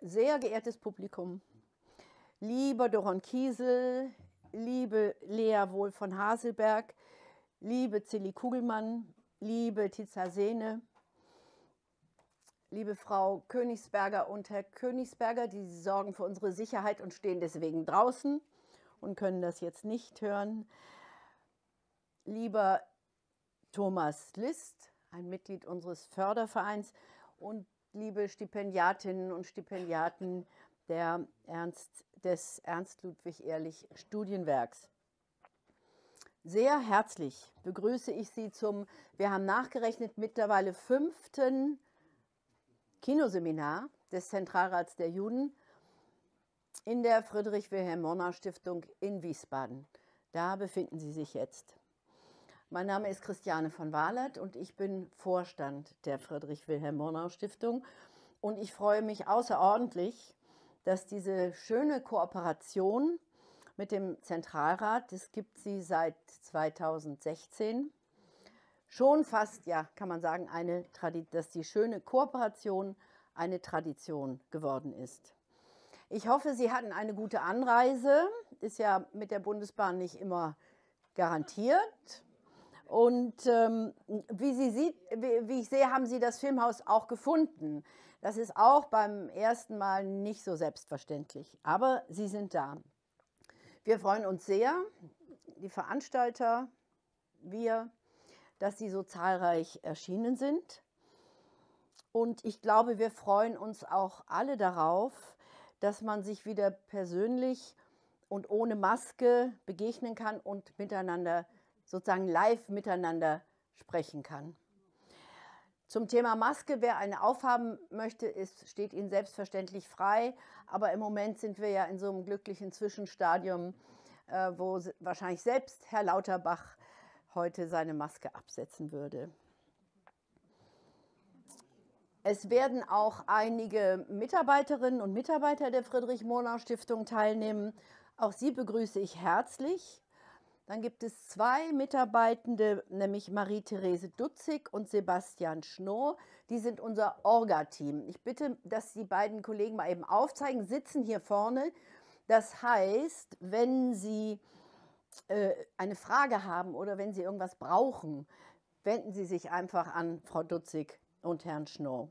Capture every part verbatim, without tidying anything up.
Sehr geehrtes Publikum, lieber Doron Kiesel, liebe Lea Wohl von Haselberg, liebe Zilli Kugelmann, liebe Tiza Sehne, liebe Frau Königsberger und Herr Königsberger, die sorgen für unsere Sicherheit und stehen deswegen draußen und können das jetzt nicht hören. Lieber Thomas List, ein Mitglied unseres Fördervereins, und liebe Stipendiatinnen und Stipendiaten der Ernst, des Ernst-Ludwig-Ehrlich Studienwerks. Sehr herzlich begrüße ich Sie zum, wir haben nachgerechnet, mittlerweile fünften Kinoseminar des Zentralrats der Juden in der Friedrich-Wilhelm-Murnau-Stiftung in Wiesbaden. Da befinden Sie sich jetzt. Mein Name ist Christiane von Wahlert und ich bin Vorstand der Friedrich-Wilhelm-Murnau-Stiftung. Und ich freue mich außerordentlich, dass diese schöne Kooperation mit dem Zentralrat, das gibt sie seit zweitausendsechzehn, schon fast, ja, kann man sagen, eine, dass die schöne Kooperation eine Tradition geworden ist. Ich hoffe, Sie hatten eine gute Anreise, ist ja mit der Bundesbahn nicht immer garantiert. Und ähm, wie, Sie sieht, wie, wie ich sehe, haben Sie das Filmhaus auch gefunden. Das ist auch beim ersten Mal nicht so selbstverständlich, aber Sie sind da. Wir freuen uns sehr, die Veranstalter, wir, dass Sie so zahlreich erschienen sind. Und ich glaube, wir freuen uns auch alle darauf, dass man sich wieder persönlich und ohne Maske begegnen kann und miteinander sozusagen live miteinander sprechen kann. Zum Thema Maske, wer eine aufhaben möchte, ist, steht Ihnen selbstverständlich frei. Aber im Moment sind wir ja in so einem glücklichen Zwischenstadium, äh, wo wahrscheinlich selbst Herr Lauterbach heute seine Maske absetzen würde. Es werden auch einige Mitarbeiterinnen und Mitarbeiter der Friedrich-Murnau-Stiftung teilnehmen. Auch Sie begrüße ich herzlich. Dann gibt es zwei Mitarbeitende, nämlich Marie-Therese Dutzig und Sebastian Schnoh. Die sind unser Orga-Team. Ich bitte, dass die beiden Kollegen mal eben aufzeigen, sitzen hier vorne. Das heißt, wenn Sie äh, eine Frage haben oder wenn Sie irgendwas brauchen, wenden Sie sich einfach an Frau Dutzig und Herrn Schnoh.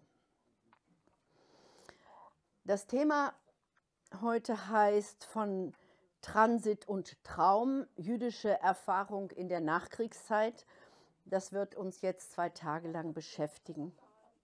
Das Thema heute heißt von Transit und Traum, jüdische Erfahrung in der Nachkriegszeit. Das wird uns jetzt zwei Tage lang beschäftigen.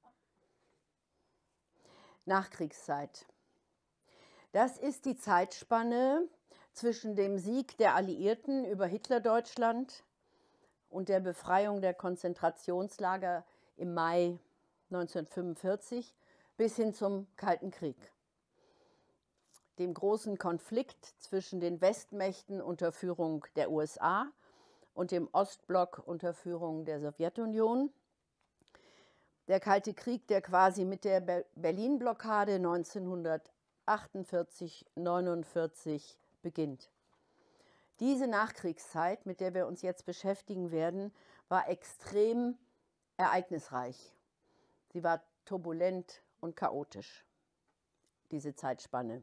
Nachkriegszeit. Das ist die Zeitspanne zwischen dem Sieg der Alliierten über Hitlerdeutschland und der Befreiung der Konzentrationslager im Mai neunzehnhundertfünfundvierzig bis hin zum Kalten Krieg, dem großen Konflikt zwischen den Westmächten unter Führung der U S A und dem Ostblock unter Führung der Sowjetunion. Der Kalte Krieg, der quasi mit der Berlin-Blockade neunzehnhundertachtundvierzig neunundvierzig beginnt. Diese Nachkriegszeit, mit der wir uns jetzt beschäftigen werden, war extrem ereignisreich. Sie war turbulent und chaotisch, diese Zeitspanne.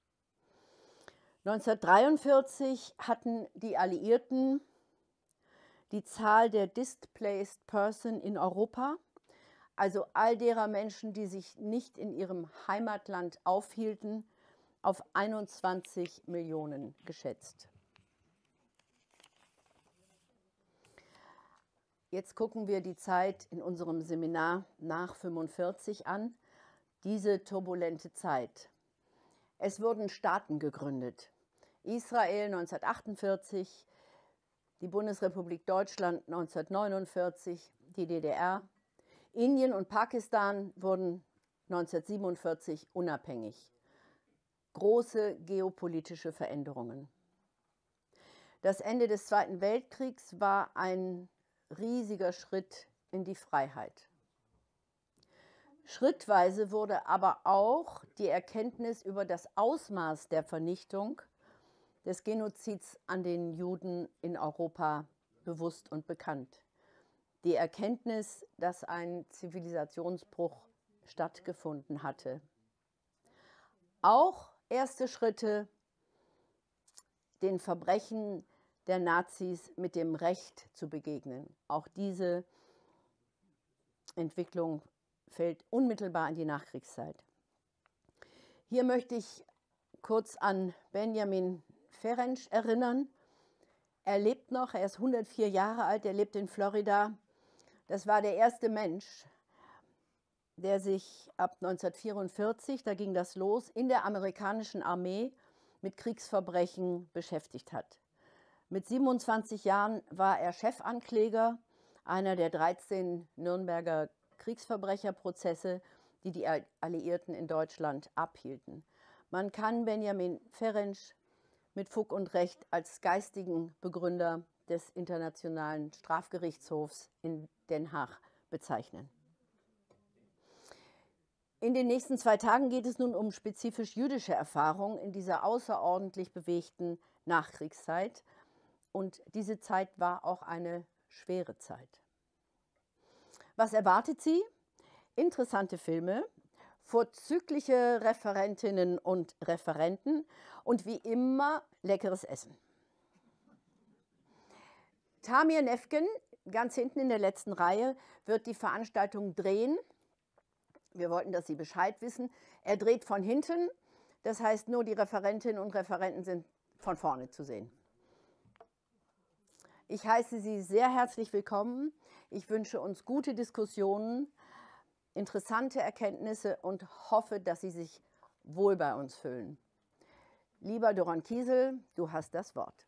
neunzehnhundertdreiundvierzig hatten die Alliierten die Zahl der Displaced Person in Europa, also all derer Menschen, die sich nicht in ihrem Heimatland aufhielten, auf einundzwanzig Millionen geschätzt. Jetzt gucken wir die Zeit in unserem Seminar nach fünfundvierzig an, diese turbulente Zeit. Es wurden Staaten gegründet. Israel neunzehnhundertachtundvierzig, die Bundesrepublik Deutschland neunzehnhundertneunundvierzig, die D D R. Indien und Pakistan wurden neunzehnhundertsiebenundvierzig unabhängig. Große geopolitische Veränderungen. Das Ende des Zweiten Weltkriegs war ein riesiger Schritt in die Freiheit. Schrittweise wurde aber auch die Erkenntnis über das Ausmaß der Vernichtung des Genozids an den Juden in Europa bewusst und bekannt. Die Erkenntnis, dass ein Zivilisationsbruch stattgefunden hatte. auch erste Schritte, den Verbrechen der Nazis mit dem Recht zu begegnen. Auch diese Entwicklung fällt unmittelbar in die Nachkriegszeit. Hier möchte ich kurz an Benjamin Ferencz erinnern. Er lebt noch, er ist hundertvier Jahre alt, er lebt in Florida. Das war der erste Mensch, der sich ab neunzehnhundertvierundvierzig, da ging das los, in der amerikanischen Armee mit Kriegsverbrechen beschäftigt hat. Mit siebenundzwanzig Jahren war er Chefankläger einer der dreizehn Nürnberger Kriegsverbrecherprozesse, die die Alliierten in Deutschland abhielten. Man kann Benjamin Ferencz mit Fug und Recht als geistigen Begründer des Internationalen Strafgerichtshofs in Den Haag bezeichnen. In den nächsten zwei Tagen geht es nun um spezifisch jüdische Erfahrungen in dieser außerordentlich bewegten Nachkriegszeit. Und diese Zeit war auch eine schwere Zeit. Was erwartet Sie? Interessante Filme, vorzügliche Referentinnen und Referenten und wie immer leckeres Essen. Tamir Nefken, ganz hinten in der letzten Reihe, wird die Veranstaltung drehen. Wir wollten, dass Sie Bescheid wissen. Er dreht von hinten, das heißt, nur die Referentinnen und Referenten sind von vorne zu sehen. Ich heiße Sie sehr herzlich willkommen. Ich wünsche uns gute Diskussionen, interessante Erkenntnisse und hoffe, dass Sie sich wohl bei uns fühlen. Lieber Doron Kiesel, du hast das Wort.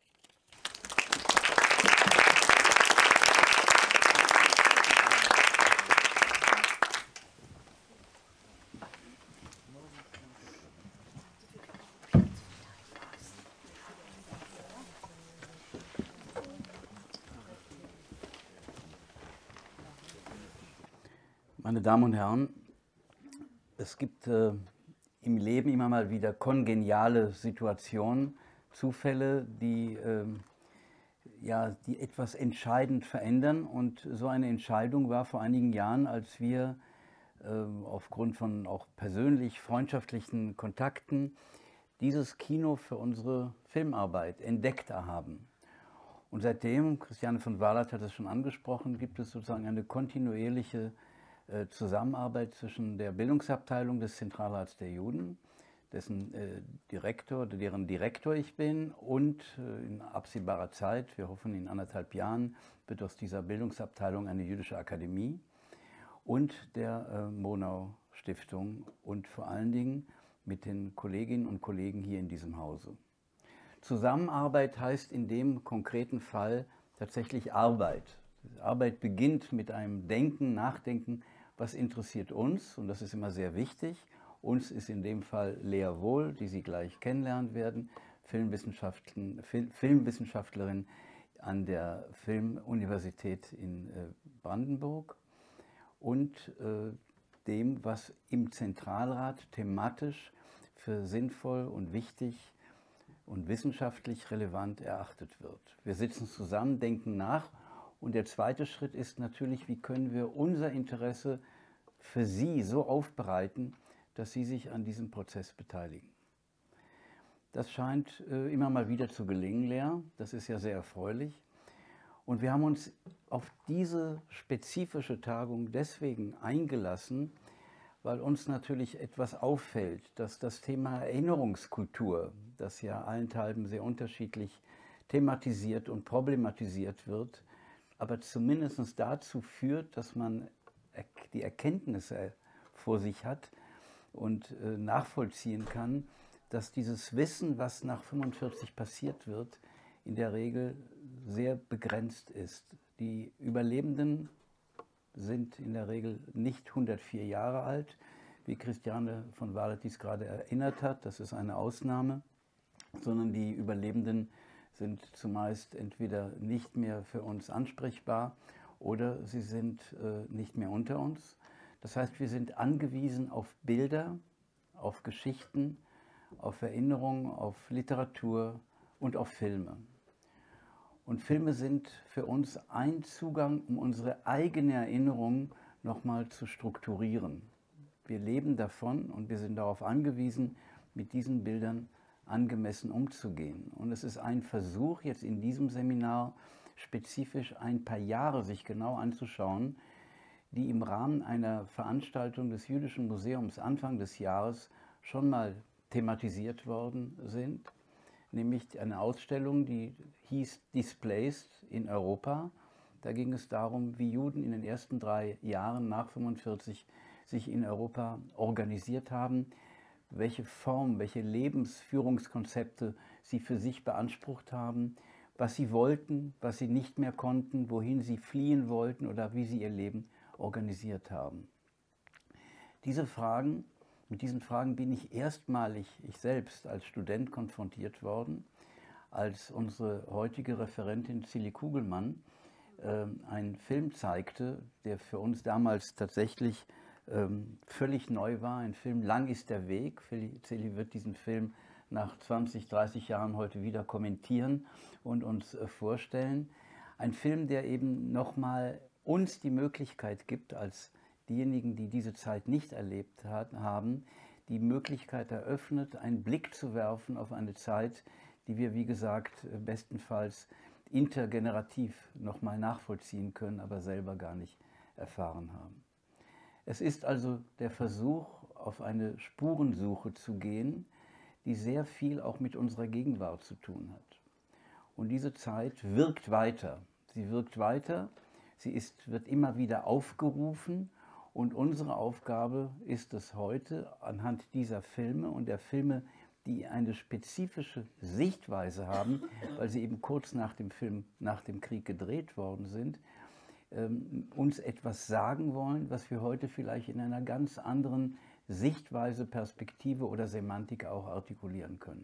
Meine Damen und Herren, es gibt äh, im Leben immer mal wieder kongeniale Situationen, Zufälle, die, äh, ja, die etwas entscheidend verändern. Und so eine Entscheidung war vor einigen Jahren, als wir äh, aufgrund von auch persönlich freundschaftlichen Kontakten dieses Kino für unsere Filmarbeit entdeckt haben. Und seitdem, Christiane von Walert hat es schon angesprochen, gibt es sozusagen eine kontinuierliche Zusammenarbeit zwischen der Bildungsabteilung des Zentralrats der Juden, dessen äh, Direktor, deren Direktor ich bin, und äh, in absehbarer Zeit, wir hoffen in anderthalb Jahren, wird aus dieser Bildungsabteilung eine jüdische Akademie, und der äh, Monau Stiftung und vor allen Dingen mit den Kolleginnen und Kollegen hier in diesem Hause. Zusammenarbeit heißt in dem konkreten Fall tatsächlich Arbeit. Arbeit beginnt mit einem Denken, Nachdenken, was interessiert uns, und das ist immer sehr wichtig. Uns ist in dem Fall Lea Wohl, die Sie gleich kennenlernen werden, Filmwissenschaftlerin, Filmwissenschaftlerin an der Filmuniversität in Brandenburg, und äh, dem, was im Zentralrat thematisch für sinnvoll und wichtig und wissenschaftlich relevant erachtet wird. Wir sitzen zusammen, denken nach. Und der zweite Schritt ist natürlich, wie können wir unser Interesse für Sie so aufbereiten, dass Sie sich an diesem Prozess beteiligen. Das scheint äh, immer mal wieder zu gelingen, Lea. Das ist ja sehr erfreulich. Und wir haben uns auf diese spezifische Tagung deswegen eingelassen, weil uns natürlich etwas auffällt, dass das Thema Erinnerungskultur, das ja allenthalben sehr unterschiedlich thematisiert und problematisiert wird, aber zumindest dazu führt, dass man die Erkenntnisse vor sich hat und äh, nachvollziehen kann, dass dieses Wissen, was nach fünfundvierzig passiert wird, in der Regel sehr begrenzt ist. Die Überlebenden sind in der Regel nicht hundertvier Jahre alt, wie Christiane von Walert dies gerade erinnert hat, das ist eine Ausnahme, sondern die Überlebenden sind zumeist entweder nicht mehr für uns ansprechbar oder sie sind äh, nicht mehr unter uns. Das heißt, wir sind angewiesen auf Bilder, auf Geschichten, auf Erinnerungen, auf Literatur und auf Filme. Und Filme sind für uns ein Zugang, um unsere eigene Erinnerung nochmal zu strukturieren. Wir leben davon und wir sind darauf angewiesen, mit diesen Bildern angemessen umzugehen. Und es ist ein Versuch, jetzt in diesem Seminar spezifisch ein paar Jahre sich genau anzuschauen, die im Rahmen einer Veranstaltung des Jüdischen Museums Anfang des Jahres schon mal thematisiert worden sind, nämlich eine Ausstellung, die hieß Displaced in Europa. Da ging es darum, wie Juden in den ersten drei Jahren nach fünfundvierzig sich in Europa organisiert haben, welche Form, welche Lebensführungskonzepte sie für sich beansprucht haben, was sie wollten, was sie nicht mehr konnten, wohin sie fliehen wollten oder wie sie ihr Leben organisiert haben. Diese Fragen, mit diesen Fragen bin ich erstmalig, ich selbst als Student konfrontiert worden, als unsere heutige Referentin Zilli Kugelmann äh, einen Film zeigte, der für uns damals tatsächlich ähm, völlig neu war. Ein Film Lang ist der Weg. Zilli wird diesen Film nach zwanzig, dreißig Jahren heute wieder kommentieren und uns äh, vorstellen. Ein Film, der eben nochmal uns die Möglichkeit gibt, als diejenigen, die diese Zeit nicht erlebt hat, haben, die Möglichkeit eröffnet, einen Blick zu werfen auf eine Zeit, die wir, wie gesagt, bestenfalls intergenerativ nochmal nachvollziehen können, aber selber gar nicht erfahren haben. Es ist also der Versuch, auf eine Spurensuche zu gehen, die sehr viel auch mit unserer Gegenwart zu tun hat. Und diese Zeit wirkt weiter. Sie wirkt weiter, sie ist, wird immer wieder aufgerufen und unsere Aufgabe ist es heute, anhand dieser Filme und der Filme, die eine spezifische Sichtweise haben, weil sie eben kurz nach dem Film, nach dem Krieg gedreht worden sind, ähm, uns etwas sagen wollen, was wir heute vielleicht in einer ganz anderen Sichtweise, Perspektive oder Semantik auch artikulieren können.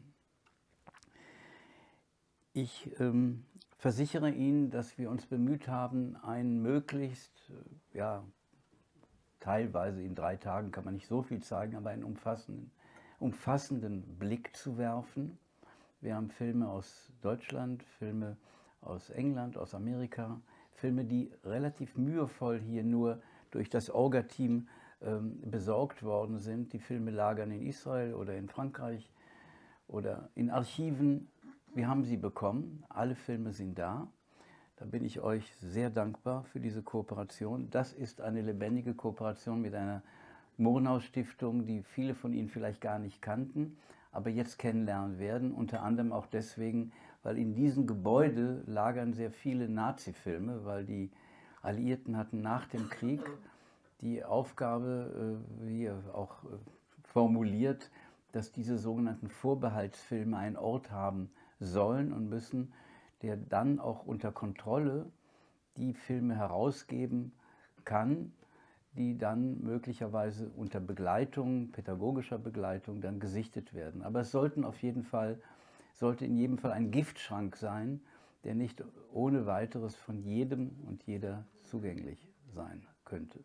Ich ähm, versichere Ihnen, dass wir uns bemüht haben, einen möglichst, äh, ja, teilweise in drei Tagen kann man nicht so viel zeigen, aber einen umfassenden, umfassenden Blick zu werfen. Wir haben Filme aus Deutschland, Filme aus England, aus Amerika, Filme, die relativ mühevoll hier nur durch das Orga-Team ähm, besorgt worden sind. Die Filme lagern in Israel oder in Frankreich oder in Archiven. Wir haben sie bekommen, alle Filme sind da. Da bin ich euch sehr dankbar für diese Kooperation. Das ist eine lebendige Kooperation mit einer Murnau-Stiftung, die viele von Ihnen vielleicht gar nicht kannten, aber jetzt kennenlernen werden. Unter anderem auch deswegen, weil in diesem Gebäude lagern sehr viele Nazi-Filme, weil die Alliierten hatten nach dem Krieg die Aufgabe, wie auch formuliert, dass diese sogenannten Vorbehaltsfilme einen Ort haben sollen und müssen, der dann auch unter Kontrolle die Filme herausgeben kann, die dann möglicherweise unter Begleitung, pädagogischer Begleitung dann gesichtet werden. Aber es sollten auf jeden Fall, sollte in jedem Fall ein Giftschrank sein, der nicht ohne weiteres von jedem und jeder zugänglich sein könnte.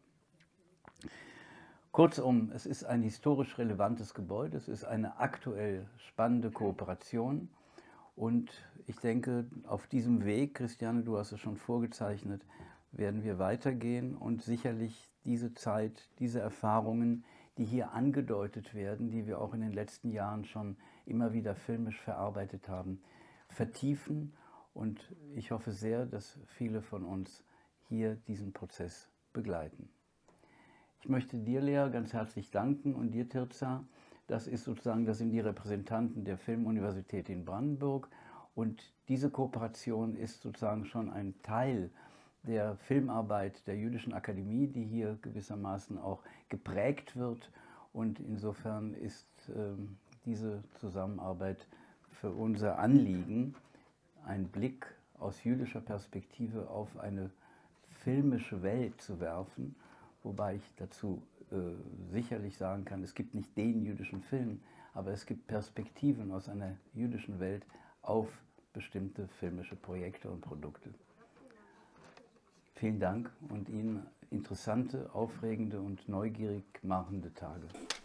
Kurzum, es ist ein historisch relevantes Gebäude, es ist eine aktuell spannende Kooperation. Und ich denke, auf diesem Weg, Christiane, du hast es schon vorgezeichnet, werden wir weitergehen und sicherlich diese Zeit, diese Erfahrungen, die hier angedeutet werden, die wir auch in den letzten Jahren schon immer wieder filmisch verarbeitet haben, vertiefen. Und ich hoffe sehr, dass viele von uns hier diesen Prozess begleiten. Ich möchte dir, Lea, ganz herzlich danken und dir, Tirza. Das ist sozusagen, das sind die Repräsentanten der Filmuniversität in Brandenburg und diese Kooperation ist sozusagen schon ein Teil der Filmarbeit der Jüdischen Akademie, die hier gewissermaßen auch geprägt wird und insofern ist äh, diese Zusammenarbeit für unser Anliegen, einen Blick aus jüdischer Perspektive auf eine filmische Welt zu werfen, wobei ich dazu äh, sicherlich sagen kann, es gibt nicht den jüdischen Film, aber es gibt Perspektiven aus einer jüdischen Welt auf bestimmte filmische Projekte und Produkte. Vielen Dank und Ihnen interessante, aufregende und neugierig machende Tage.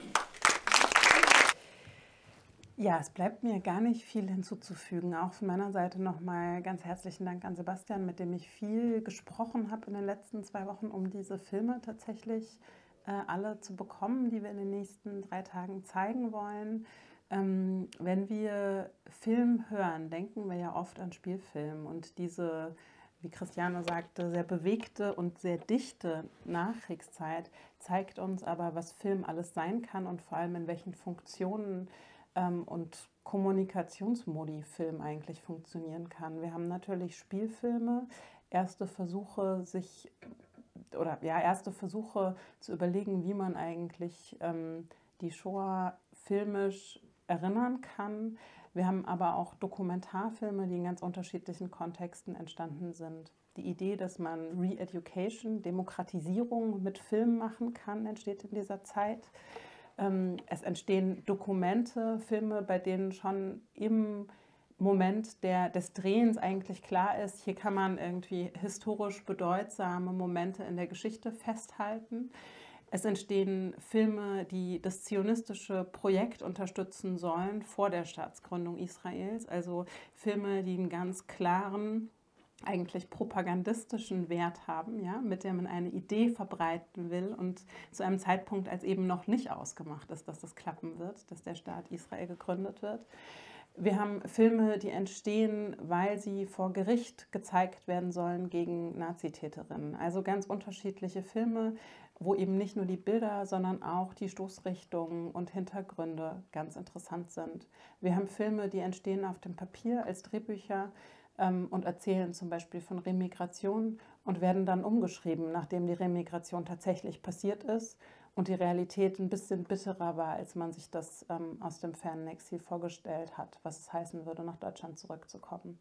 Ja, es bleibt mir gar nicht viel hinzuzufügen. Auch von meiner Seite nochmal ganz herzlichen Dank an Sebastian, mit dem ich viel gesprochen habe in den letzten zwei Wochen, um diese Filme tatsächlich äh, alle zu bekommen, die wir in den nächsten drei Tagen zeigen wollen. Ähm, wenn wir Film hören, denken wir ja oft an Spielfilm und diese, wie Christiane sagte, sehr bewegte und sehr dichte Nachkriegszeit zeigt uns aber, was Film alles sein kann und vor allem in welchen Funktionen ähm, und Kommunikationsmodi Film eigentlich funktionieren kann. Wir haben natürlich Spielfilme, erste Versuche, sich oder ja, erste Versuche zu überlegen, wie man eigentlich ähm, die Shoah filmisch erinnern kann. Wir haben aber auch Dokumentarfilme, die in ganz unterschiedlichen Kontexten entstanden sind. Die Idee, dass man Re-Education, Demokratisierung mit Film machen kann, entsteht in dieser Zeit. Ähm, es entstehen Dokumente, Filme, bei denen schon im Moment der, des Drehens eigentlich klar ist, hier kann man irgendwie historisch bedeutsame Momente in der Geschichte festhalten. Es entstehen Filme, die das zionistische Projekt unterstützen sollen vor der Staatsgründung Israels, also Filme, die einen ganz klaren, eigentlich propagandistischen Wert haben, ja, mit der man eine Idee verbreiten will und zu einem Zeitpunkt, als eben noch nicht ausgemacht ist, dass das klappen wird, dass der Staat Israel gegründet wird. Wir haben Filme, die entstehen, weil sie vor Gericht gezeigt werden sollen gegen Nazitäterinnen. Also ganz unterschiedliche Filme, wo eben nicht nur die Bilder, sondern auch die Stoßrichtungen und Hintergründe ganz interessant sind. Wir haben Filme, die entstehen auf dem Papier als Drehbücher ähm, und erzählen zum Beispiel von Remigration und werden dann umgeschrieben, nachdem die Remigration tatsächlich passiert ist und die Realität ein bisschen bitterer war, als man sich das ähm, aus dem fernen Exil vorgestellt hat, was es heißen würde, nach Deutschland zurückzukommen.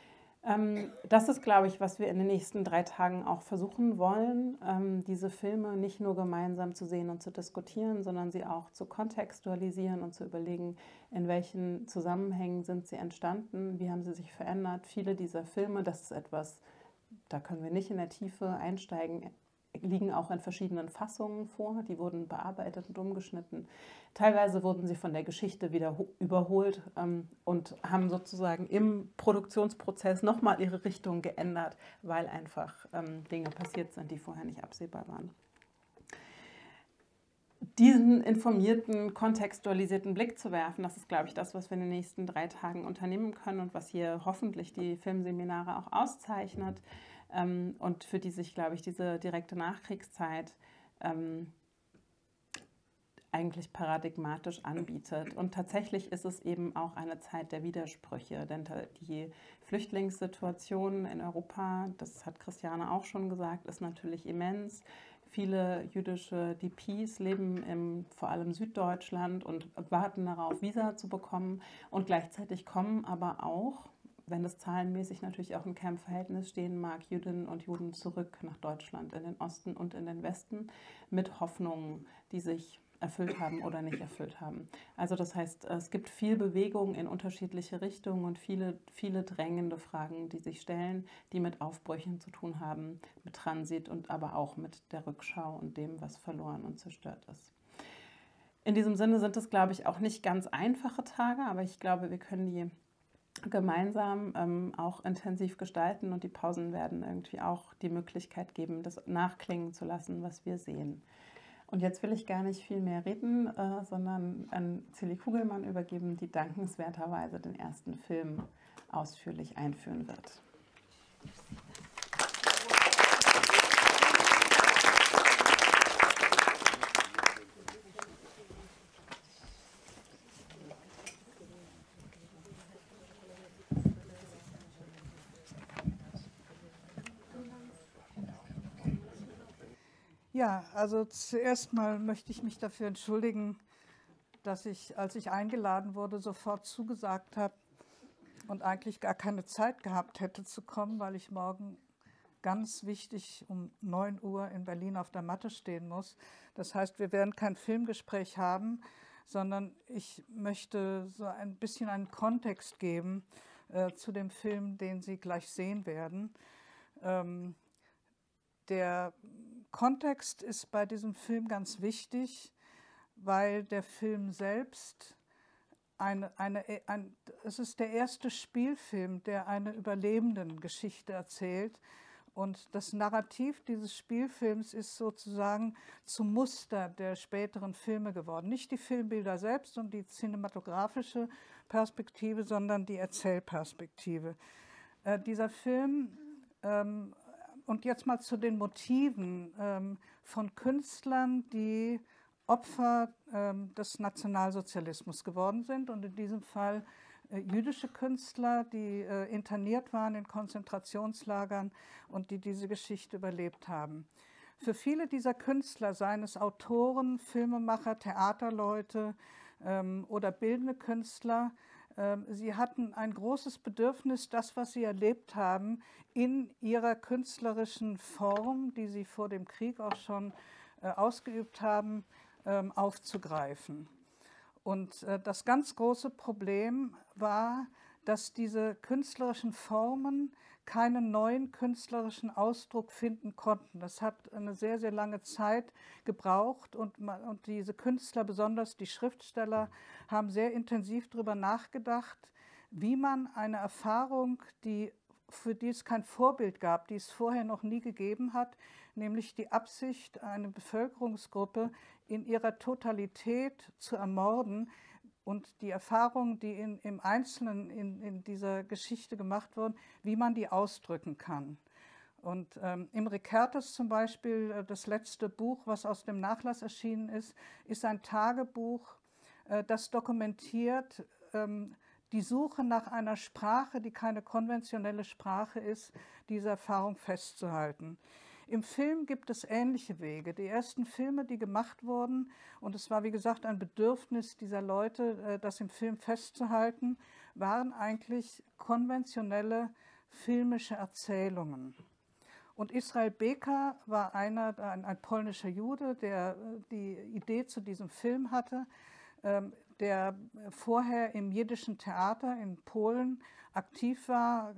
Ähm, das ist, glaube ich, was wir in den nächsten drei Tagen auch versuchen wollen, ähm, diese Filme nicht nur gemeinsam zu sehen und zu diskutieren, sondern sie auch zu kontextualisieren und zu überlegen, in welchen Zusammenhängen sind sie entstanden, wie haben sie sich verändert. Viele dieser Filme, das ist etwas, da können wir nicht in der Tiefe einsteigen, liegen auch in verschiedenen Fassungen vor. Die wurden bearbeitet und umgeschnitten. Teilweise wurden sie von der Geschichte wieder überholt ähm, und haben sozusagen im Produktionsprozess nochmal ihre Richtung geändert, weil einfach ähm, Dinge passiert sind, die vorher nicht absehbar waren. Diesen informierten, kontextualisierten Blick zu werfen, das ist, glaube ich, das, was wir in den nächsten drei Tagen unternehmen können und was hier hoffentlich die Filmseminare auch auszeichnet. Ähm, und für die sich, glaube ich, diese direkte Nachkriegszeit ähm, eigentlich paradigmatisch anbietet. Und tatsächlich ist es eben auch eine Zeit der Widersprüche, denn die Flüchtlingssituation in Europa, das hat Christiane auch schon gesagt, ist natürlich immens. Viele jüdische D Ps leben im vor allem Süddeutschland und warten darauf, Visa zu bekommen und gleichzeitig kommen aber auch, wenn das zahlenmäßig natürlich auch im Kernverhältnis stehen mag, Jüdinnen und Juden zurück nach Deutschland, in den Osten und in den Westen, mit Hoffnungen, die sich erfüllt haben oder nicht erfüllt haben. Also das heißt, es gibt viel Bewegung in unterschiedliche Richtungen und viele, viele drängende Fragen, die sich stellen, die mit Aufbrüchen zu tun haben, mit Transit und aber auch mit der Rückschau und dem, was verloren und zerstört ist. In diesem Sinne sind es, glaube ich, auch nicht ganz einfache Tage, aber ich glaube, wir können die gemeinsam ähm, auch intensiv gestalten und die Pausen werden irgendwie auch die Möglichkeit geben, das nachklingen zu lassen, was wir sehen. Und jetzt will ich gar nicht viel mehr reden, äh, sondern an Zilli Kugelmann übergeben, die dankenswerterweise den ersten Film ausführlich einführen wird. Ja, also zuerst mal möchte ich mich dafür entschuldigen, dass ich, als ich eingeladen wurde, sofort zugesagt habe und eigentlich gar keine Zeit gehabt hätte zu kommen, weil ich morgen ganz wichtig um neun Uhr in Berlin auf der Matte stehen muss. Das heißt, wir werden kein Filmgespräch haben, sondern ich möchte so ein bisschen einen Kontext geben äh, zu dem Film, den Sie gleich sehen werden. Ähm, der Kontext ist bei diesem Film ganz wichtig, weil der Film selbst, eine, eine, ein, es ist der erste Spielfilm, der eine Überlebendengeschichte erzählt. Und das Narrativ dieses Spielfilms ist sozusagen zum Muster der späteren Filme geworden. Nicht die Filmbilder selbst und die cinematografische Perspektive, sondern die Erzählperspektive. Äh, dieser Film, ähm, und jetzt mal zu den Motiven ähm, von Künstlern, die Opfer ähm, des Nationalsozialismus geworden sind und in diesem Fall äh, jüdische Künstler, die äh, interniert waren in Konzentrationslagern und die diese Geschichte überlebt haben. Für viele dieser Künstler, seien es Autoren, Filmemacher, Theaterleute ähm, oder bildende Künstler, äh, sie hatten ein großes Bedürfnis, das, was sie erlebt haben, in ihrer künstlerischen Form, die sie vor dem Krieg auch schon äh, ausgeübt haben, ähm, aufzugreifen. Und äh, das ganz große Problem war, dass diese künstlerischen Formen keinen neuen künstlerischen Ausdruck finden konnten. Das hat eine sehr, sehr lange Zeit gebraucht und, man, und diese Künstler, besonders die Schriftsteller, haben sehr intensiv darüber nachgedacht, wie man eine Erfahrung, die, für die es kein Vorbild gab, die es vorher noch nie gegeben hat, nämlich die Absicht, eine Bevölkerungsgruppe in ihrer Totalität zu ermorden, und die Erfahrungen, die in, im Einzelnen in, in dieser Geschichte gemacht wurden, wie man die ausdrücken kann. Und ähm, Imre Kertész zum Beispiel, das letzte Buch, was aus dem Nachlass erschienen ist, ist ein Tagebuch, äh, das dokumentiert ähm, die Suche nach einer Sprache, die keine konventionelle Sprache ist, diese Erfahrung festzuhalten. Im Film gibt es ähnliche Wege. Die ersten Filme, die gemacht wurden, und es war wie gesagt ein Bedürfnis dieser Leute, das im Film festzuhalten, waren eigentlich konventionelle filmische Erzählungen. Und Israel Beker war einer, ein, ein polnischer Jude, der die Idee zu diesem Film hatte, der vorher im jiddischen Theater in Polen aktiv war,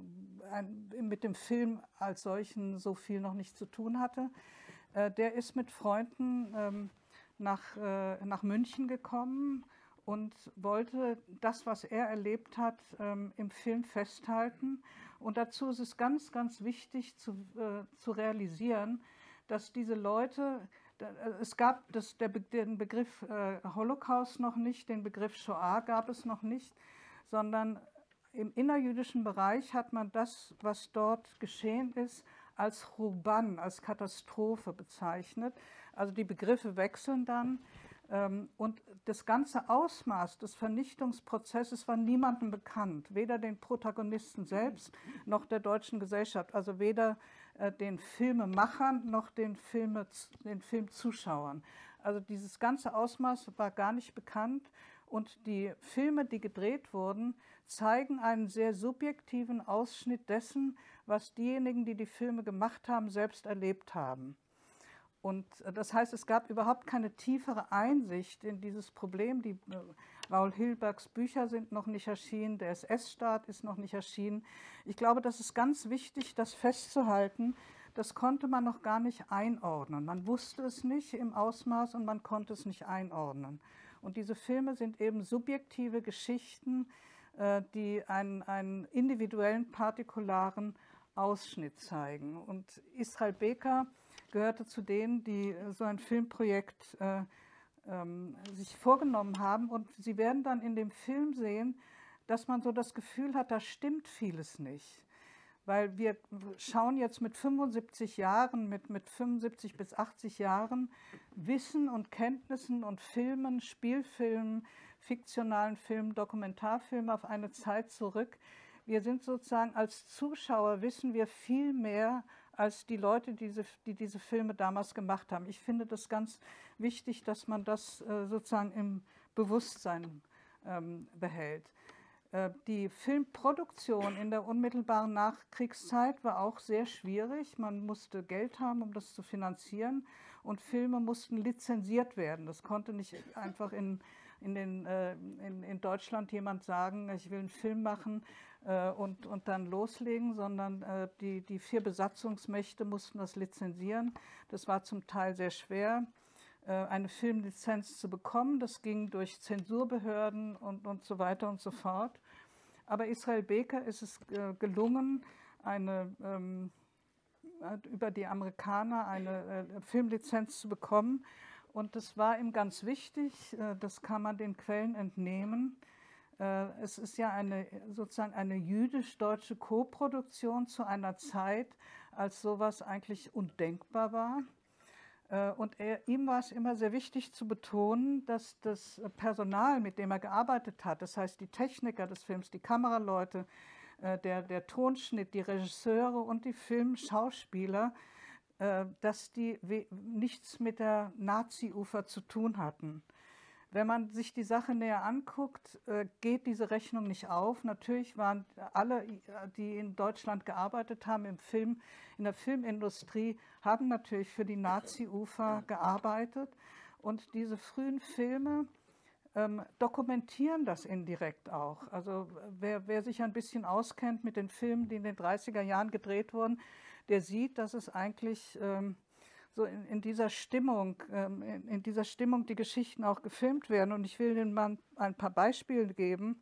mit dem Film als solchen so viel noch nicht zu tun hatte. Der ist mit Freunden nach, nach München gekommen und wollte das, was er erlebt hat, im Film festhalten. Und dazu ist es ganz, ganz wichtig zu, zu realisieren, dass diese Leute, es gab das, der, den Begriff äh, Holocaust noch nicht, den Begriff Shoah gab es noch nicht, sondern im innerjüdischen Bereich hat man das, was dort geschehen ist, als Churban, als Katastrophe bezeichnet. Also die Begriffe wechseln dann. Ähm, und das ganze Ausmaß des Vernichtungsprozesses war niemandem bekannt, weder den Protagonisten selbst noch der deutschen Gesellschaft, also weder äh, den Filmemachern noch den, Filme, den Filmzuschauern. Also dieses ganze Ausmaß war gar nicht bekannt und die Filme, die gedreht wurden, zeigen einen sehr subjektiven Ausschnitt dessen, was diejenigen, die die Filme gemacht haben, selbst erlebt haben. Und das heißt, es gab überhaupt keine tiefere Einsicht in dieses Problem. Die, äh, Raoul Hilbergs Bücher sind noch nicht erschienen, der S S-Staat ist noch nicht erschienen. Ich glaube, das ist ganz wichtig, das festzuhalten. Das konnte man noch gar nicht einordnen. Man wusste es nicht im Ausmaß und man konnte es nicht einordnen. Und diese Filme sind eben subjektive Geschichten, äh, die einen, einen individuellen, partikularen Ausschnitt zeigen. Und Israel Beker gehörte zu denen, die so ein Filmprojekt äh, ähm, sich vorgenommen haben. Und Sie werden dann in dem Film sehen, dass man so das Gefühl hat, da stimmt vieles nicht. Weil wir schauen jetzt mit fünfundsiebzig Jahren, mit, mit fünfundsiebzig bis achtzig Jahren, Wissen und Kenntnissen und Filmen, Spielfilmen, fiktionalen Filmen, Dokumentarfilmen auf eine Zeit zurück. Wir sind sozusagen als Zuschauer, wissen wir viel mehr als die Leute, die diese, die diese Filme damals gemacht haben. Ich finde das ganz wichtig, dass man das äh, sozusagen im Bewusstsein ähm, behält. Äh, die Filmproduktion in der unmittelbaren Nachkriegszeit war auch sehr schwierig. Man musste Geld haben, um das zu finanzieren, und Filme mussten lizenziert werden. Das konnte nicht einfach in, in, den, äh, in, in Deutschland jemand sagen, ich will einen Film machen, Und, und dann loslegen, sondern äh, die, die vier Besatzungsmächte mussten das lizenzieren. Das war zum Teil sehr schwer, äh, eine Filmlizenz zu bekommen. Das ging durch Zensurbehörden und, und so weiter und so fort. Aber Israel Beker ist es äh, gelungen, eine, ähm, über die Amerikaner eine äh, Filmlizenz zu bekommen. Und das war ihm ganz wichtig, äh, das kann man den Quellen entnehmen. Äh, es ist ja eine, sozusagen eine jüdisch-deutsche Koproduktion zu einer Zeit, als sowas eigentlich undenkbar war. Äh, und er, ihm war es immer sehr wichtig zu betonen, dass das Personal, mit dem er gearbeitet hat, das heißt die Techniker des Films, die Kameraleute, äh, der, der Tonschnitt, die Regisseure und die Filmschauspieler, äh, dass die nichts mit der Nazi-Ufer zu tun hatten. Wenn man sich die Sache näher anguckt, äh, geht diese Rechnung nicht auf. Natürlich waren alle, die in Deutschland gearbeitet haben, im Film, in der Filmindustrie, haben natürlich für die Nazi-Ufer gearbeitet. Und diese frühen Filme ähm, dokumentieren das indirekt auch. Also wer, wer sich ein bisschen auskennt mit den Filmen, die in den dreißiger Jahren gedreht wurden, der sieht, dass es eigentlich ähm, so in, in dieser Stimmung, ähm, in, in dieser Stimmung die Geschichten auch gefilmt werden. Und ich will Ihnen mal ein paar Beispiele geben.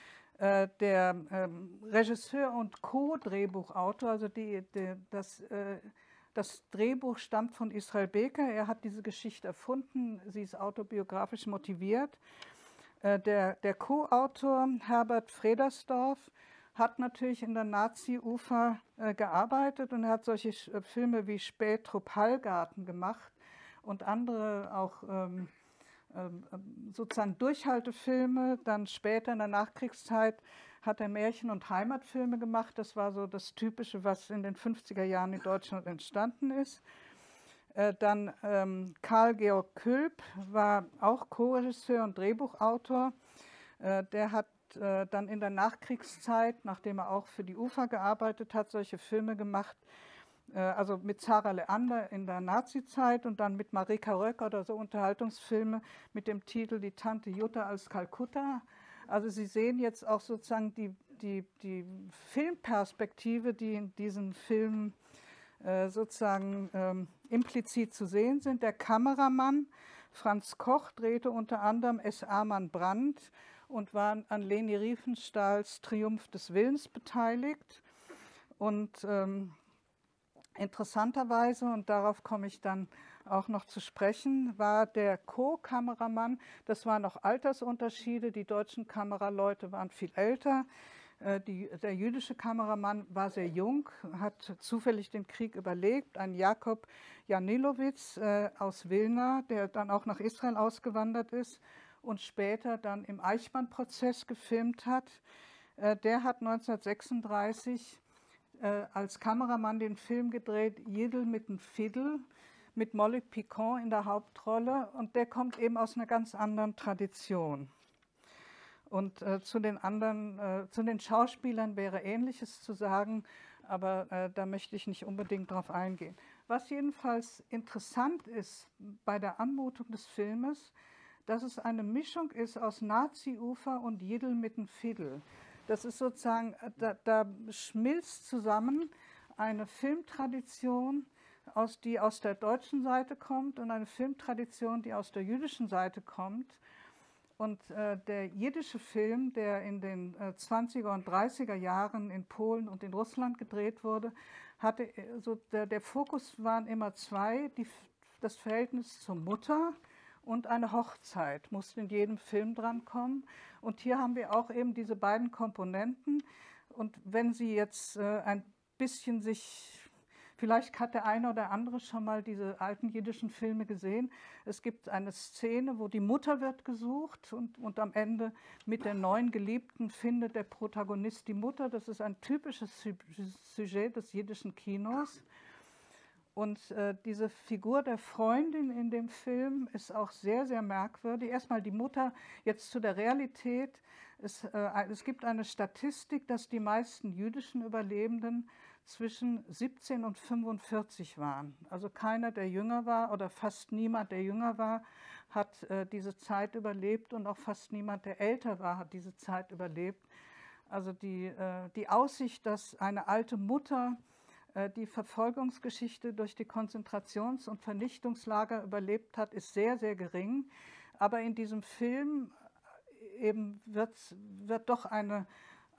Äh, der ähm, Regisseur und Co-Drehbuchautor, also die, die, das, äh, das Drehbuch stammt von Israel Beker. Er hat diese Geschichte erfunden. Sie ist autobiografisch motiviert. Äh, der der Co-Autor Herbert Fredersdorf hat natürlich in der Nazi-Ufer äh, gearbeitet und er hat solche äh, Filme wie Spähtrupp Hallgarten gemacht und andere auch ähm, ähm, sozusagen Durchhaltefilme. Dann später in der Nachkriegszeit hat er Märchen- und Heimatfilme gemacht. Das war so das Typische, was in den fünfziger Jahren in Deutschland entstanden ist. Äh, dann ähm, Karl-Georg Külp war auch Co-Regisseur und Drehbuchautor. Äh, der hat dann in der Nachkriegszeit, nachdem er auch für die Ufer gearbeitet hat, solche Filme gemacht, also mit Sarah Leander in der Nazizeit und dann mit Marika Röck oder so Unterhaltungsfilme mit dem Titel Die Tante Jutta als Kalkutta. Also Sie sehen jetzt auch sozusagen die, die, die Filmperspektive, die in diesen Filmen äh, sozusagen ähm, implizit zu sehen sind. Der Kameramann Franz Koch drehte unter anderem S. Arman Brandt und war an Leni Riefenstahls Triumph des Willens beteiligt. Und ähm, interessanterweise, und darauf komme ich dann auch noch zu sprechen, war der Co-Kameramann, das waren noch Altersunterschiede, die deutschen Kameraleute waren viel älter, äh, die, der jüdische Kameramann war sehr jung, hat zufällig den Krieg überlebt, ein Jakob Janilowitz äh, aus Wilna, der dann auch nach Israel ausgewandert ist und später dann im Eichmann-Prozess gefilmt hat. Äh, der hat neunzehnhundertsechsunddreißig äh, als Kameramann den Film gedreht, Jiddel mit dem Fiddle, mit Molly Picon in der Hauptrolle. Und der kommt eben aus einer ganz anderen Tradition. Und äh, zu den anderen, äh, zu den Schauspielern wäre Ähnliches zu sagen, aber äh, da möchte ich nicht unbedingt drauf eingehen. Was jedenfalls interessant ist bei der Anmutung des Filmes, dass es eine Mischung ist aus Nazi-Ufer und Jiddel mit dem Fiddle. Das ist sozusagen, da, da schmilzt zusammen eine Filmtradition, aus, die aus der deutschen Seite kommt und eine Filmtradition, die aus der jüdischen Seite kommt. Und äh, der jiddische Film, der in den äh, zwanziger und dreißiger Jahren in Polen und in Russland gedreht wurde, hatte so der, der Fokus waren immer zwei, die, das Verhältnis zur Mutter und eine Hochzeit musste in jedem Film drankommen. Und hier haben wir auch eben diese beiden Komponenten. Und wenn Sie jetzt äh, ein bisschen sich, vielleicht hat der eine oder andere schon mal diese alten jiddischen Filme gesehen. Es gibt eine Szene, wo die Mutter wird gesucht und, und am Ende mit der neuen Geliebten findet der Protagonist die Mutter. Das ist ein typisches Sujet des jiddischen Kinos. Und äh, diese Figur der Freundin in dem Film ist auch sehr, sehr merkwürdig. Erstmal die Mutter, jetzt zu der Realität. Es, äh, es gibt eine Statistik, dass die meisten jüdischen Überlebenden zwischen siebzehn und fünfundvierzig waren. Also keiner, der jünger war oder fast niemand, der jünger war, hat äh, diese Zeit überlebt und auch fast niemand, der älter war, hat diese Zeit überlebt. Also die, äh, die Aussicht, dass eine alte Mutter die Verfolgungsgeschichte durch die Konzentrations- und Vernichtungslager überlebt hat, ist sehr, sehr gering. Aber in diesem Film eben wird, wird doch eine,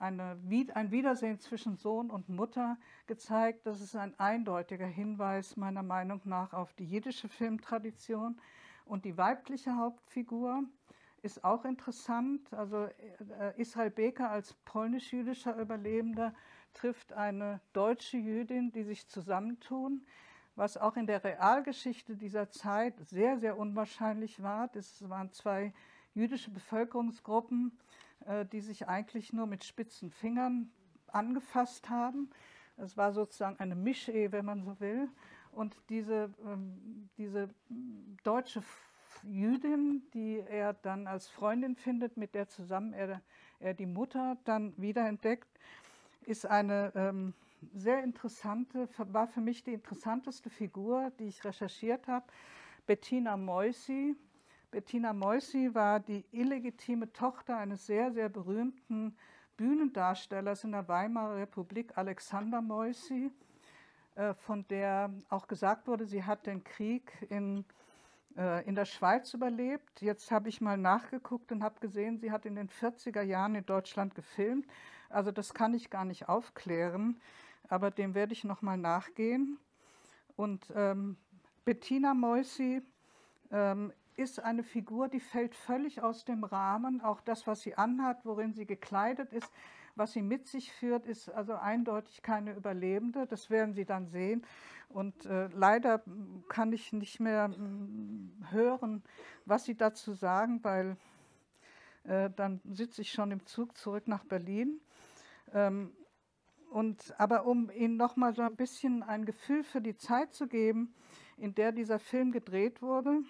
eine, ein Wiedersehen zwischen Sohn und Mutter gezeigt. Das ist ein eindeutiger Hinweis meiner Meinung nach auf die jiddische Filmtradition. Und die weibliche Hauptfigur ist auch interessant. Also Israel Beker als polnisch-jüdischer Überlebender trifft eine deutsche Jüdin, die sich zusammentun, was auch in der Realgeschichte dieser Zeit sehr, sehr unwahrscheinlich war. Es waren zwei jüdische Bevölkerungsgruppen, die sich eigentlich nur mit spitzen Fingern angefasst haben. Es war sozusagen eine Mischehe, wenn man so will. Und diese, diese deutsche Jüdin, die er dann als Freundin findet, mit der zusammen er, er die Mutter dann wiederentdeckt, ist eine ähm, sehr interessante, war für mich die interessanteste Figur, die ich recherchiert habe, Bettina Moisy. Bettina Moisy war die illegitime Tochter eines sehr, sehr berühmten Bühnendarstellers in der Weimarer Republik, Alexander Moisy, äh, von der auch gesagt wurde, sie hat den Krieg in, äh, in der Schweiz überlebt. Jetzt habe ich mal nachgeguckt und habe gesehen, sie hat in den vierziger Jahren in Deutschland gefilmt. Also das kann ich gar nicht aufklären, aber dem werde ich noch mal nachgehen. Und ähm, Bettina Moisy ähm, ist eine Figur, die fällt völlig aus dem Rahmen. Auch das, was sie anhat, worin sie gekleidet ist, was sie mit sich führt, ist also eindeutig keine Überlebende. Das werden Sie dann sehen. Und äh, leider kann ich nicht mehr mh, hören, was Sie dazu sagen, weil äh, dann sitze ich schon im Zug zurück nach Berlin. Ähm, und, aber um Ihnen noch mal so ein bisschen ein Gefühl für die Zeit zu geben, in der dieser Film gedreht wurde,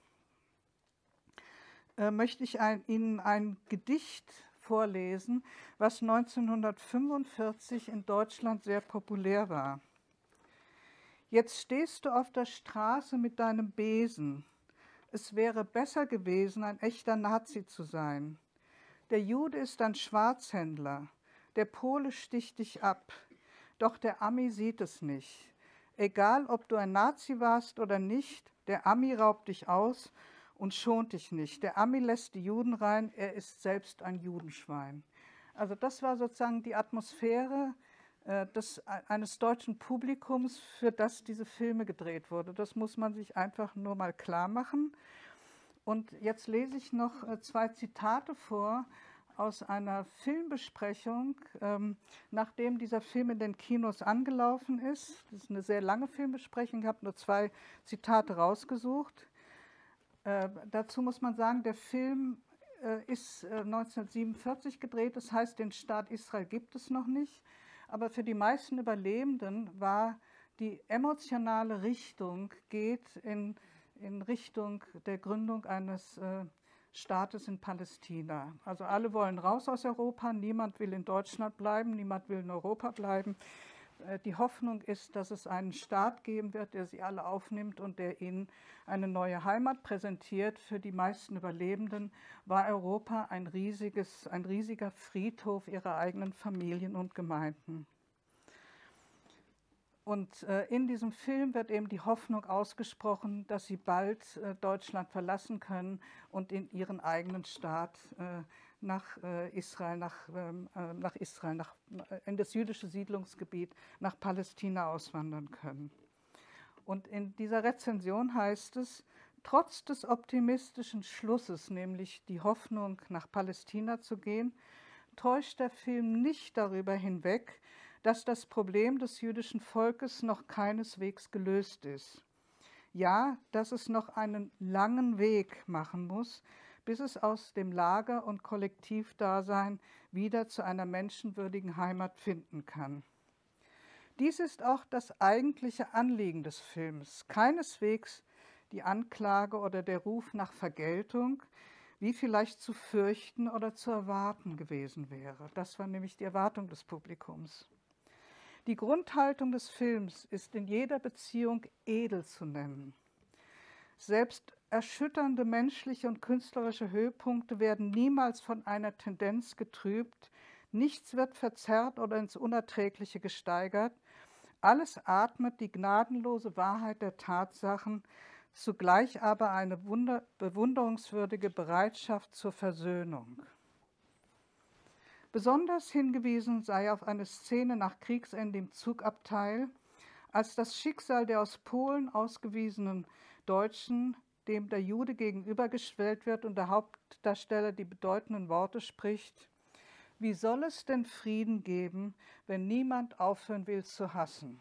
möchte ich ein, Ihnen ein Gedicht vorlesen, was neunzehnhundertfünfundvierzig in Deutschland sehr populär war. Jetzt stehst du auf der Straße mit deinem Besen. Es wäre besser gewesen, ein echter Nazi zu sein. Der Jude ist ein Schwarzhändler. Der Pole sticht dich ab. Doch der Ami sieht es nicht. Egal, ob du ein Nazi warst oder nicht, der Ami raubt dich aus und schont dich nicht. Der Ami lässt die Juden rein, er ist selbst ein Judenschwein. Also das war sozusagen die Atmosphäre äh, des, eines deutschen Publikums, für das diese Filme gedreht wurden. Das muss man sich einfach nur mal klar machen. Und jetzt lese ich noch äh, zwei Zitate vor aus einer Filmbesprechung, ähm, nachdem dieser Film in den Kinos angelaufen ist. Das ist eine sehr lange Filmbesprechung, ich habe nur zwei Zitate rausgesucht. Äh, dazu muss man sagen, der Film äh, ist äh, neunzehnhundertsiebenundvierzig gedreht, das heißt, den Staat Israel gibt es noch nicht. Aber für die meisten Überlebenden war die emotionale Richtung, geht in, in Richtung der Gründung eines äh, Staates in Palästina. Also alle wollen raus aus Europa, niemand will in Deutschland bleiben, niemand will in Europa bleiben. Die Hoffnung ist, dass es einen Staat geben wird, der sie alle aufnimmt und der ihnen eine neue Heimat präsentiert. Für die meisten Überlebenden war Europa ein, riesiges, ein riesiger Friedhof ihrer eigenen Familien und Gemeinden. Und äh, in diesem Film wird eben die Hoffnung ausgesprochen, dass sie bald äh, Deutschland verlassen können und in ihren eigenen Staat äh, nach äh, Israel, nach, ähm, äh, nach Israel, nach, in das jüdische Siedlungsgebiet, nach Palästina auswandern können. Und in dieser Rezension heißt es, trotz des optimistischen Schlusses, nämlich die Hoffnung, nach Palästina zu gehen, täuscht der Film nicht darüber hinweg, dass das Problem des jüdischen Volkes noch keineswegs gelöst ist. Ja, dass es noch einen langen Weg machen muss, bis es aus dem Lager- und Kollektivdasein wieder zu einer menschenwürdigen Heimat finden kann. Dies ist auch das eigentliche Anliegen des Films, keineswegs die Anklage oder der Ruf nach Vergeltung, wie vielleicht zu fürchten oder zu erwarten gewesen wäre. Das war nämlich die Erwartung des Publikums. Die Grundhaltung des Films ist in jeder Beziehung edel zu nennen. Selbst erschütternde menschliche und künstlerische Höhepunkte werden niemals von einer Tendenz getrübt. Nichts wird verzerrt oder ins Unerträgliche gesteigert. Alles atmet die gnadenlose Wahrheit der Tatsachen, zugleich aber eine wunder- bewunderungswürdige Bereitschaft zur Versöhnung. Besonders hingewiesen sei auf eine Szene nach Kriegsende im Zugabteil, als das Schicksal der aus Polen ausgewiesenen Deutschen, dem der Jude gegenübergestellt wird und der Hauptdarsteller die bedeutenden Worte spricht: Wie soll es denn Frieden geben, wenn niemand aufhören will zu hassen?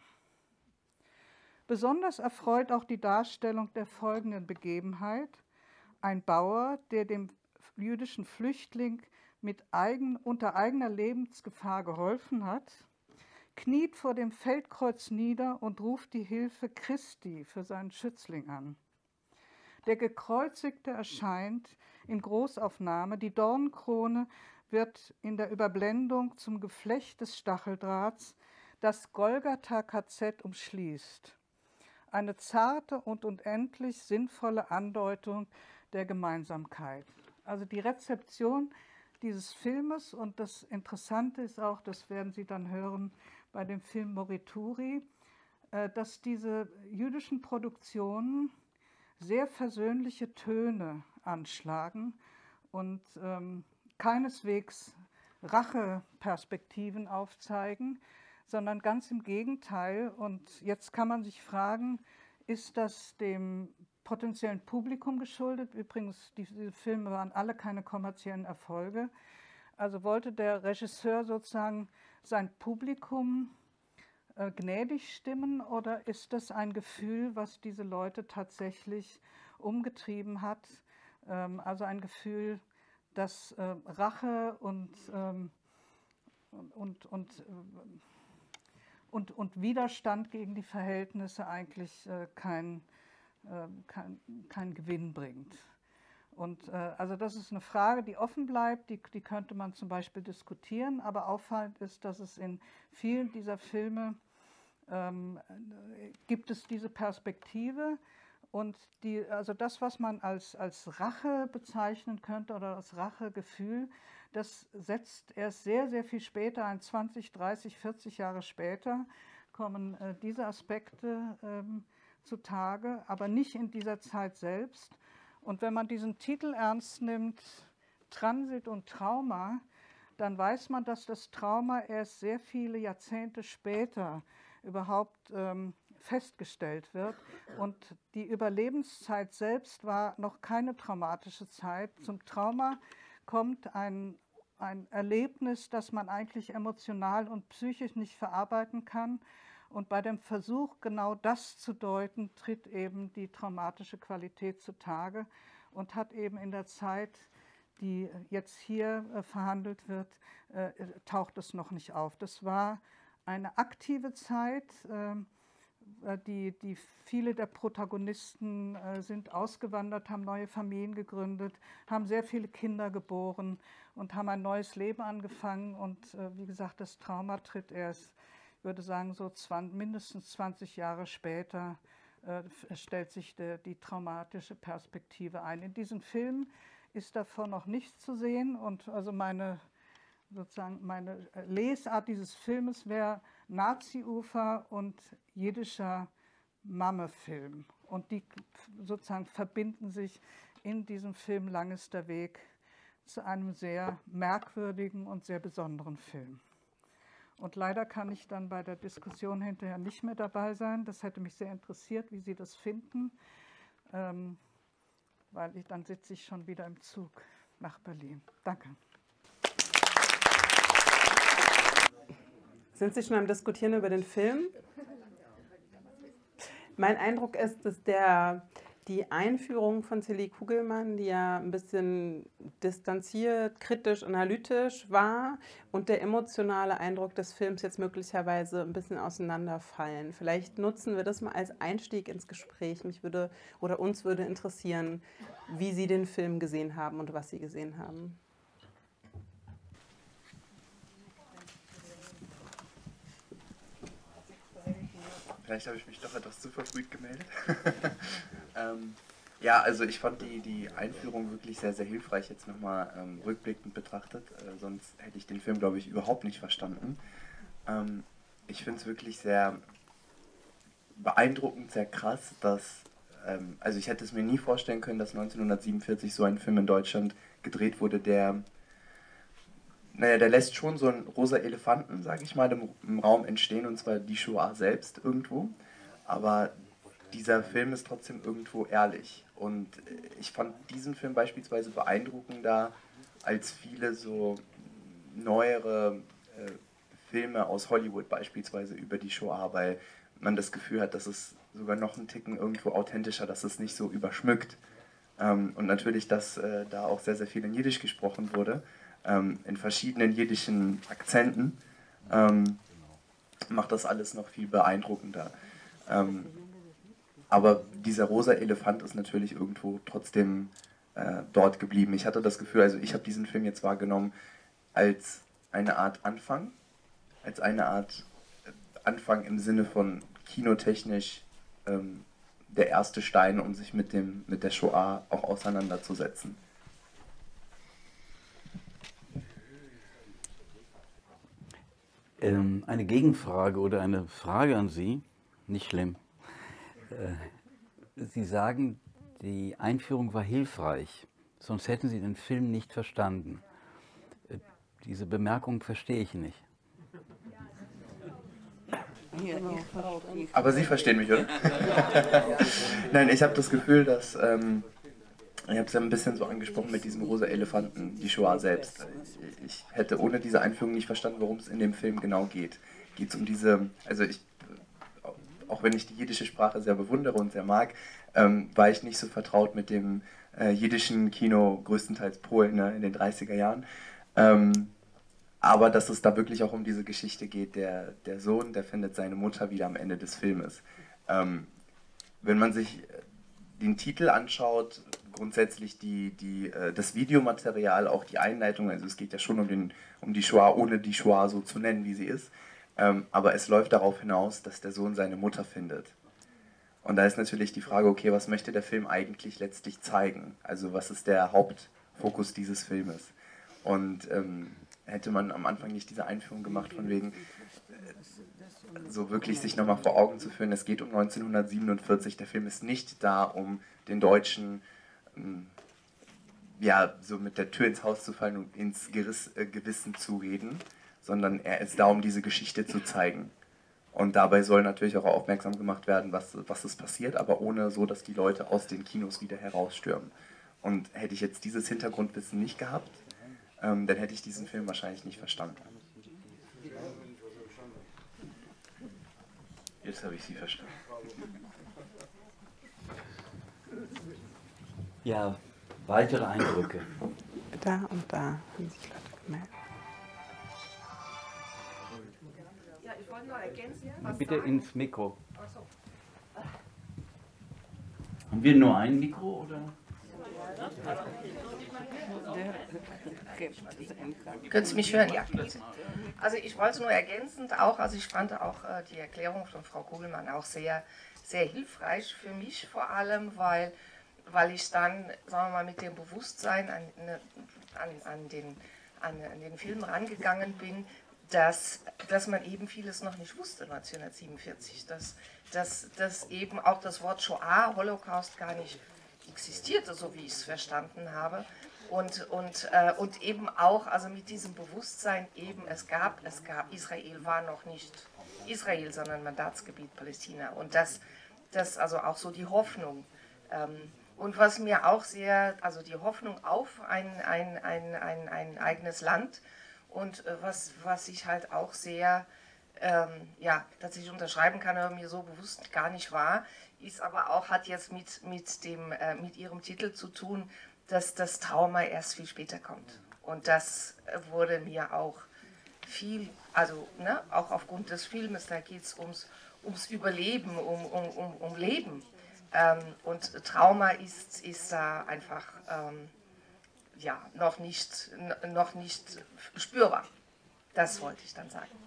Besonders erfreut auch die Darstellung der folgenden Begebenheit: Ein Bauer, der dem jüdischen Flüchtling mit eigen, unter eigener Lebensgefahr geholfen hat, kniet vor dem Feldkreuz nieder und ruft die Hilfe Christi für seinen Schützling an. Der Gekreuzigte erscheint in Großaufnahme, die Dornenkrone wird in der Überblendung zum Geflecht des Stacheldrahts, das Golgatha-K Z umschließt. Eine zarte und unendlich sinnvolle Andeutung der Gemeinsamkeit. Also die Rezeption dieses Filmes, und das Interessante ist auch, das werden Sie dann hören bei dem Film Morituri, dass diese jüdischen Produktionen sehr versöhnliche Töne anschlagen und ähm, keineswegs Racheperspektiven aufzeigen, sondern ganz im Gegenteil. Und jetzt kann man sich fragen, ist das dem potenziellen Publikum geschuldet? Übrigens, diese Filme waren alle keine kommerziellen Erfolge. Also wollte der Regisseur sozusagen sein Publikum äh, gnädig stimmen, oder ist das ein Gefühl, was diese Leute tatsächlich umgetrieben hat? Ähm, also ein Gefühl, dass äh, Rache und, ähm, und, und, äh, und, und Widerstand gegen die Verhältnisse eigentlich äh, kein, äh, kein, kein Gewinn bringt. Und äh, also das ist eine Frage, die offen bleibt, die, die könnte man zum Beispiel diskutieren, aber auffallend ist, dass es in vielen dieser Filme ähm, gibt es diese Perspektive. Und die, also das, was man als, als Rache bezeichnen könnte oder als Rachegefühl, das setzt erst sehr, sehr viel später ein, zwanzig, dreißig, vierzig Jahre später, kommen äh, diese Aspekte ähm, zutage, aber nicht in dieser Zeit selbst. Und wenn man diesen Titel ernst nimmt, Transit und Trauma, dann weiß man, dass das Trauma erst sehr viele Jahrzehnte später überhaupt ähm, festgestellt wird. Und die Überlebenszeit selbst war noch keine traumatische Zeit. Zum Trauma kommt ein, ein Erlebnis, das man eigentlich emotional und psychisch nicht verarbeiten kann. Und bei dem Versuch, genau das zu deuten, tritt eben die traumatische Qualität zutage und hat eben in der Zeit, die jetzt hier äh, verhandelt wird, äh, taucht es noch nicht auf. Das war eine aktive Zeit. Äh, Die, die viele der Protagonisten äh, sind ausgewandert, haben neue Familien gegründet, haben sehr viele Kinder geboren und haben ein neues Leben angefangen. Und äh, wie gesagt, das Trauma tritt erst, ich würde sagen, so zwanzig, mindestens zwanzig Jahre später äh, stellt sich de, die traumatische Perspektive ein. In diesem Film ist davon noch nichts zu sehen. Und also meine, sozusagen meine Lesart dieses Filmes wäre Nazi-Ufer und jiddischer Mamme-Film. Und die sozusagen verbinden sich in diesem Film Lang ist der Weg zu einem sehr merkwürdigen und sehr besonderen Film. Und leider kann ich dann bei der Diskussion hinterher nicht mehr dabei sein. Das hätte mich sehr interessiert, wie Sie das finden, ähm, weil ich, dann sitze ich schon wieder im Zug nach Berlin. Danke. Sind Sie schon am Diskutieren über den Film? Mein Eindruck ist, dass der, die Einführung von Celie Kugelmann, die ja ein bisschen distanziert, kritisch, analytisch war, und der emotionale Eindruck des Films jetzt möglicherweise ein bisschen auseinanderfallen. Vielleicht nutzen wir das mal als Einstieg ins Gespräch. Mich würde, oder uns würde interessieren, wie Sie den Film gesehen haben und was Sie gesehen haben. Vielleicht habe ich mich doch etwas zu verfrüht gemeldet. ähm, ja, also ich fand die, die Einführung wirklich sehr, sehr hilfreich, jetzt nochmal ähm, rückblickend betrachtet. Äh, sonst hätte ich den Film, glaube ich, überhaupt nicht verstanden. Ähm, ich finde es wirklich sehr beeindruckend, sehr krass, dass, ähm, also ich hätte es mir nie vorstellen können, dass neunzehnhundertsiebenundvierzig so ein Film in Deutschland gedreht wurde, der naja, der lässt schon so einen rosa Elefanten, sage ich mal, im, im Raum entstehen, und zwar die Shoah selbst irgendwo. Aber dieser Film ist trotzdem irgendwo ehrlich. Und ich fand diesen Film beispielsweise beeindruckender als viele so neuere äh, Filme aus Hollywood beispielsweise über die Shoah, weil man das Gefühl hat, dass es sogar noch einen Ticken irgendwo authentischer, dass es nicht so überschmückt. Ähm, und natürlich, dass äh, da auch sehr, sehr viel in Jiddisch gesprochen wurde, ähm, in verschiedenen jiddischen Akzenten, ähm, macht das alles noch viel beeindruckender. Ähm, aber dieser rosa Elefant ist natürlich irgendwo trotzdem äh, dort geblieben. Ich hatte das Gefühl, also ich habe diesen Film jetzt wahrgenommen als eine Art Anfang, als eine Art Anfang im Sinne von kinotechnisch ähm, der erste Stein, um sich mit, dem, mit der Shoah auch auseinanderzusetzen. Ähm, eine Gegenfrage oder eine Frage an Sie, nicht schlimm. Äh, Sie sagen, die Einführung war hilfreich, sonst hätten Sie den Film nicht verstanden. Äh, diese Bemerkung verstehe ich nicht. Aber Sie verstehen mich, oder? Nein, ich habe das Gefühl, dass, ähm, ich habe es ja ein bisschen so angesprochen mit diesem rosa Elefanten, die Shoah selbst. Ich hätte ohne diese Einführung nicht verstanden, worum es in dem Film genau geht. Geht es um diese, also ich, auch wenn ich die jiddische Sprache sehr bewundere und sehr mag, ähm, war ich nicht so vertraut mit dem äh, jiddischen Kino, größtenteils Polen, ne, in den dreißiger Jahren. Ähm, Aber dass es da wirklich auch um diese Geschichte geht, der, der Sohn, der findet seine Mutter wieder am Ende des Filmes. Ähm, wenn man sich den Titel anschaut, grundsätzlich die, die, das Videomaterial, auch die Einleitung, also es geht ja schon um, den, um die Shoah, ohne die Shoah so zu nennen, wie sie ist, ähm, aber es läuft darauf hinaus, dass der Sohn seine Mutter findet. Und da ist natürlich die Frage, okay, was möchte der Film eigentlich letztlich zeigen? Also was ist der Hauptfokus dieses Filmes? Und ähm, hätte man am Anfang nicht diese Einführung gemacht, von wegen so wirklich sich nochmal vor Augen zu führen, es geht um neunzehnhundertsiebenundvierzig, der Film ist nicht da, um den Deutschen ähm, ja, so mit der Tür ins Haus zu fallen und ins Geriss, äh, Gewissen zu reden, sondern er ist da, um diese Geschichte zu zeigen. Und dabei soll natürlich auch aufmerksam gemacht werden, was, was ist passiert, aber ohne so, dass die Leute aus den Kinos wieder herausstürmen. Und hätte ich jetzt dieses Hintergrundwissen nicht gehabt, ähm, dann hätte ich diesen Film wahrscheinlich nicht verstanden. Jetzt habe ich Sie verstanden. Ja, weitere Eindrücke. Da und da haben sich Leute gemeldet. Ja, ich wollte noch ergänzen. Was Bitte sagen. ins Mikro. Ach so. Haben wir nur ein Mikro oder? Können Sie mich hören? Ja. Also ich wollte nur ergänzend auch, also ich fand auch äh, die Erklärung von Frau Kugelmann auch sehr, sehr hilfreich für mich vor allem, weil, weil ich dann, sagen wir mal, mit dem Bewusstsein an, an, an, den, an, an den Film rangegangen bin, dass, dass man eben vieles noch nicht wusste neunzehnhundertsiebenundvierzig, dass, dass, dass eben auch das Wort Shoah, Holocaust gar nicht existierte, so wie ich es verstanden habe. Und, und, äh, und eben auch, also mit diesem Bewusstsein eben, es gab, es gab, Israel war noch nicht Israel, sondern Mandatsgebiet Palästina. Und das, das also auch so die Hoffnung. Ähm, und was mir auch sehr, also die Hoffnung auf ein, ein, ein, ein, ein eigenes Land und äh, was, was ich halt auch sehr, ähm, ja, tatsächlich unterschreiben kann, aber mir so bewusst gar nicht war, ist aber auch, hat jetzt mit, mit, dem, äh, mit ihrem Titel zu tun, dass das Trauma erst viel später kommt. Und das wurde mir auch viel, also ne, auch aufgrund des Filmes, da geht es ums, ums Überleben, um, um, um, um Leben. Ähm, und Trauma ist, ist da einfach ähm, ja, noch, nicht, noch nicht spürbar. Das wollte ich dann sagen.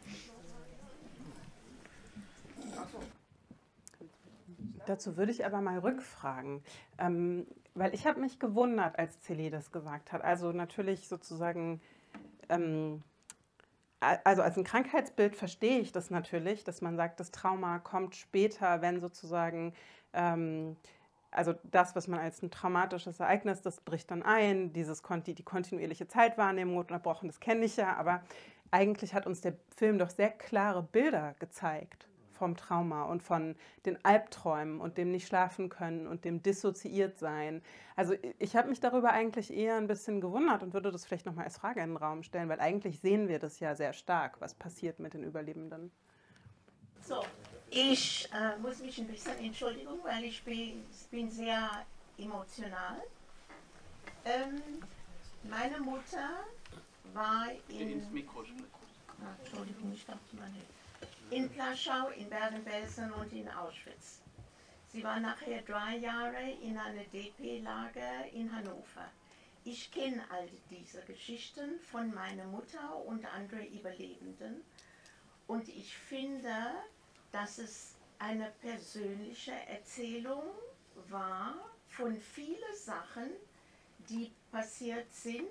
Dazu würde ich aber mal rückfragen, ähm, weil ich habe mich gewundert, als Celie das gesagt hat. Also natürlich sozusagen, ähm, also als ein Krankheitsbild verstehe ich das natürlich, dass man sagt, das Trauma kommt später, wenn sozusagen ähm, also das, was man als ein traumatisches Ereignis, das bricht dann ein, dieses, die kontinuierliche Zeitwahrnehmung unterbrochen, das kenne ich ja, aber eigentlich hat uns der Film doch sehr klare Bilder gezeigt vom Trauma und von den Albträumen und dem nicht schlafen können und dem dissoziiert sein. Also ich habe mich darüber eigentlich eher ein bisschen gewundert und würde das vielleicht nochmal als Frage in den Raum stellen, weil eigentlich sehen wir das ja sehr stark, was passiert mit den Überlebenden. So, ich äh, muss mich ein bisschen entschuldigen, weil ich bin, bin sehr emotional. Ähm, meine Mutter war in... Ah, Entschuldigung, ich dachte meine... in Plaschau, in Bergen-Belsen und in Auschwitz. Sie war nachher drei Jahre in einer D P-Lager in Hannover. Ich kenne all diese Geschichten von meiner Mutter und anderen Überlebenden und ich finde, dass es eine persönliche Erzählung war von vielen Sachen, die passiert sind,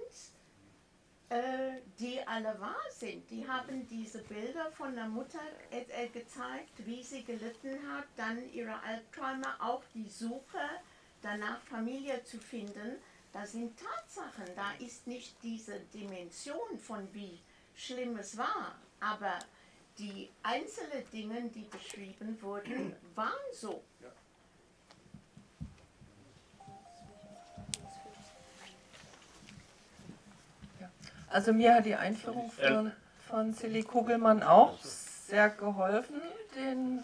die alle wahr sind. Die haben diese Bilder von der Mutter äh, gezeigt, wie sie gelitten hat, dann ihre Albträume, auch die Suche danach Familie zu finden. Das sind Tatsachen, da ist nicht diese Dimension von wie schlimm es war, aber die einzelnen Dinge, die beschrieben wurden, waren so. Also mir hat die Einführung von, von Silly Kugelmann auch sehr geholfen, den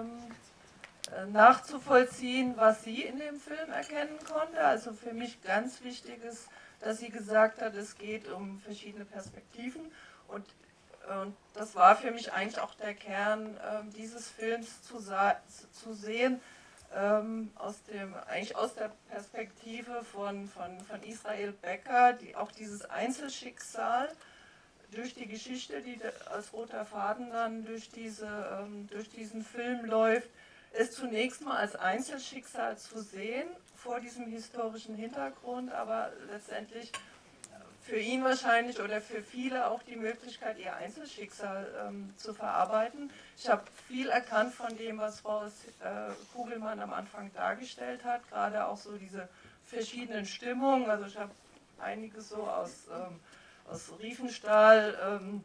ähm, nachzuvollziehen, was sie in dem Film erkennen konnte. Also für mich ganz wichtig ist, dass sie gesagt hat, es geht um verschiedene Perspektiven und, und das war für mich eigentlich auch der Kern äh, dieses Films zu, zu sehen, Ähm, aus dem, eigentlich aus der Perspektive von, von, von Israel Becker, die auch dieses Einzelschicksal durch die Geschichte, die als roter Faden dann durch, diese, ähm, durch diesen Film läuft, ist zunächst mal als Einzelschicksal zu sehen, vor diesem historischen Hintergrund, aber letztendlich für ihn wahrscheinlich oder für viele auch die Möglichkeit, ihr Einzelschicksal ähm, zu verarbeiten. Ich habe viel erkannt von dem, was Frau äh, Kugelmann am Anfang dargestellt hat, gerade auch so diese verschiedenen Stimmungen. Also ich habe einiges so aus, ähm, aus Riefenstahl, ähm,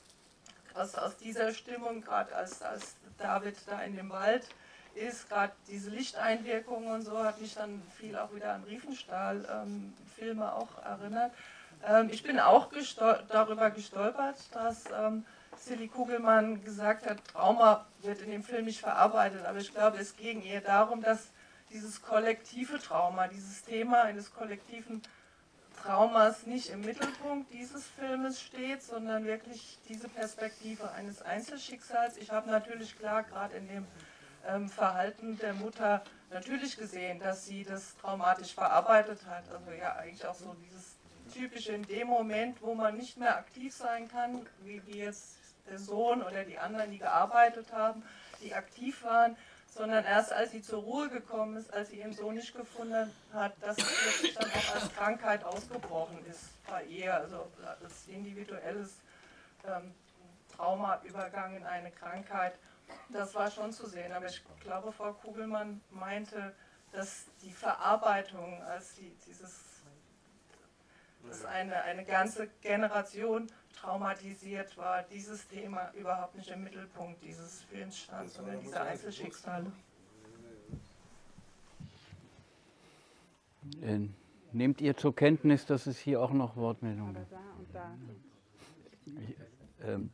aus, aus dieser Stimmung, gerade als, als David da in dem Wald ist, gerade diese Lichteinwirkungen und so, hat mich dann viel auch wieder an Riefenstahl-Filme ähm, auch erinnert. Ähm, ich bin auch gestol darüber gestolpert, dass ähm, Silly Kugelmann gesagt hat, Trauma wird in dem Film nicht verarbeitet, aber ich glaube, es ging eher darum, dass dieses kollektive Trauma, dieses Thema eines kollektiven Traumas nicht im Mittelpunkt dieses Filmes steht, sondern wirklich diese Perspektive eines Einzelschicksals. Ich habe natürlich klar, gerade in dem ähm, Verhalten der Mutter, natürlich gesehen, dass sie das traumatisch verarbeitet hat. Also ja, eigentlich auch so dieses typische in dem Moment, wo man nicht mehr aktiv sein kann, wie, wie jetzt der Sohn oder die anderen, die gearbeitet haben, die aktiv waren, sondern erst als sie zur Ruhe gekommen ist, als sie ihren Sohn nicht gefunden hat, dass es plötzlich dann auch als Krankheit ausgebrochen ist bei ihr, also das individuelles ähm, Trauma übergang in eine Krankheit, das war schon zu sehen. Aber ich glaube, Frau Kugelmann meinte, dass die Verarbeitung, als die, dieses dass eine, eine ganze Generation traumatisiert war, dieses Thema überhaupt nicht im Mittelpunkt dieses Films stand, sondern diese Einzelschicksale. Äh, nehmt ihr zur Kenntnis, dass es hier auch noch Wortmeldungen gibt? Da und da. Ich, ähm,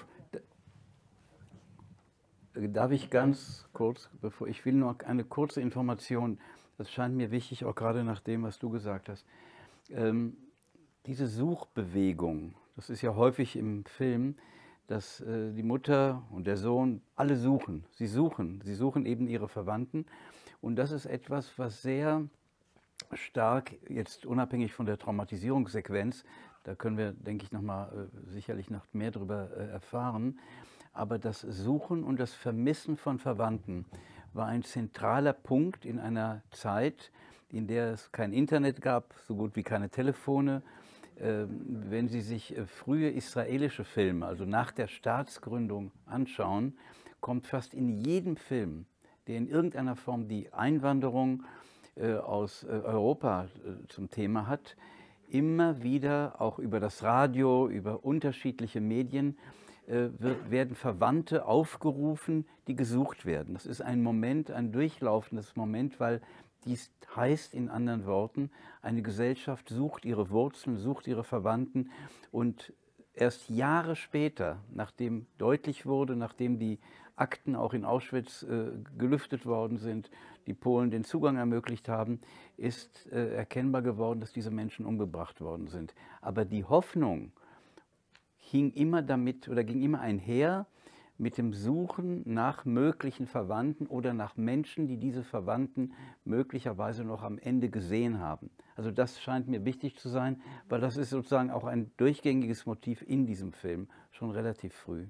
darf ich ganz kurz, bevor ich will nur eine kurze Information, das scheint mir wichtig, auch gerade nach dem, was du gesagt hast. Ähm, Diese Suchbewegung, das ist ja häufig im Film, dass äh, die Mutter und der Sohn alle suchen. Sie suchen, sie suchen eben ihre Verwandten. Und das ist etwas, was sehr stark, jetzt unabhängig von der Traumatisierungssequenz, da können wir, denke ich, noch mal äh, sicherlich noch mehr darüber äh, erfahren, aber das Suchen und das Vermissen von Verwandten war ein zentraler Punkt in einer Zeit, in der es kein Internet gab, so gut wie keine Telefone. Wenn Sie sich frühe israelische Filme, also nach der Staatsgründung, anschauen, kommt fast in jedem Film, der in irgendeiner Form die Einwanderung äh, aus äh, Europa äh, zum Thema hat, immer wieder auch über das Radio, über unterschiedliche Medien, äh, wird, werden Verwandte aufgerufen, die gesucht werden. Das ist ein Moment, ein durchlaufendes Moment, weil dies heißt in anderen Worten, eine Gesellschaft sucht ihre Wurzeln, sucht ihre Verwandten und erst Jahre später, nachdem deutlich wurde, nachdem die Akten auch in Auschwitz äh, gelüftet worden sind, die Polen den Zugang ermöglicht haben, ist äh, erkennbar geworden, dass diese Menschen umgebracht worden sind. Aber die Hoffnung hing immer damit oder ging immer einher mit dem Suchen nach möglichen Verwandten oder nach Menschen, die diese Verwandten möglicherweise noch am Ende gesehen haben. Also das scheint mir wichtig zu sein, weil das ist sozusagen auch ein durchgängiges Motiv in diesem Film, schon relativ früh.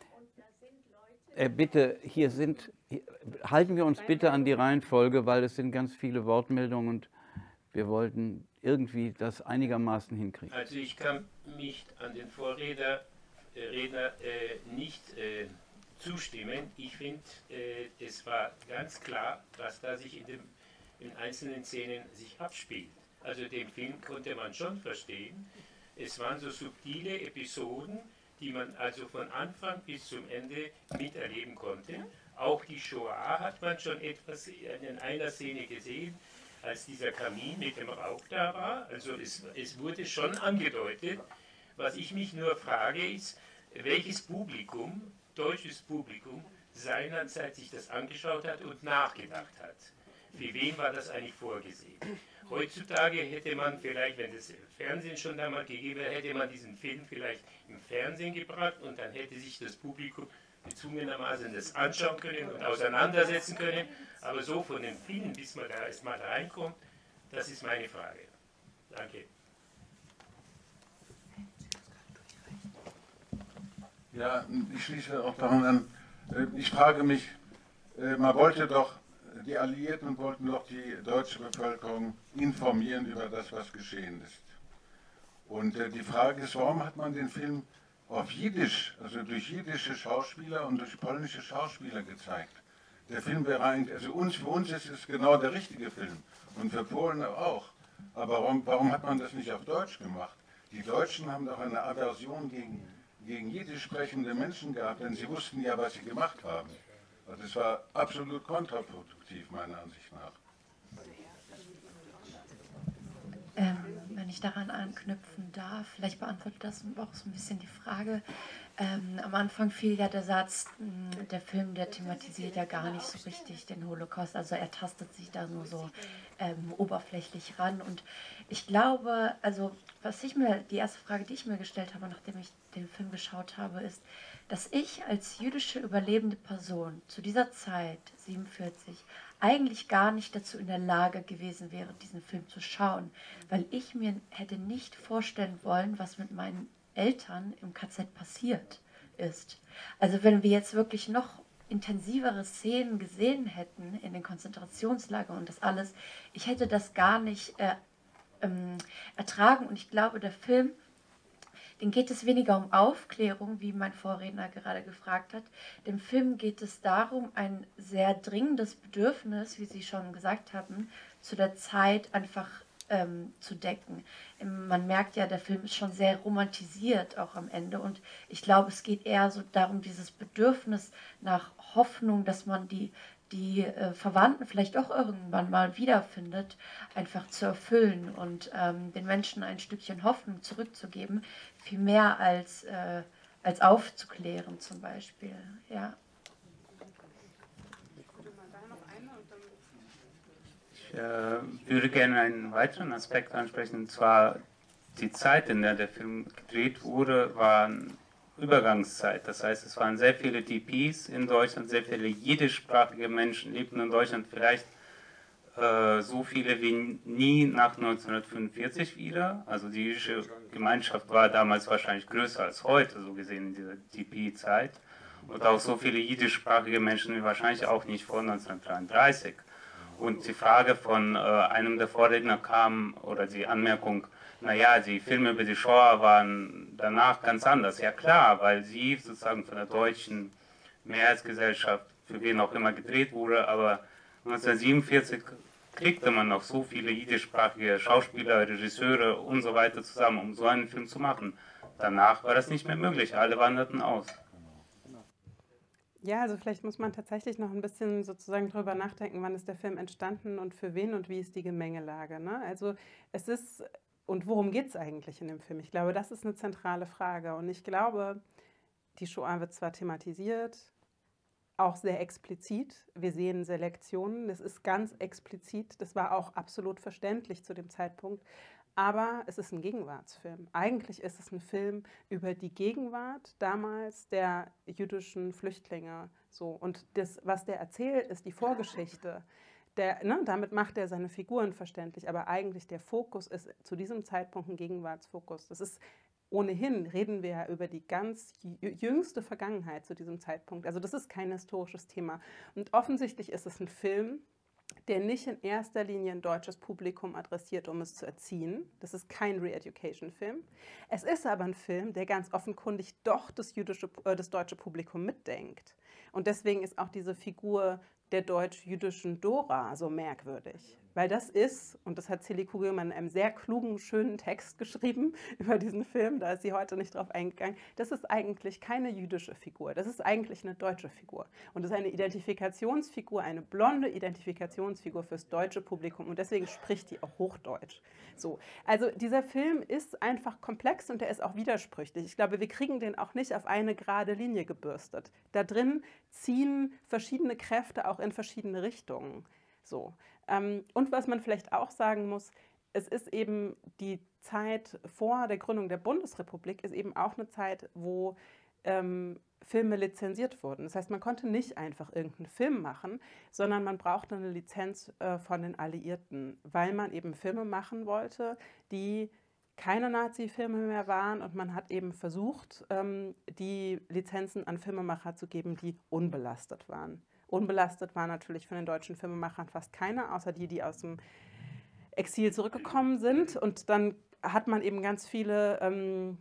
Äh, bitte, hier sind, hier, halten wir uns bitte an die Reihenfolge, weil es sind ganz viele Wortmeldungen und wir wollten irgendwie das einigermaßen hinkriegen. Also ich kann mich an den Vorredner Redner äh, nicht äh, zustimmen. Ich finde, äh, es war ganz klar, was da sich in, dem, in einzelnen Szenen sich abspielt. Also den Film konnte man schon verstehen. Es waren so subtile Episoden, die man also von Anfang bis zum Ende miterleben konnte. Auch die Shoah hat man schon etwas in einer Szene gesehen, als dieser Kamin mit dem Rauch da war. Also es, es wurde schon angedeutet. Was ich mich nur frage ist, welches Publikum, deutsches Publikum, seinerzeit sich das angeschaut hat und nachgedacht hat. Für wen war das eigentlich vorgesehen? Heutzutage hätte man vielleicht, wenn das Fernsehen schon damals gegeben hätte, hätte man diesen Film vielleicht im Fernsehen gebracht und dann hätte sich das Publikum gezwungenermaßen das anschauen können und auseinandersetzen können. Aber so von dem Film, bis man da erstmal reinkommt, das ist meine Frage. Danke. Ja, ich schließe auch daran an. Ich frage mich, man wollte doch, die Alliierten wollten doch die deutsche Bevölkerung informieren über das, was geschehen ist. Und die Frage ist, warum hat man den Film auf Jiddisch, also durch jiddische Schauspieler und durch polnische Schauspieler gezeigt? Der Film wäre eigentlich, also uns, für uns ist es genau der richtige Film und für Polen auch. Aber warum, warum hat man das nicht auf Deutsch gemacht? Die Deutschen haben doch eine Aversion gegen gegen jiddisch sprechende Menschen gehabt, denn sie wussten ja, was sie gemacht haben. Also es war absolut kontraproduktiv, meiner Ansicht nach. Ähm, wenn ich daran anknüpfen darf, vielleicht beantwortet das auch so ein bisschen die Frage. Ähm, am Anfang fiel ja der Satz, mh, der Film, der thematisiert ja gar nicht so richtig den Holocaust, also er tastet sich da nur so ähm, oberflächlich ran. Und ich glaube, also was ich mir, die erste Frage, die ich mir gestellt habe, nachdem ich den Film geschaut habe, ist, dass ich als jüdische überlebende Person zu dieser Zeit, siebenundvierzig, eigentlich gar nicht dazu in der Lage gewesen wäre, diesen Film zu schauen, weil ich mir hätte nicht vorstellen wollen, was mit meinen Eltern im K Z passiert ist. Also wenn wir jetzt wirklich noch intensivere Szenen gesehen hätten in den Konzentrationslagern und das alles, ich hätte das gar nicht äh, ähm, ertragen. Und ich glaube, der Film, den geht es weniger um Aufklärung, wie mein Vorredner gerade gefragt hat. Dem Film geht es darum, ein sehr dringendes Bedürfnis, wie Sie schon gesagt haben, zu der Zeit einfach ähm, zu decken. Man merkt ja, der Film ist schon sehr romantisiert auch am Ende und ich glaube, es geht eher so darum, dieses Bedürfnis nach Hoffnung, dass man die, die äh, Verwandten vielleicht auch irgendwann mal wiederfindet, einfach zu erfüllen und ähm, den Menschen ein Stückchen Hoffnung zurückzugeben, viel mehr als, äh, als aufzuklären zum Beispiel. Ja. Ich äh, würde gerne einen weiteren Aspekt ansprechen, und zwar die Zeit, in der der Film gedreht wurde, war eine Übergangszeit. Das heißt, es waren sehr viele D Ps in Deutschland, sehr viele jiddischsprachige Menschen lebten in Deutschland, vielleicht äh, so viele wie nie nach neunzehnhundertfünfundvierzig wieder. Also die jüdische Gemeinschaft war damals wahrscheinlich größer als heute, so gesehen in dieser D P-Zeit. Und auch so viele jiddischsprachige Menschen wie wahrscheinlich auch nicht vor neunzehnhundertdreiunddreißig. Und die Frage von äh, einem der Vorredner kam, oder die Anmerkung, naja, die Filme über die Shoah waren danach ganz anders. Ja klar, weil sie sozusagen von der deutschen Mehrheitsgesellschaft, für wen auch immer gedreht wurde, aber neunzehnhundertsiebenundvierzig kriegte man noch so viele jiddischsprachige Schauspieler, Regisseure und so weiter zusammen, um so einen Film zu machen. Danach war das nicht mehr möglich, alle wanderten aus. Ja, also vielleicht muss man tatsächlich noch ein bisschen sozusagen drüber nachdenken, wann ist der Film entstanden und für wen und wie ist die Gemengelage. Ne? Also es ist, und worum geht es eigentlich in dem Film? Ich glaube, das ist eine zentrale Frage. Und ich glaube, die Shoah wird zwar thematisiert, auch sehr explizit. Wir sehen Selektionen, das ist ganz explizit, das war auch absolut verständlich zu dem Zeitpunkt. Aber es ist ein Gegenwartsfilm. Eigentlich ist es ein Film über die Gegenwart damals der jüdischen Flüchtlinge. So. Und das, was der erzählt, ist die Vorgeschichte. Der, ne, damit macht er seine Figuren verständlich. Aber eigentlich der Fokus ist zu diesem Zeitpunkt ein Gegenwartsfokus. Das ist ohnehin, reden wir ja über die ganz jüngste Vergangenheit zu diesem Zeitpunkt. Also das ist kein historisches Thema. Und offensichtlich ist es ein Film, der nicht in erster Linie ein deutsches Publikum adressiert, um es zu erziehen. Das ist kein Re-Education-Film. Es ist aber ein Film, der ganz offenkundig doch das, jüdische, äh, das deutsche Publikum mitdenkt. Und deswegen ist auch diese Figur der deutsch-jüdischen Dora so merkwürdig. Weil das ist, und das hat Celie Kugelmann in einem sehr klugen, schönen Text geschrieben über diesen Film, da ist sie heute nicht drauf eingegangen, das ist eigentlich keine jüdische Figur, das ist eigentlich eine deutsche Figur. Und das ist eine Identifikationsfigur, eine blonde Identifikationsfigur fürs deutsche Publikum und deswegen spricht die auch Hochdeutsch. So. Also dieser Film ist einfach komplex und der ist auch widersprüchlich. Ich glaube, wir kriegen den auch nicht auf eine gerade Linie gebürstet. Da drin ziehen verschiedene Kräfte auch in verschiedene Richtungen. So. Und was man vielleicht auch sagen muss, es ist eben die Zeit vor der Gründung der Bundesrepublik, ist eben auch eine Zeit, wo ähm, Filme lizenziert wurden. Das heißt, man konnte nicht einfach irgendeinen Film machen, sondern man brauchte eine Lizenz äh, von den Alliierten, weil man eben Filme machen wollte, die keine Nazi-Filme mehr waren und man hat eben versucht, ähm, die Lizenzen an Filmemacher zu geben, die unbelastet waren. Unbelastet war natürlich von den deutschen Filmemachern fast keiner, außer die, die aus dem Exil zurückgekommen sind. Und dann hat man eben ganz viele ähm,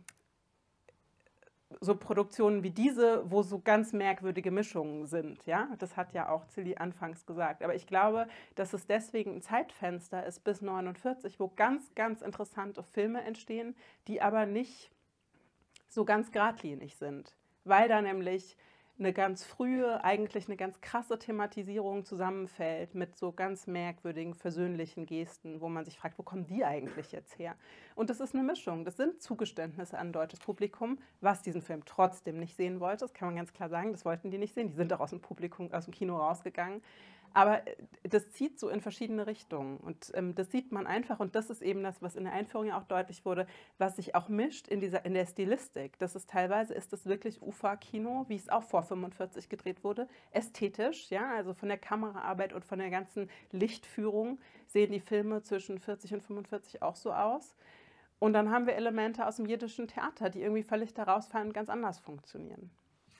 so Produktionen wie diese, wo so ganz merkwürdige Mischungen sind. Ja? Das hat ja auch Celie anfangs gesagt. Aber ich glaube, dass es deswegen ein Zeitfenster ist bis neunundvierzig, wo ganz, ganz interessante Filme entstehen, die aber nicht so ganz geradlinig sind. Weil da nämlich eine ganz frühe, eigentlich eine ganz krasse Thematisierung zusammenfällt mit so ganz merkwürdigen, versöhnlichen Gesten, wo man sich fragt, wo kommen die eigentlich jetzt her? Und das ist eine Mischung. Das sind Zugeständnisse an ein deutsches Publikum, was diesen Film trotzdem nicht sehen wollte. Das kann man ganz klar sagen, das wollten die nicht sehen. Die sind auch aus dem Publikum, aus dem Kino rausgegangen. Aber das zieht so in verschiedene Richtungen und ähm, das sieht man einfach und das ist eben das, was in der Einführung ja auch deutlich wurde, was sich auch mischt in, dieser, in der Stilistik. Das ist teilweise, ist das wirklich U F A-Kino, wie es auch vor fünfundvierzig gedreht wurde, ästhetisch, ja, also von der Kameraarbeit und von der ganzen Lichtführung sehen die Filme zwischen vierzig und fünfundvierzig auch so aus. Und dann haben wir Elemente aus dem jiddischen Theater, die irgendwie völlig daraus fallen und ganz anders funktionieren.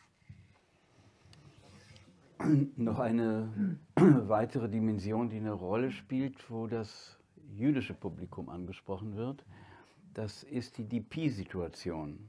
Noch eine weitere Dimension, die eine Rolle spielt, wo das jüdische Publikum angesprochen wird, das ist die D P-Situation.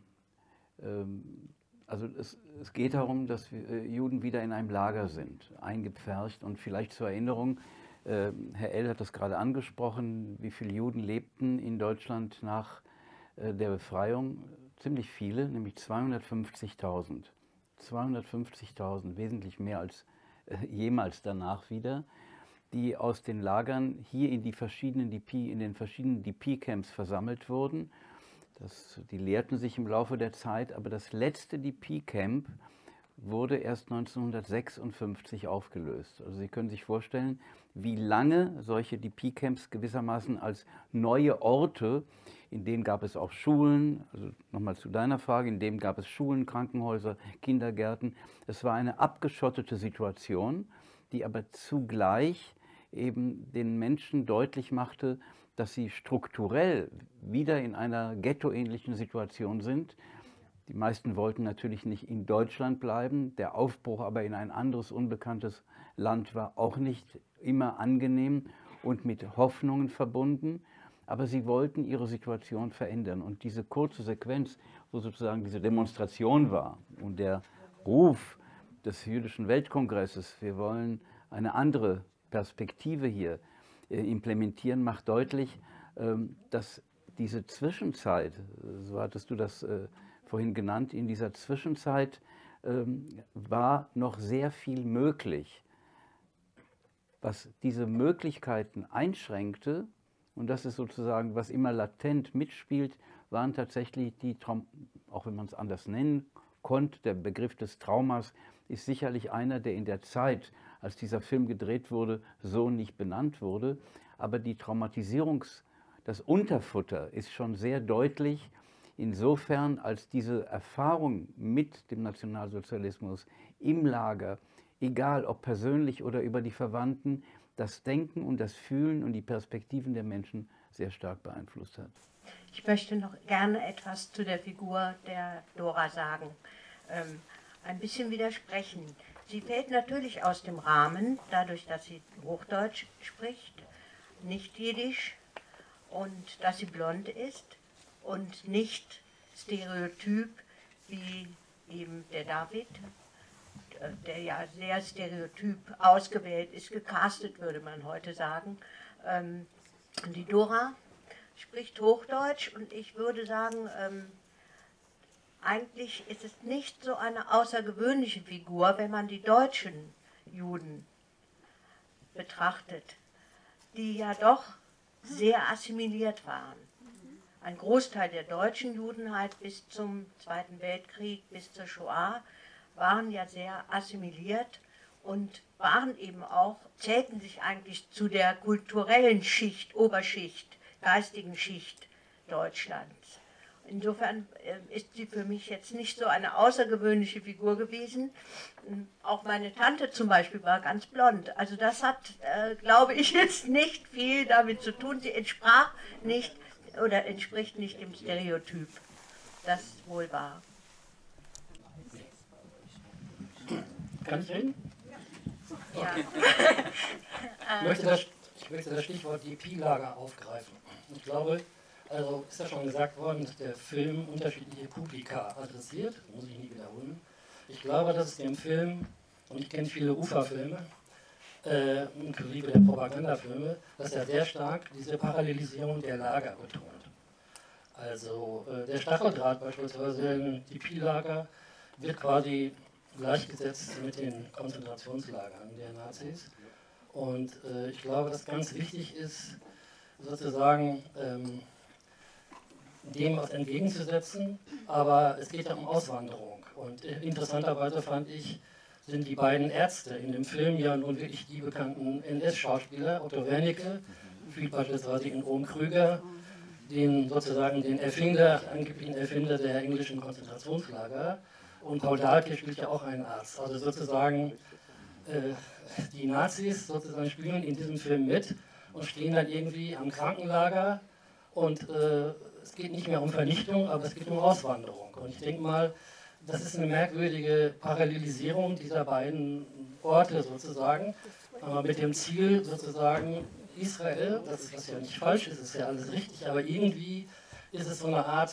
Also es, es geht darum, dass wir Juden wieder in einem Lager sind, eingepfercht. Und vielleicht zur Erinnerung, Herr L. hat das gerade angesprochen, wie viele Juden lebten in Deutschland nach der Befreiung? Ziemlich viele, nämlich zweihundertfünfzigtausend. zweihundertfünfzigtausend, wesentlich mehr als äh, jemals danach wieder, die aus den Lagern hier in die verschiedenen D P, in den verschiedenen D P-Camps versammelt wurden. Das, die leerten sich im Laufe der Zeit, aber das letzte D P-Camp wurde erst neunzehnhundertsechsundfünfzig aufgelöst. Also Sie können sich vorstellen, wie lange solche D P-Camps gewissermaßen als neue Orte, in denen gab es auch Schulen, also nochmal zu deiner Frage, in denen gab es Schulen, Krankenhäuser, Kindergärten. Es war eine abgeschottete Situation, die aber zugleich eben den Menschen deutlich machte, dass sie strukturell wieder in einer ghettoähnlichen Situation sind. Die meisten wollten natürlich nicht in Deutschland bleiben. Der Aufbruch aber in ein anderes, unbekanntes Land war auch nicht immer angenehm und mit Hoffnungen verbunden. Aber sie wollten ihre Situation verändern. Und diese kurze Sequenz, wo sozusagen diese Demonstration war und der Ruf des Jüdischen Weltkongresses, wir wollen eine andere Perspektive hier, implementieren, macht deutlich, dass diese Zwischenzeit, so hattest du das vorhin genannt, in dieser Zwischenzeit war noch sehr viel möglich. Was diese Möglichkeiten einschränkte, und das ist sozusagen, was immer latent mitspielt, waren tatsächlich die, Traum auch wenn man es anders nennen konnte, der Begriff des Traumas ist sicherlich einer, der in der Zeit, als dieser Film gedreht wurde, so nicht benannt wurde. Aber die Traumatisierungs-, das Unterfutter ist schon sehr deutlich, insofern, als diese Erfahrung mit dem Nationalsozialismus im Lager, egal ob persönlich oder über die Verwandten, das Denken und das Fühlen und die Perspektiven der Menschen sehr stark beeinflusst hat. Ich möchte noch gerne etwas zu der Figur der Dora sagen. Ähm, ein bisschen widersprechen. Sie fällt natürlich aus dem Rahmen, dadurch, dass sie Hochdeutsch spricht, nicht Jiddisch und dass sie blond ist und nicht stereotyp wie eben der David, der ja sehr stereotyp ausgewählt ist, gecastet, würde man heute sagen. Ähm, die Dora spricht Hochdeutsch und ich würde sagen, ähm, eigentlich ist es nicht so eine außergewöhnliche Figur, wenn man die deutschen Juden betrachtet, die ja doch sehr assimiliert waren. Ein Großteil der deutschen Juden halt bis zum Zweiten Weltkrieg, bis zur Shoah, waren ja sehr assimiliert und waren eben auch, zählten sich eigentlich zu der kulturellen Schicht, Oberschicht, geistigen Schicht Deutschlands. Insofern ist sie für mich jetzt nicht so eine außergewöhnliche Figur gewesen. Auch meine Tante zum Beispiel war ganz blond. Also das hat, äh, glaube ich, jetzt nicht viel damit zu tun. Sie entsprach nicht oder entspricht nicht dem Stereotyp. Das wohl wahr. Kann ich reden? Ja. Okay. ich, möchte das, ich möchte das Stichwort D P-Lager aufgreifen. Ich glaube, also ist ja schon gesagt worden, dass der Film unterschiedliche Publika adressiert, muss ich nie wiederholen. Ich glaube, dass es dem Film, und ich kenne viele Uferfilme, äh, inklusive der Propagandafilme, dass er sehr stark diese Parallelisierung der Lager betont. Also äh, der Stacheldraht beispielsweise im D P-Lager wird quasi gleichgesetzt mit den Konzentrationslagern der Nazis. Und äh, ich glaube, dass ganz wichtig ist, sozusagen ähm, dem was entgegenzusetzen, aber es geht ja um Auswanderung. Und äh, interessanterweise fand ich, sind die beiden Ärzte in dem Film ja nun wirklich die bekannten N S-Schauspieler, Otto Wernicke, spielt beispielsweise in Ohm Krüger, den sozusagen den Erfinder, angeblichen Erfinder der englischen Konzentrationslager. Und Paul Dahlke spielt ja auch einen Arzt. Also sozusagen äh, die Nazis sozusagen spielen in diesem Film mit und stehen dann irgendwie am Krankenlager und äh, es geht nicht mehr um Vernichtung, aber es geht um Auswanderung. Und ich denke mal, das ist eine merkwürdige Parallelisierung dieser beiden Orte sozusagen, aber mit dem Ziel sozusagen Israel, das, was ja nicht falsch ist, ist ja alles richtig, aber irgendwie ist es so eine Art,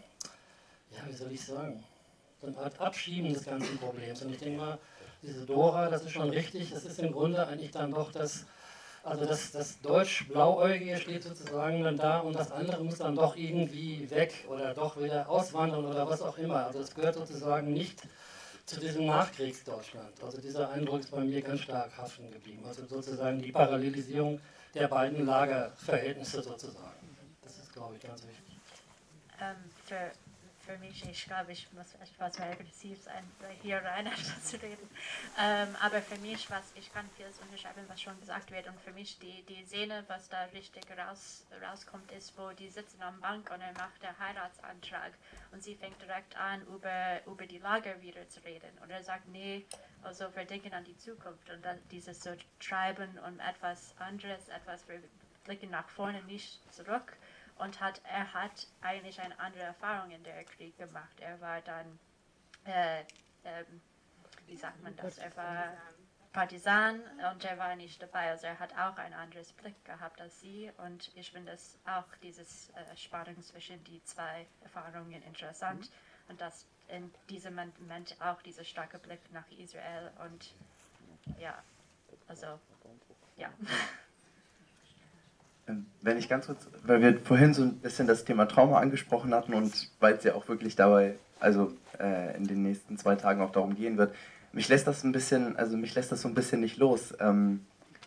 ja wie soll ich sagen, so eine Art Abschieben des ganzen Problems. Und ich denke mal, diese Dora, das ist schon richtig, das ist im Grunde eigentlich dann doch das, also das, das Deutsch-Blauäugige steht sozusagen dann da und das andere muss dann doch irgendwie weg oder doch wieder auswandern oder was auch immer. Also das gehört sozusagen nicht zu diesem Nachkriegsdeutschland. Also dieser Eindruck ist bei mir ganz stark haften geblieben. Also sozusagen die Parallelisierung der beiden Lagerverhältnisse sozusagen. Das ist, glaube ich, ganz wichtig. Ähm, für Für mich, ich glaube, ich muss etwas mehr aggressiv sein, hier rein zu reden. Ähm, aber für mich, was ich kann vieles unterschreiben, was schon gesagt wird. Und für mich die, die Szene, was da richtig raus, rauskommt, ist, wo die sitzen am Bank und er macht den Heiratsantrag. Und sie fängt direkt an, über, über die Lager wieder zu reden. Und er sagt, nee, also wir denken an die Zukunft. Und dann dieses so Treiben und etwas anderes, etwas, wir blicken nach vorne, nicht zurück. Und hat, er hat eigentlich eine andere Erfahrung in der Krieg gemacht. Er war dann, äh, ähm, wie sagt man das, er war Partisan und er war nicht dabei. Also er hat auch ein anderes Blick gehabt als sie. Und ich finde es auch dieses äh, Spannung zwischen die zwei Erfahrungen interessant. Mhm. Und dass in diesem Moment auch dieser starke Blick nach Israel und ja, also ja. Wenn ich ganz kurz, weil wir vorhin so ein bisschen das Thema Trauma angesprochen hatten und weil es ja auch wirklich dabei, also äh, in den nächsten zwei Tagen auch darum gehen wird, mich lässt das ein bisschen, also mich lässt das so ein bisschen nicht los. Ähm,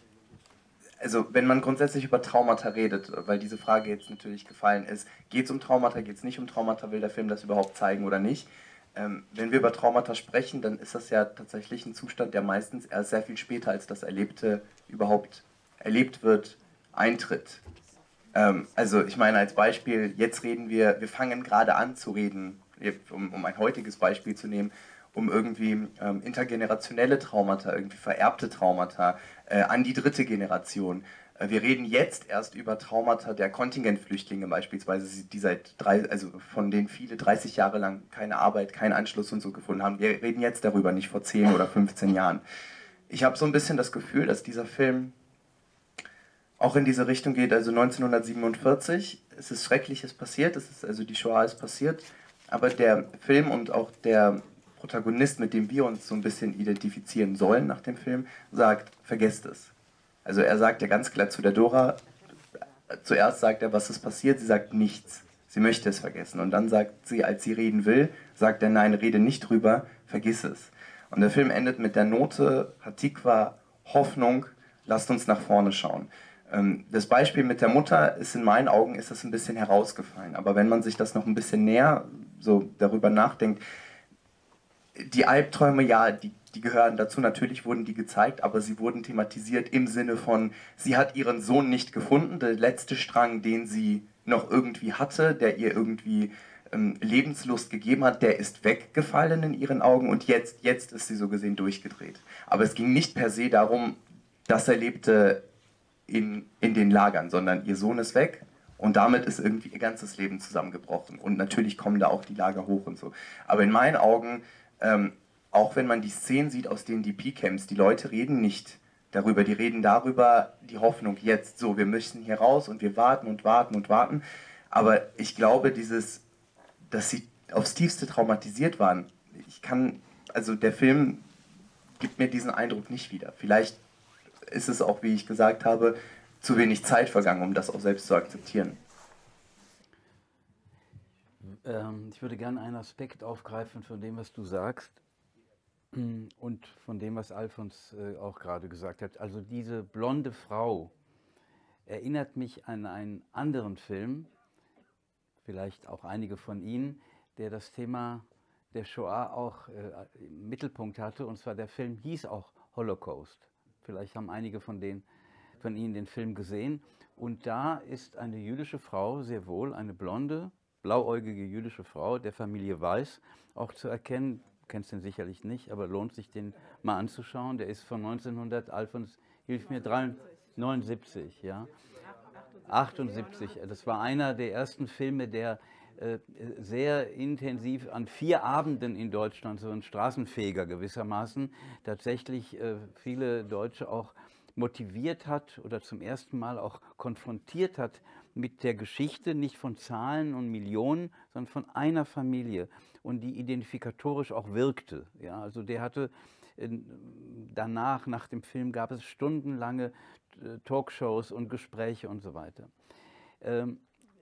also wenn man grundsätzlich über Traumata redet, weil diese Frage jetzt natürlich gefallen ist, geht es um Traumata, geht es nicht um Traumata, will der Film das überhaupt zeigen oder nicht? Ähm, wenn wir über Traumata sprechen, dann ist das ja tatsächlich ein Zustand, der meistens erst sehr viel später als das Erlebte überhaupt erlebt wird, eintritt. Ähm, also ich meine als Beispiel, jetzt reden wir, wir fangen gerade an zu reden, um, um ein heutiges Beispiel zu nehmen, um irgendwie ähm, intergenerationelle Traumata, irgendwie vererbte Traumata äh, an die dritte Generation. Äh, wir reden jetzt erst über Traumata der Kontingentflüchtlinge beispielsweise, die seit drei, also von denen viele dreißig Jahre lang keine Arbeit, keinen Anschluss und so gefunden haben. Wir reden jetzt darüber, nicht vor zehn oder fünfzehn Jahren. Ich habe so ein bisschen das Gefühl, dass dieser Film auch in diese Richtung geht, also neunzehnhundertsiebenundvierzig, es ist Schreckliches passiert, es ist, also die Shoah ist passiert, aber der Film und auch der Protagonist, mit dem wir uns so ein bisschen identifizieren sollen nach dem Film, sagt, vergesst es. Also er sagt ja ganz klar zu der Dora, zuerst sagt er, was ist passiert, sie sagt nichts, sie möchte es vergessen. Und dann sagt sie, als sie reden will, sagt er, nein, rede nicht drüber, vergiss es. Und der Film endet mit der Note, Hatikwa, Hoffnung, lasst uns nach vorne schauen. Das Beispiel mit der Mutter ist in meinen Augen ist das ein bisschen herausgefallen. Aber wenn man sich das noch ein bisschen näher so darüber nachdenkt, die Albträume, ja, die, die gehören dazu. Natürlich wurden die gezeigt, aber sie wurden thematisiert im Sinne von, sie hat ihren Sohn nicht gefunden. Der letzte Strang, den sie noch irgendwie hatte, der ihr irgendwie ähm, Lebenslust gegeben hat, der ist weggefallen in ihren Augen und jetzt, jetzt ist sie so gesehen durchgedreht. Aber es ging nicht per se darum, das Erlebte in, in den Lagern, sondern ihr Sohn ist weg und damit ist irgendwie ihr ganzes Leben zusammengebrochen. Und natürlich kommen da auch die Lager hoch und so. Aber in meinen Augen, ähm, auch wenn man die Szenen sieht aus den D P-Camps, die Leute reden nicht darüber, die reden darüber, die Hoffnung jetzt, so, wir müssen hier raus und wir warten und warten und warten. Aber ich glaube, dieses, dass sie aufs Tiefste traumatisiert waren, ich kann, also der Film gibt mir diesen Eindruck nicht wieder. Vielleicht ist es auch, wie ich gesagt habe, zu wenig Zeit vergangen, um das auch selbst zu akzeptieren. Ähm, ich würde gerne einen Aspekt aufgreifen von dem, was du sagst und von dem, was Alfons äh, auch gerade gesagt hat. Also diese blonde Frau erinnert mich an einen anderen Film, vielleicht auch einige von Ihnen, der das Thema der Shoah auch äh, im Mittelpunkt hatte, und zwar der Film hieß auch Holocaust. Vielleicht haben einige von, denen, von Ihnen den Film gesehen. Und da ist eine jüdische Frau, sehr wohl, eine blonde, blauäugige jüdische Frau der Familie Weiß, auch zu erkennen. Du kennst den sicherlich nicht, aber lohnt sich, den mal anzuschauen. Der ist von neunzehnhundert, Alfons, hilf mir, neunundsiebzig, ja. achtundsiebzig. Das war einer der ersten Filme, der äh, sehr intensiv an vier Abenden in Deutschland, so ein Straßenfeger gewissermaßen, tatsächlich äh, viele Deutsche auch motiviert hat oder zum ersten Mal auch konfrontiert hat mit der Geschichte, nicht von Zahlen und Millionen, sondern von einer Familie und die identifikatorisch auch wirkte. Ja, also der hatte äh, danach, nach dem Film, gab es stundenlange äh, Talkshows und Gespräche und so weiter. Ähm,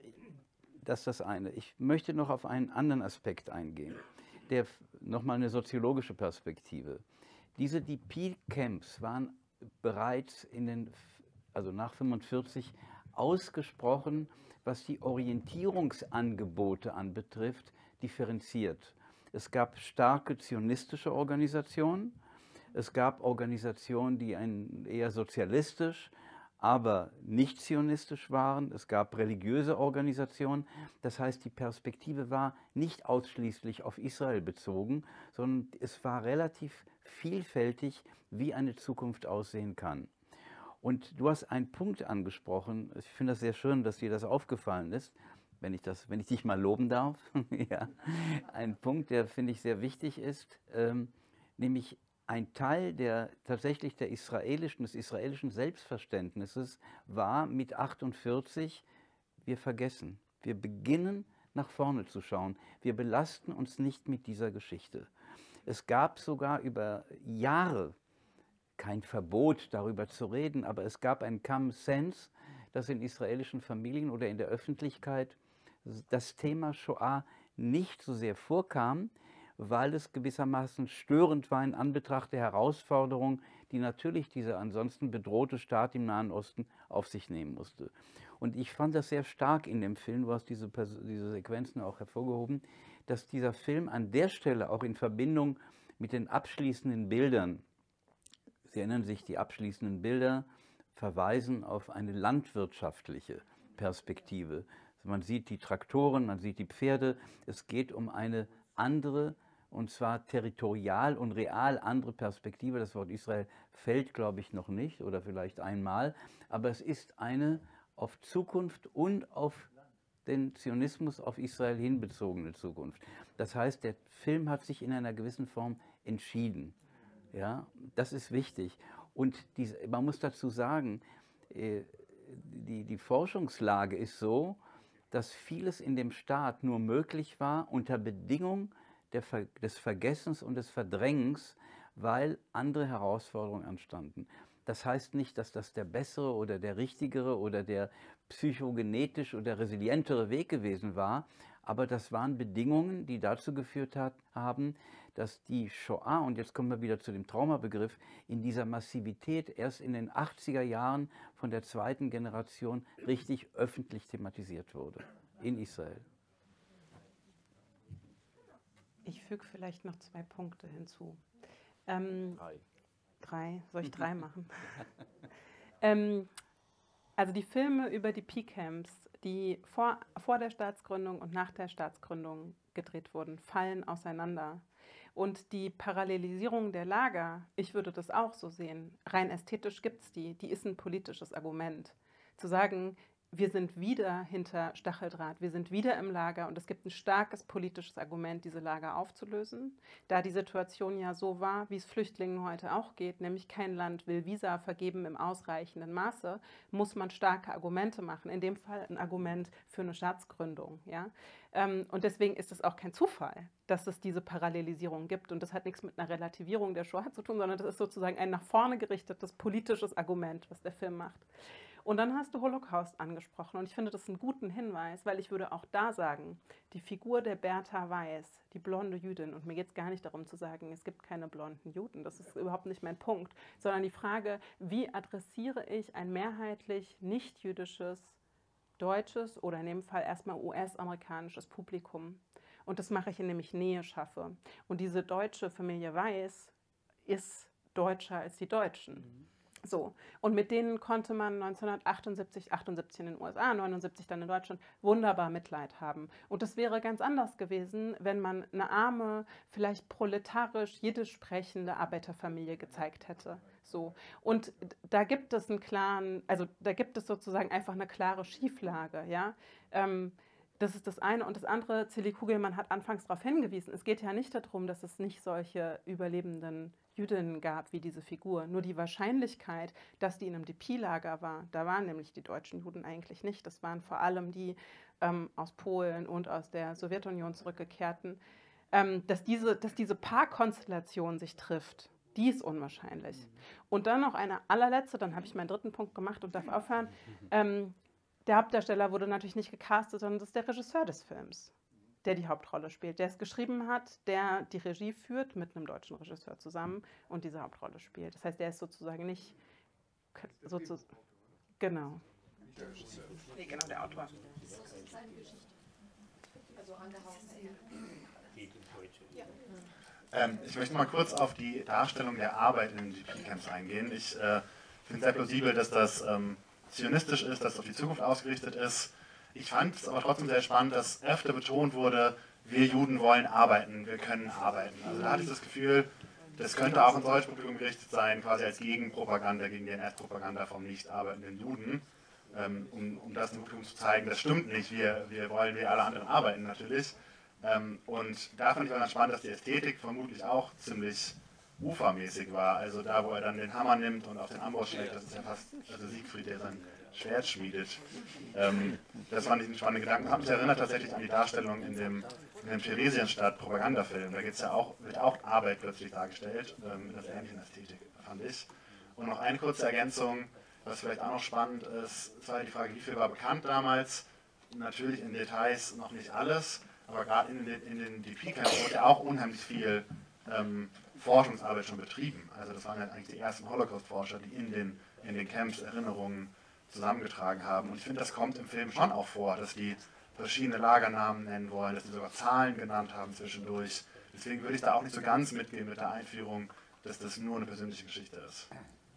Das ist das eine. Ich möchte noch auf einen anderen Aspekt eingehen, der nochmal eine soziologische Perspektive. Diese D P-Camps waren bereits in den, also nach fünfundvierzig ausgesprochen, was die Orientierungsangebote anbetrifft, differenziert. Es gab starke zionistische Organisationen, es gab Organisationen, die ein eher sozialistisch, aber nicht zionistisch waren. Es gab religiöse Organisationen. Das heißt, die Perspektive war nicht ausschließlich auf Israel bezogen, sondern es war relativ vielfältig, wie eine Zukunft aussehen kann. Und du hast einen Punkt angesprochen, ich finde das sehr schön, dass dir das aufgefallen ist, wenn ich, das, wenn ich dich mal loben darf. Ja. Ein Punkt, der, finde ich, sehr wichtig ist, ähm, nämlich ein Teil der, tatsächlich der israelischen, des israelischen Selbstverständnisses war mit achtundvierzig, wir vergessen. Wir beginnen nach vorne zu schauen. Wir belasten uns nicht mit dieser Geschichte. Es gab sogar über Jahre kein Verbot, darüber zu reden, aber es gab ein Common Sense, dass in israelischen Familien oder in der Öffentlichkeit das Thema Shoah nicht so sehr vorkam, weil es gewissermaßen störend war in Anbetracht der Herausforderung, die natürlich dieser ansonsten bedrohte Staat im Nahen Osten auf sich nehmen musste. Und ich fand das sehr stark in dem Film, du hast diese, diese Sequenzen auch hervorgehoben, dass dieser Film an der Stelle auch in Verbindung mit den abschließenden Bildern, Sie erinnern sich, die abschließenden Bilder verweisen auf eine landwirtschaftliche Perspektive. Also man sieht die Traktoren, man sieht die Pferde, es geht um eine andere, und zwar territorial und real andere Perspektive. Das Wort Israel fällt, glaube ich, noch nicht oder vielleicht einmal, aber es ist eine auf Zukunft und auf den Zionismus, auf Israel hinbezogene Zukunft. Das heißt, der Film hat sich in einer gewissen Form entschieden. Ja, das ist wichtig. Und diese, man muss dazu sagen, äh, die, die Forschungslage ist so, dass vieles in dem Staat nur möglich war unter Bedingung der Ver des Vergessens und des Verdrängens, weil andere Herausforderungen anstanden. Das heißt nicht, dass das der bessere oder der richtigere oder der psychogenetisch oder resilientere Weg gewesen war, aber das waren Bedingungen, die dazu geführt hat, haben, dass die Shoah, und jetzt kommen wir wieder zu dem Traumabegriff, in dieser Massivität erst in den achtziger Jahren von der zweiten Generation richtig öffentlich thematisiert wurde in Israel. Ich füge vielleicht noch zwei Punkte hinzu. Ähm, drei. Drei? Soll ich drei machen? ähm, also die Filme über die P-Camps, die vor, vor der Staatsgründung und nach der Staatsgründung gedreht wurden, fallen auseinander. Und die Parallelisierung der Lager, ich würde das auch so sehen, rein ästhetisch gibt es die, die ist ein politisches Argument. Zu sagen, wir sind wieder hinter Stacheldraht, wir sind wieder im Lager und es gibt ein starkes politisches Argument, diese Lager aufzulösen. Da die Situation ja so war, wie es Flüchtlingen heute auch geht, nämlich kein Land will Visa vergeben im ausreichenden Maße, muss man starke Argumente machen, in dem Fall ein Argument für eine Staatsgründung. Ja? Und deswegen ist es auch kein Zufall, dass es diese Parallelisierung gibt und das hat nichts mit einer Relativierung der Shoah zu tun, sondern das ist sozusagen ein nach vorne gerichtetes politisches Argument, was der Film macht. Und dann hast du Holocaust angesprochen und ich finde das einen guten Hinweis, weil ich würde auch da sagen, die Figur der Bertha Weiß, die blonde Jüdin, und mir geht es gar nicht darum zu sagen, es gibt keine blonden Juden, das ist überhaupt nicht mein Punkt, sondern die Frage, wie adressiere ich ein mehrheitlich nicht-jüdisches, deutsches oder in dem Fall erstmal U S-amerikanisches Publikum. Und das mache ich, indem ich Nähe schaffe. Und diese deutsche Familie Weiß ist deutscher als die Deutschen. Mhm. So. Und mit denen konnte man neunzehnhundertachtundsiebzig, achtundsiebzig in den U S A, neunundsiebzig dann in Deutschland wunderbar Mitleid haben. Und das wäre ganz anders gewesen, wenn man eine arme, vielleicht proletarisch, jiddisch sprechende Arbeiterfamilie gezeigt hätte. So. Und da gibt es einen klaren, also da gibt es sozusagen einfach eine klare Schieflage. Ja? Ähm, Das ist das eine. Und das andere, Zilli Kugelmann hat anfangs darauf hingewiesen, es geht ja nicht darum, dass es nicht solche überlebenden Jüdinnen gab wie diese Figur. Nur die Wahrscheinlichkeit, dass die in einem D P-Lager war, da waren nämlich die deutschen Juden eigentlich nicht. Das waren vor allem die ähm, aus Polen und aus der Sowjetunion zurückgekehrten. Ähm, dass, diese, dass diese Paarkonstellation sich trifft, die ist unwahrscheinlich. Und dann noch eine allerletzte, dann habe ich meinen dritten Punkt gemacht und darf aufhören. Ähm, Der Hauptdarsteller wurde natürlich nicht gecastet, sondern das ist der Regisseur des Films, der die Hauptrolle spielt, der es geschrieben hat, der die Regie führt mit einem deutschen Regisseur zusammen und diese Hauptrolle spielt. Das heißt, der ist sozusagen nicht sozusagen, genau. Nicht der Regisseur. Nee, genau, der Autor. Also angehaucht. Ähm, ich möchte mal kurz auf die Darstellung der Arbeit in den G P-Camps eingehen. Ich äh, finde es sehr plausibel, dass das ähm, zionistisch ist, dass es auf die Zukunft ausgerichtet ist. Ich fand es aber trotzdem sehr spannend, dass öfter betont wurde, wir Juden wollen arbeiten, wir können arbeiten. Also da hatte ich das Gefühl, das könnte auch ins deutsche Publikum gerichtet sein, quasi als Gegenpropaganda gegen die N S-Propaganda vom nicht arbeitenden Juden, ähm, um, um das dem Publikum zu zeigen, das stimmt nicht, wir, wir wollen wie alle anderen arbeiten natürlich. Ähm, und da fand ich auch ganz spannend, dass die Ästhetik vermutlich auch ziemlich ufermäßig war. Also da, wo er dann den Hammer nimmt und auf den Amboss schlägt, das ist ja fast also Siegfried, der sein Schwert schmiedet. Ähm, das fand ich einen spannenden Gedanken. Das hat mich erinnert tatsächlich an die Darstellung in dem, in dem Theresienstadt-Propagandafilm. Da geht's ja auch, wird auch Arbeit plötzlich dargestellt, ähm, mit einer ähnlichen Ästhetik, fand ich. Und noch eine kurze Ergänzung. Was vielleicht auch noch spannend ist, ist halt die Frage, wie viel war bekannt damals. Natürlich in Details noch nicht alles, aber gerade in den, in den D P-Camps wurde ja auch unheimlich viel ähm, Forschungsarbeit schon betrieben. Also das waren halt eigentlich die ersten Holocaust-Forscher, die in den, in den Camps Erinnerungen zusammengetragen haben. Und ich finde, das kommt im Film schon auch vor, dass die verschiedene Lagernamen nennen wollen, dass die sogar Zahlen genannt haben zwischendurch. Deswegen würde ich da auch nicht so ganz mitgehen mit der Einführung, dass das nur eine persönliche Geschichte ist.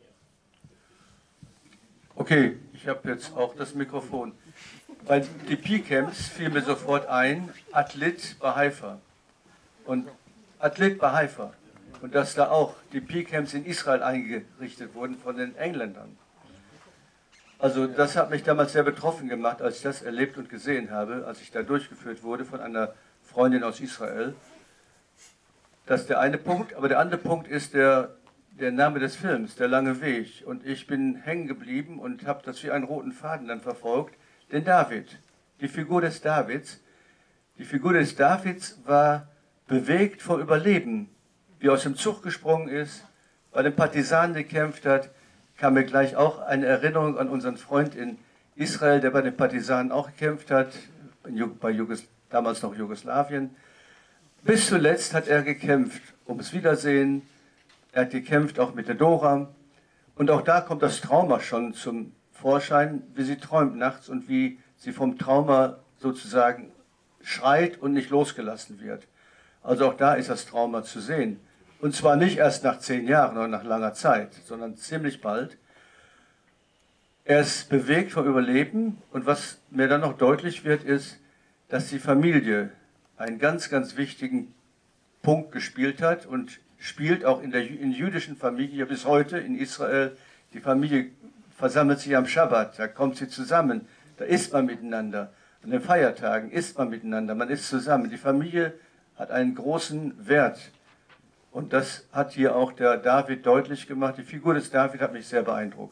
Okay, ich habe jetzt auch das Mikrofon. Bei D P-Camps fiel mir sofort ein, Atlit bei Haifa. Und Atlit bei Haifa. Und dass da auch D P-Camps in Israel eingerichtet wurden von den Engländern. Also das hat mich damals sehr betroffen gemacht, als ich das erlebt und gesehen habe, als ich da durchgeführt wurde von einer Freundin aus Israel. Das ist der eine Punkt, aber der andere Punkt ist der, der Name des Films, Der lange Weg. Und ich bin hängen geblieben und habe das wie einen roten Faden dann verfolgt. Denn David, die Figur des Davids, die Figur des Davids war bewegt vor Überleben, wie er aus dem Zug gesprungen ist, bei den Partisanen gekämpft hat, kam mir gleich auch eine Erinnerung an unseren Freund in Israel, der bei den Partisanen auch gekämpft hat, bei Jugos, damals noch Jugoslawien. Bis zuletzt hat er gekämpft ums Wiedersehen, er hat gekämpft auch mit der Dora. Und auch da kommt das Trauma schon zum Vorschein, wie sie träumt nachts und wie sie vom Trauma sozusagen schreit und nicht losgelassen wird. Also auch da ist das Trauma zu sehen. Und zwar nicht erst nach zehn Jahren oder nach langer Zeit, sondern ziemlich bald. Er ist bewegt vom Überleben und was mir dann noch deutlich wird, ist, dass die Familie einen ganz, ganz wichtigen Punkt gespielt hat und spielt auch in der in jüdischen Familie bis heute in Israel. Die Familie versammelt sich am Schabbat, da kommt sie zusammen, da isst man miteinander. An den Feiertagen isst man miteinander, man ist zusammen. Die Familie hat einen großen Wert. Und das hat hier auch der David deutlich gemacht. Die Figur des David hat mich sehr beeindruckt.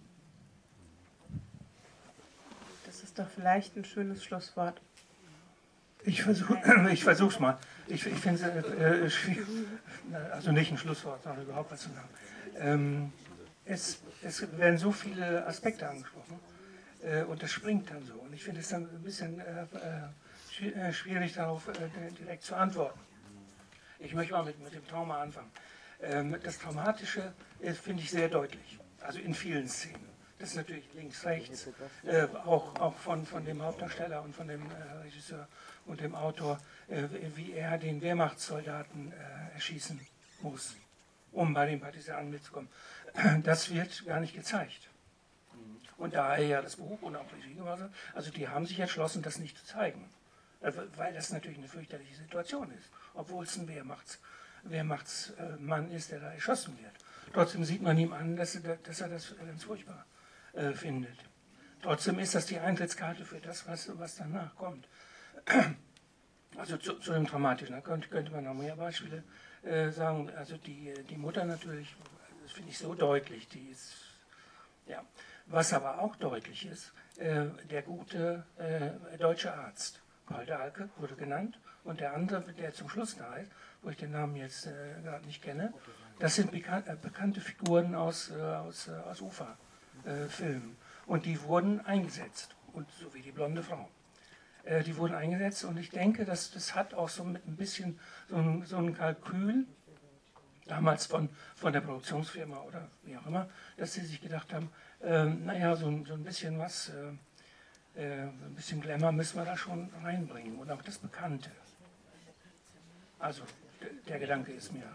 Das ist doch vielleicht ein schönes Schlusswort. Ich versuche ich versuch's mal. Ich, ich finde es äh, schwierig, also nicht ein Schlusswort, sondern überhaupt was zu sagen. Ähm, es, es werden so viele Aspekte angesprochen äh, und das springt dann so. Und ich finde es dann ein bisschen äh, äh, schwierig, darauf äh, direkt zu antworten. Ich möchte mal mit, mit dem Trauma anfangen. Ähm, das Traumatische finde ich sehr deutlich, also in vielen Szenen. Das ist natürlich links, rechts, äh, auch, auch von, von dem Hauptdarsteller und von dem äh, Regisseur und dem Autor, äh, wie er den Wehrmachtssoldaten äh, erschießen muss, um bei den Partisanen mitzukommen. Das wird gar nicht gezeigt. Und da er ja das Buch und auch Regie gemacht hat, also die haben sich entschlossen, das nicht zu zeigen. Weil das natürlich eine fürchterliche Situation ist, obwohl es ein Wehrmachts, Wehrmachtsmann ist, der da erschossen wird. Trotzdem sieht man ihm an, dass er, dass er das ganz furchtbar äh, findet. Trotzdem ist das die Eintrittskarte für das, was, was danach kommt. Also zu, zu dem Traumatischen, da könnte, könnte man noch mehr Beispiele äh, sagen. Also die, die Mutter natürlich, das finde ich so deutlich, die ist, ja. Was aber auch deutlich ist, äh, der gute äh, deutsche Arzt, Paul Dahlke wurde genannt, und der andere, der zum Schluss da ist, wo ich den Namen jetzt äh, gerade nicht kenne, das sind bekan äh, bekannte Figuren aus, äh, aus, äh, aus Ufa-Filmen. Äh, und die wurden eingesetzt, und so wie die blonde Frau. Äh, die wurden eingesetzt, und ich denke, dass das hat auch so mit ein bisschen so ein, so ein Kalkül, damals von, von der Produktionsfirma oder wie auch immer, dass sie sich gedacht haben, äh, naja, so, so ein bisschen was... Äh, Äh, ein bisschen Glamour müssen wir da schon reinbringen und auch das Bekannte. Also, der Gedanke ist mir.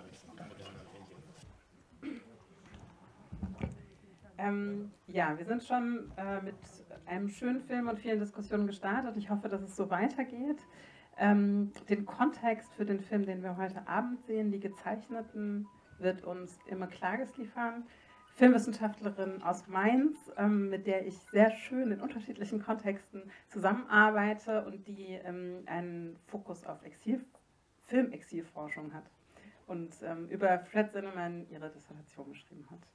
Ähm, ja, wir sind schon äh, mit einem schönen Film und vielen Diskussionen gestartet. Ich hoffe, dass es so weitergeht. Ähm, den Kontext für den Film, den wir heute Abend sehen, die gezeichneten, wird uns Imme Klages liefern. Filmwissenschaftlerin aus Mainz, ähm, mit der ich sehr schön in unterschiedlichen Kontexten zusammenarbeite und die ähm, einen Fokus auf Exil, Filmexilforschung hat und ähm, über Fred Zinnemann ihre Dissertation geschrieben hat.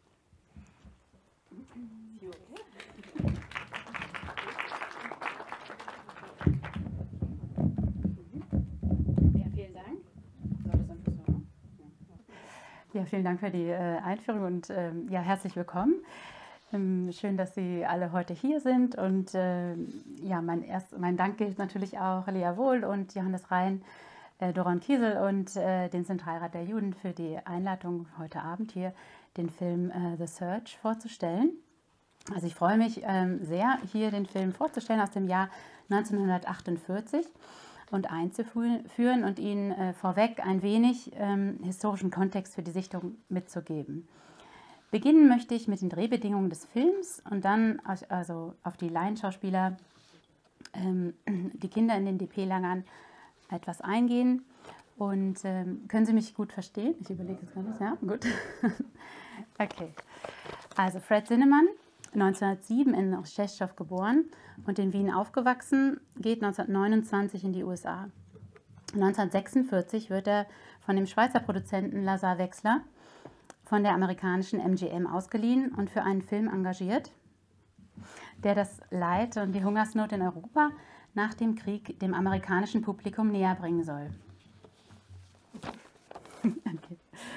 Ja, vielen Dank. Ja, vielen Dank für die äh, Einführung und ähm, ja, herzlich willkommen. Schön, dass Sie alle heute hier sind. Und äh, ja, mein, erst, mein Dank gilt natürlich auch Lea Wohl und Johannes Rhein, äh, Doron Kiesel und äh, den Zentralrat der Juden für die Einladung, heute Abend hier den Film äh, The Search vorzustellen. Also ich freue mich ähm, sehr, hier den Film vorzustellen aus dem Jahr neunzehnhundertachtundvierzig und einzuführen und Ihnen äh, vorweg ein wenig ähm, historischen Kontext für die Sichtung mitzugeben. Beginnen möchte ich mit den Drehbedingungen des Films und dann also auf die Laienschauspieler, ähm, die Kinder in den D P-Lagern etwas eingehen. Und ähm, können Sie mich gut verstehen? Ich überlege jetzt mal, ja, gut. Okay. Also Fred Zinnemann, neunzehnhundertsieben in Rzeszów geboren und in Wien aufgewachsen, geht neunzehnhundertneunundzwanzig in die U S A. neunzehnhundertsechsundvierzig wird er von dem Schweizer Produzenten Lazar Wexler von der amerikanischen M G M ausgeliehen und für einen Film engagiert, der das Leid und die Hungersnot in Europa nach dem Krieg dem amerikanischen Publikum näher bringen soll. Okay.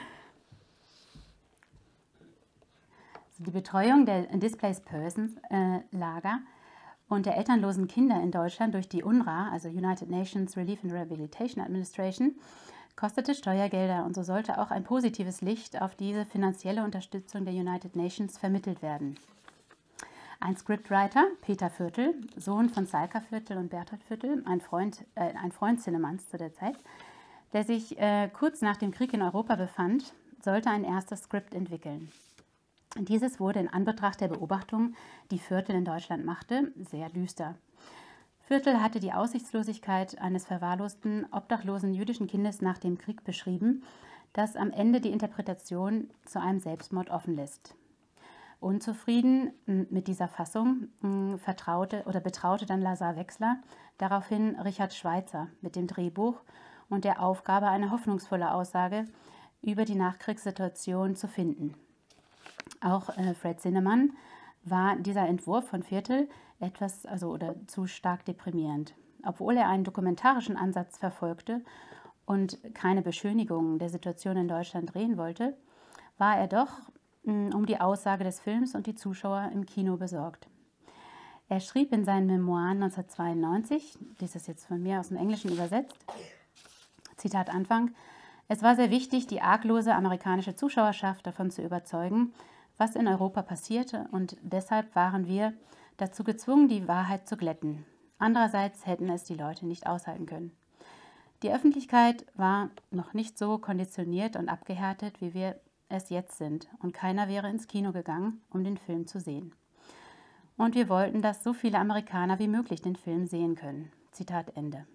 Also die Betreuung der Displaced Persons äh, Lager und der elternlosen Kinder in Deutschland durch die UNRWA, also United Nations Relief and Rehabilitation Administration, kostete Steuergelder und so sollte auch ein positives Licht auf diese finanzielle Unterstützung der United Nations vermittelt werden. Ein Scriptwriter, Peter Viertel, Sohn von Salka Viertel und Berthold Viertel, ein Freund, äh, ein Freund Zinnemanns zu der Zeit, der sich äh, kurz nach dem Krieg in Europa befand, sollte ein erstes Skript entwickeln. Dieses wurde in Anbetracht der Beobachtungen, die Viertel in Deutschland machte, sehr düster. Viertel hatte die Aussichtslosigkeit eines verwahrlosten, obdachlosen jüdischen Kindes nach dem Krieg beschrieben, das am Ende die Interpretation zu einem Selbstmord offen lässt. Unzufrieden mit dieser Fassung vertraute oder betraute dann Lazar Wexler daraufhin Richard Schweizer mit dem Drehbuch und der Aufgabe, eine hoffnungsvolle Aussage über die Nachkriegssituation zu finden. Auch äh, Fred Zinnemann war dieser Entwurf von Viertel etwas, also oder zu stark deprimierend. Obwohl er einen dokumentarischen Ansatz verfolgte und keine Beschönigungen der Situation in Deutschland drehen wollte, war er doch mh, um die Aussage des Films und die Zuschauer im Kino besorgt. Er schrieb in seinen Memoiren neunzehnhundertzweiundneunzig, dies ist jetzt von mir aus dem Englischen übersetzt, Zitat Anfang: Es war sehr wichtig, die arglose amerikanische Zuschauerschaft davon zu überzeugen, was in Europa passierte, und deshalb waren wir dazu gezwungen, die Wahrheit zu glätten. Andererseits hätten es die Leute nicht aushalten können. Die Öffentlichkeit war noch nicht so konditioniert und abgehärtet, wie wir es jetzt sind, und keiner wäre ins Kino gegangen, um den Film zu sehen. Und wir wollten, dass so viele Amerikaner wie möglich den Film sehen können. Zitat Ende.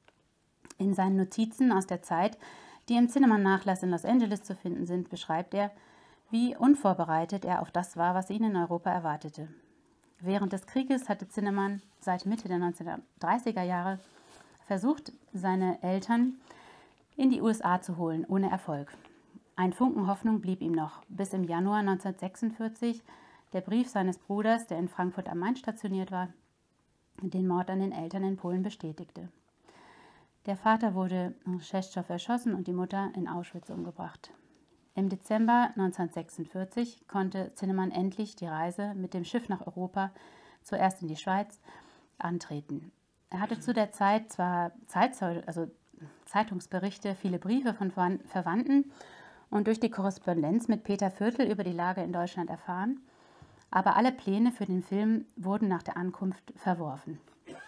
In seinen Notizen aus der Zeit, die im Zinnemann-Nachlass in Los Angeles zu finden sind, beschreibt er, wie unvorbereitet er auf das war, was ihn in Europa erwartete. Während des Krieges hatte Zinnemann seit Mitte der neunzehnhundertdreißiger Jahre versucht, seine Eltern in die U S A zu holen, ohne Erfolg. Ein Funken Hoffnung blieb ihm noch, bis im Januar neunzehnhundertsechsundvierzig der Brief seines Bruders, der in Frankfurt am Main stationiert war, den Mord an den Eltern in Polen bestätigte. Der Vater wurde in Rzeszów erschossen und die Mutter in Auschwitz umgebracht. Im Dezember neunzehnhundertsechsundvierzig konnte Zinnemann endlich die Reise mit dem Schiff nach Europa, zuerst in die Schweiz, antreten. Er hatte zu der Zeit zwar Zeitzeu- also Zeitungsberichte, viele Briefe von Verwandten und durch die Korrespondenz mit Peter Viertel über die Lage in Deutschland erfahren, aber alle Pläne für den Film wurden nach der Ankunft verworfen.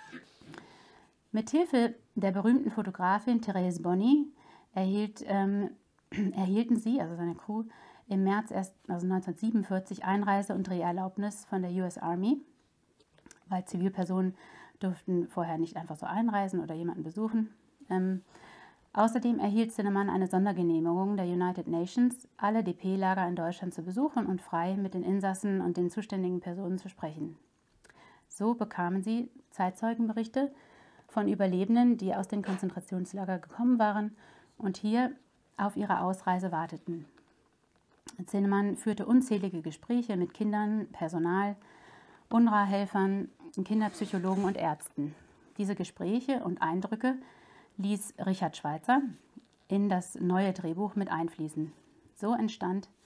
Mithilfe der berühmten Fotografin Therese Bonny erhielt ähm, erhielten sie, also seine Crew, im März erst, also neunzehnhundertsiebenundvierzig Einreise- und Dreherlaubnis von der U S Army, weil Zivilpersonen durften vorher nicht einfach so einreisen oder jemanden besuchen. Ähm, außerdem erhielt Zinnemann eine Sondergenehmigung der United Nations, alle D P-Lager in Deutschland zu besuchen und frei mit den Insassen und den zuständigen Personen zu sprechen. So bekamen sie Zeitzeugenberichte von Überlebenden, die aus den Konzentrationslagern gekommen waren und hier auf ihre Ausreise warteten. Zinnemann führte unzählige Gespräche mit Kindern, Personal, UNRWA-Helfern, Kinderpsychologen und Ärzten. Diese Gespräche und Eindrücke ließ Richard Schweizer in das neue Drehbuch mit einfließen. So entstand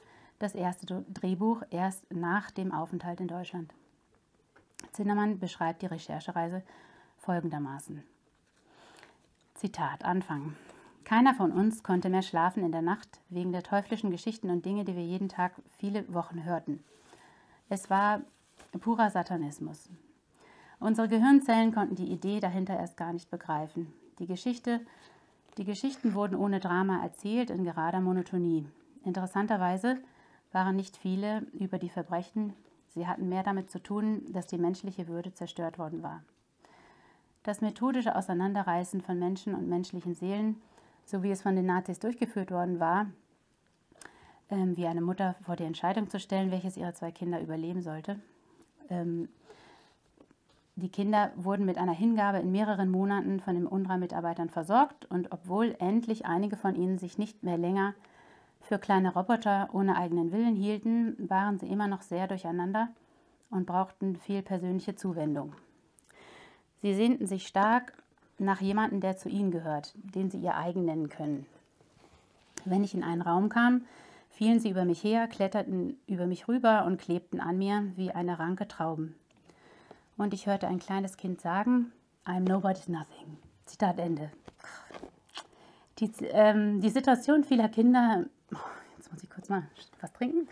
das erste Drehbuch erst nach dem Aufenthalt in Deutschland. Zinnemann beschreibt die Recherchereise folgendermaßen. Zitat, Anfang. Keiner von uns konnte mehr schlafen in der Nacht wegen der teuflischen Geschichten und Dinge, die wir jeden Tag viele Wochen hörten. Es war purer Satanismus. Unsere Gehirnzellen konnten die Idee dahinter erst gar nicht begreifen. Die Geschichte, die Geschichten wurden ohne Drama erzählt, in gerader Monotonie. Interessanterweise waren nicht viele über die Verbrechen. Sie hatten mehr damit zu tun, dass die menschliche Würde zerstört worden war. Das methodische Auseinanderreißen von Menschen und menschlichen Seelen, so wie es von den Nazis durchgeführt worden war, ähm, wie eine Mutter vor die Entscheidung zu stellen, welches ihrer zwei Kinder überleben sollte. Ähm, die Kinder wurden mit einer Hingabe in mehreren Monaten von den UNRWA-Mitarbeitern versorgt und obwohl endlich einige von ihnen sich nicht mehr länger für kleine Roboter ohne eigenen Willen hielten, waren sie immer noch sehr durcheinander und brauchten viel persönliche Zuwendung. Sie sehnten sich stark nach jemandem, der zu ihnen gehört, den sie ihr eigen nennen können. Wenn ich in einen Raum kam, fielen sie über mich her, kletterten über mich rüber und klebten an mir wie eine Ranke Trauben. Und ich hörte ein kleines Kind sagen, I'm nobody's nothing. Zitat Ende. Die, ähm, die Situation vieler Kinder, oh, jetzt muss ich kurz mal was trinken.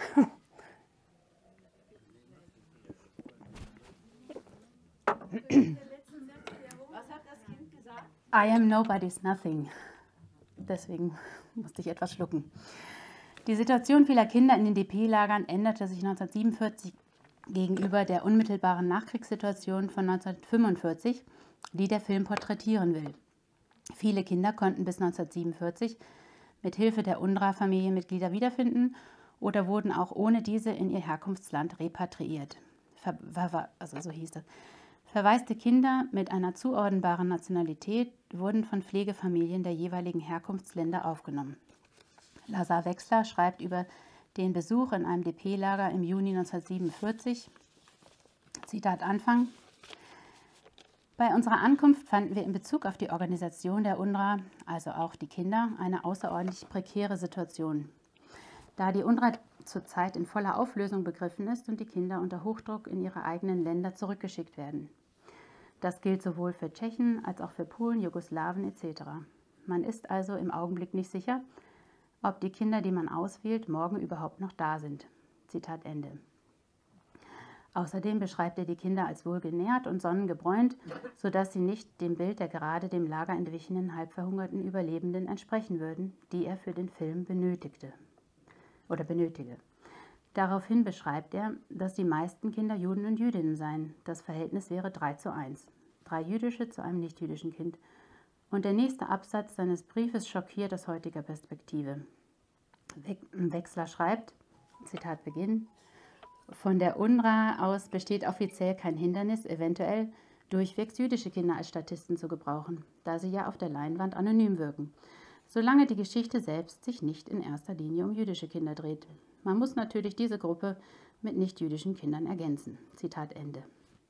Was hat das Kind gesagt? I am nobody's nothing. Deswegen musste ich etwas schlucken. Die Situation vieler Kinder in den D P-Lagern änderte sich neunzehnhundertsiebenundvierzig gegenüber der unmittelbaren Nachkriegssituation von neunzehnhundertfünfundvierzig, die der Film porträtieren will. Viele Kinder konnten bis neunzehnhundertsiebenundvierzig mit Hilfe der UNRWA-Familienmitglieder wiederfinden oder wurden auch ohne diese in ihr Herkunftsland repatriiert. Ver also so hieß es. Verwaiste Kinder mit einer zuordnbaren Nationalität wurden von Pflegefamilien der jeweiligen Herkunftsländer aufgenommen. Lazar Wechsler schreibt über den Besuch in einem D P-Lager im Juni neunzehnhundertsiebenundvierzig, Zitat Anfang, bei unserer Ankunft fanden wir in Bezug auf die Organisation der UNRWA, also auch die Kinder, eine außerordentlich prekäre Situation. Da die UNRWA zurzeit in voller Auflösung begriffen ist und die Kinder unter Hochdruck in ihre eigenen Länder zurückgeschickt werden. Das gilt sowohl für Tschechen als auch für Polen, Jugoslawen et cetera. Man ist also im Augenblick nicht sicher, ob die Kinder, die man auswählt, morgen überhaupt noch da sind. Zitat Ende. Außerdem beschreibt er die Kinder als wohlgenährt und sonnengebräunt, sodass sie nicht dem Bild der gerade dem Lager entwichenen, halbverhungerten Überlebenden entsprechen würden, die er für den Film benötigte oder benötige. Daraufhin beschreibt er, dass die meisten Kinder Juden und Jüdinnen seien. Das Verhältnis wäre drei zu eins. Drei jüdische zu einem nicht-jüdischen Kind. Und der nächste Absatz seines Briefes schockiert aus heutiger Perspektive. Wechsler schreibt, Zitat Beginn, von der UNRWA aus besteht offiziell kein Hindernis, eventuell durchwegs jüdische Kinder als Statisten zu gebrauchen, da sie ja auf der Leinwand anonym wirken, solange die Geschichte selbst sich nicht in erster Linie um jüdische Kinder dreht. Man muss natürlich diese Gruppe mit nicht-jüdischen Kindern ergänzen. Zitat Ende.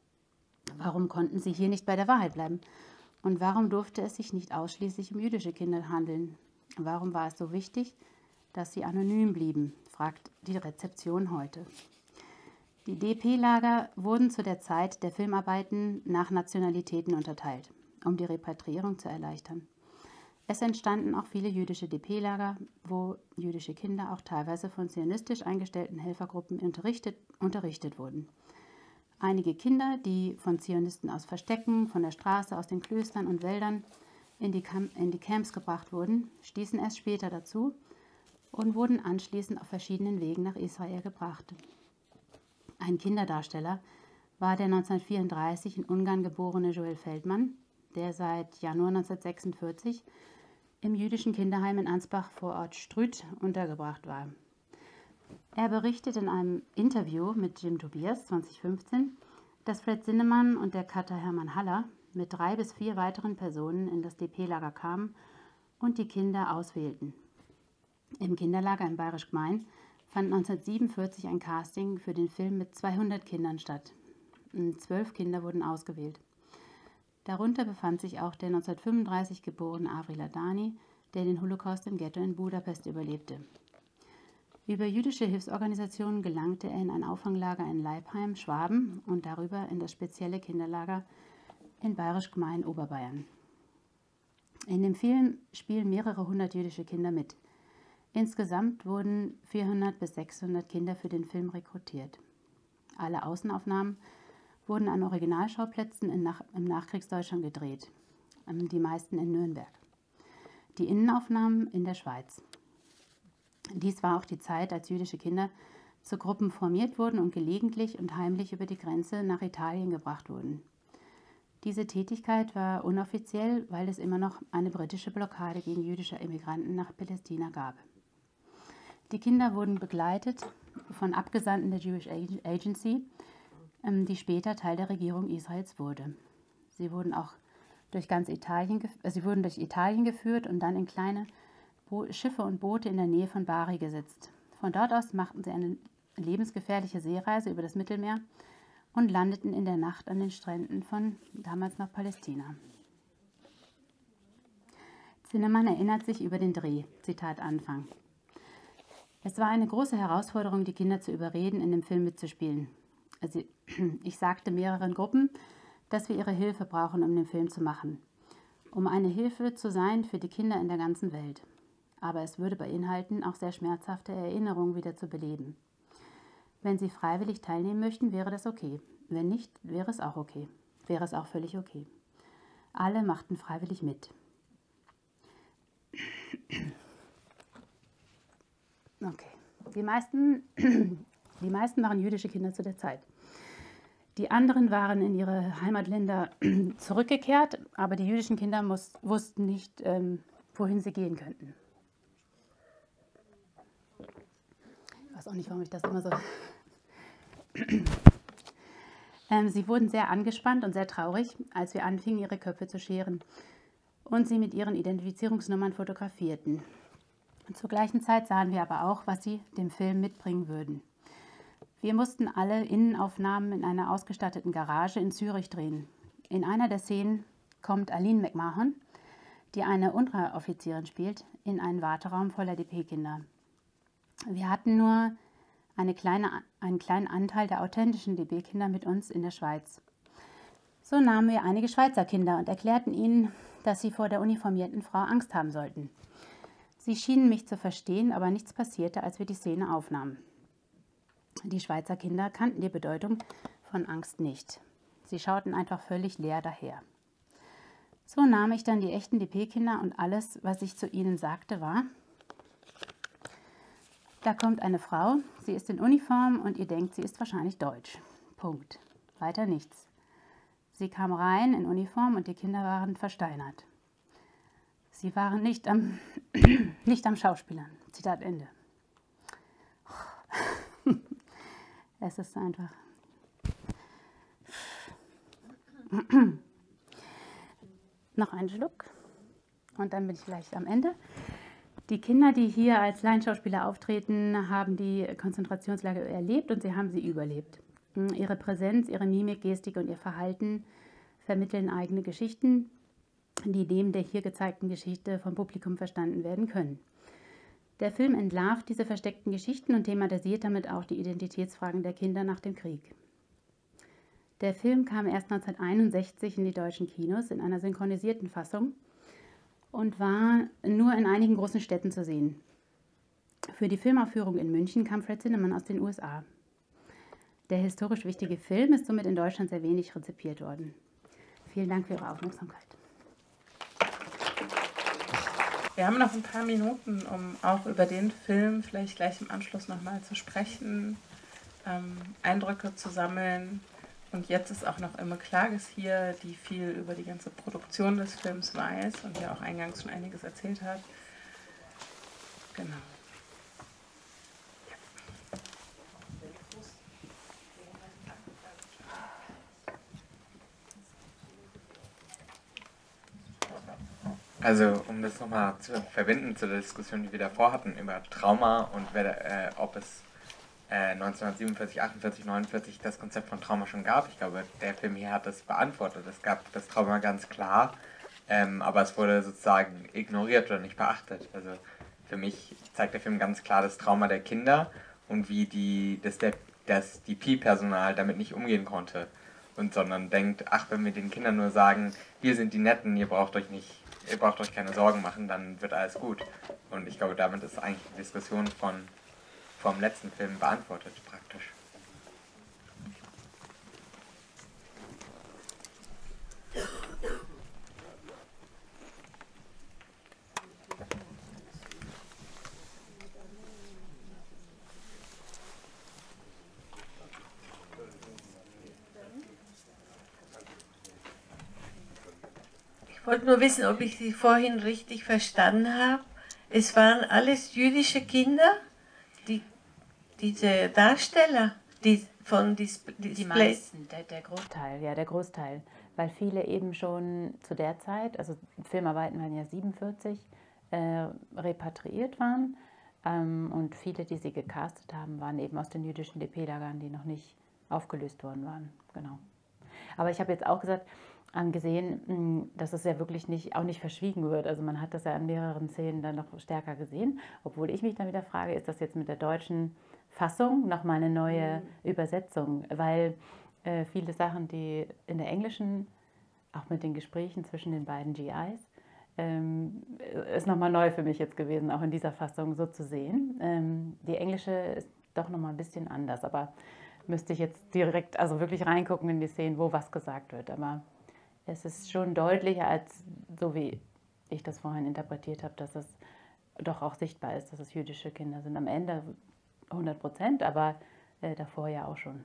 Warum konnten sie hier nicht bei der Wahrheit bleiben? Und warum durfte es sich nicht ausschließlich um jüdische Kinder handeln? Warum war es so wichtig, dass sie anonym blieben, fragt die Rezeption heute. Die D P-Lager wurden zu der Zeit der Filmarbeiten nach Nationalitäten unterteilt, um die Repatriierung zu erleichtern. Es entstanden auch viele jüdische D P-Lager, wo jüdische Kinder auch teilweise von zionistisch eingestellten Helfergruppen unterrichtet, unterrichtet wurden. Einige Kinder, die von Zionisten aus Verstecken, von der Straße, aus den Klöstern und Wäldern in die, in die Camps gebracht wurden, stießen erst später dazu und wurden anschließend auf verschiedenen Wegen nach Israel gebracht. Ein Kinderdarsteller war der neunzehnhundertvierunddreißig in Ungarn geborene Joel Feldmann, der seit Januar neunzehnhundertsechsundvierzig im jüdischen Kinderheim in Ansbach vor Ort Strüt untergebracht war. Er berichtet in einem Interview mit Jim Tobias zweitausendfünfzehn, dass Fred Zinnemann und der Cutter Hermann Haller mit drei bis vier weiteren Personen in das D P-Lager kamen und die Kinder auswählten. Im Kinderlager in Bayerisch Gmein fand neunzehnhundertsiebenundvierzig ein Casting für den Film mit zweihundert Kindern statt. Zwölf Kinder wurden ausgewählt. Darunter befand sich auch der neunzehnhundertfünfunddreißig geborene Avril Adani, der den Holocaust im Ghetto in Budapest überlebte. Über jüdische Hilfsorganisationen gelangte er in ein Auffanglager in Leipheim, Schwaben und darüber in das spezielle Kinderlager in Bayerisch-Gmein, Oberbayern. In dem Film spielen mehrere hundert jüdische Kinder mit. Insgesamt wurden vierhundert bis sechshundert Kinder für den Film rekrutiert. Alle Außenaufnahmen wurden an Originalschauplätzen in Nach- im Nachkriegsdeutschland gedreht, die meisten in Nürnberg. Die Innenaufnahmen in der Schweiz. Dies war auch die Zeit, als jüdische Kinder zu Gruppen formiert wurden und gelegentlich und heimlich über die Grenze nach Italien gebracht wurden. Diese Tätigkeit war unoffiziell, weil es immer noch eine britische Blockade gegen jüdische Immigranten nach Palästina gab. Die Kinder wurden begleitet von Abgesandten der Jewish Agency, die später Teil der Regierung Israels wurde. Sie wurden auch durch ganz Italien, sie wurden durch Italien geführt und dann in kleine Schiffe und Boote in der Nähe von Bari gesetzt. Von dort aus machten sie eine lebensgefährliche Seereise über das Mittelmeer und landeten in der Nacht an den Stränden von damals noch Palästina. Zinnemann erinnert sich über den Dreh, Zitat Anfang. Es war eine große Herausforderung, die Kinder zu überreden, in dem Film mitzuspielen. Also, ich sagte mehreren Gruppen, dass wir ihre Hilfe brauchen, um den Film zu machen. Um eine Hilfe zu sein für die Kinder in der ganzen Welt. Aber es würde beinhalten, auch sehr schmerzhafte Erinnerungen wieder zu beleben. Wenn Sie freiwillig teilnehmen möchten, wäre das okay. Wenn nicht, wäre es auch okay. Wäre es auch völlig okay. Alle machten freiwillig mit. Okay. Die meisten, die meisten waren jüdische Kinder zu der Zeit. Die anderen waren in ihre Heimatländer zurückgekehrt, aber die jüdischen Kinder muss, wussten nicht, ähm, wohin sie gehen könnten. Ich weiß auch nicht, warum ich das immer so... ähm, sie wurden sehr angespannt und sehr traurig, als wir anfingen, ihre Köpfe zu scheren und sie mit ihren Identifizierungsnummern fotografierten. Zur gleichen Zeit sahen wir aber auch, was sie dem Film mitbringen würden. Wir mussten alle Innenaufnahmen in einer ausgestatteten Garage in Zürich drehen. In einer der Szenen kommt Aline McMahon, die eine UNRWA-Offizierin spielt, in einen Warteraum voller D P-Kinder. Wir hatten nur eine kleine, einen kleinen Anteil der authentischen D P-Kinder mit uns in der Schweiz. So nahmen wir einige Schweizer Kinder und erklärten ihnen, dass sie vor der uniformierten Frau Angst haben sollten. Sie schienen mich zu verstehen, aber nichts passierte, als wir die Szene aufnahmen. Die Schweizer Kinder kannten die Bedeutung von Angst nicht. Sie schauten einfach völlig leer daher. So nahm ich dann die echten D P-Kinder und alles, was ich zu ihnen sagte, war: Da kommt eine Frau, sie ist in Uniform und ihr denkt, sie ist wahrscheinlich deutsch. Punkt. Weiter nichts. Sie kam rein in Uniform und die Kinder waren versteinert. Sie waren nicht am, nicht am Schauspielern. Zitat Ende. Es ist einfach... Noch einen Schluck und dann bin ich gleich am Ende. Die Kinder, die hier als Laienschauspieler auftreten, haben die Konzentrationslager erlebt und sie haben sie überlebt. Ihre Präsenz, ihre Mimik, Gestik und ihr Verhalten vermitteln eigene Geschichten, die neben der hier gezeigten Geschichte vom Publikum verstanden werden können. Der Film entlarvt diese versteckten Geschichten und thematisiert damit auch die Identitätsfragen der Kinder nach dem Krieg. Der Film kam erst neunzehnhunderteinundsechzig in die deutschen Kinos in einer synchronisierten Fassung und war nur in einigen großen Städten zu sehen. Für die Filmaufführung in München kam Fred Zinnemann aus den U S A. Der historisch wichtige Film ist somit in Deutschland sehr wenig rezipiert worden. Vielen Dank für Ihre Aufmerksamkeit. Wir haben noch ein paar Minuten, um auch über den Film vielleicht gleich im Anschluss nochmal zu sprechen, ähm, Eindrücke zu sammeln. Und jetzt ist auch noch Imme Klages hier, die viel über die ganze Produktion des Films weiß und ja auch eingangs schon einiges erzählt hat. Genau. Also, um das nochmal zu verbinden zu der Diskussion, die wir davor hatten über Trauma und wer, äh, ob es äh, neunzehnhundertsiebenundvierzig, achtundvierzig, neunundvierzig das Konzept von Trauma schon gab. Ich glaube, der Film hier hat das beantwortet. Es gab das Trauma ganz klar, ähm, aber es wurde sozusagen ignoriert oder nicht beachtet. Also für mich zeigt der Film ganz klar das Trauma der Kinder und wie die, dass der, das D P-Personal damit nicht umgehen konnte. Und sondern denkt, ach, wenn wir den Kindern nur sagen, wir sind die Netten, ihr braucht euch nicht, ihr braucht euch keine Sorgen machen, dann wird alles gut. Und ich glaube, damit ist eigentlich die Diskussion von vom letzten Film beantwortet, praktisch. Ich wollte nur wissen, ob ich Sie vorhin richtig verstanden habe. Es waren alles jüdische Kinder, die, diese Darsteller, die von Dis Die Display. meisten, der, der Großteil, ja, der Großteil. Weil viele eben schon zu der Zeit, also Filmarbeiten waren ja siebenundvierzig, äh, repatriiert waren. Ähm, und viele, die sie gecastet haben, waren eben aus den jüdischen D P-Lagern, die noch nicht aufgelöst worden waren. Genau. Aber ich habe jetzt auch gesagt, gesehen, dass es ja wirklich nicht, auch nicht verschwiegen wird. Also man hat das ja an mehreren Szenen dann noch stärker gesehen. Obwohl ich mich dann wieder frage, ist das jetzt mit der deutschen Fassung nochmal eine neue mhm. Übersetzung? Weil äh, viele Sachen, die in der englischen, auch mit den Gesprächen zwischen den beiden G Is, ähm, ist nochmal neu für mich jetzt gewesen, auch in dieser Fassung so zu sehen. Ähm, die englische ist doch nochmal ein bisschen anders, aber müsste ich jetzt direkt, also wirklich reingucken in die Szenen, wo was gesagt wird. Aber es ist schon deutlicher, als so wie ich das vorhin interpretiert habe, dass es doch auch sichtbar ist, dass es jüdische Kinder sind. Am Ende hundert Prozent, aber äh, davor ja auch schon.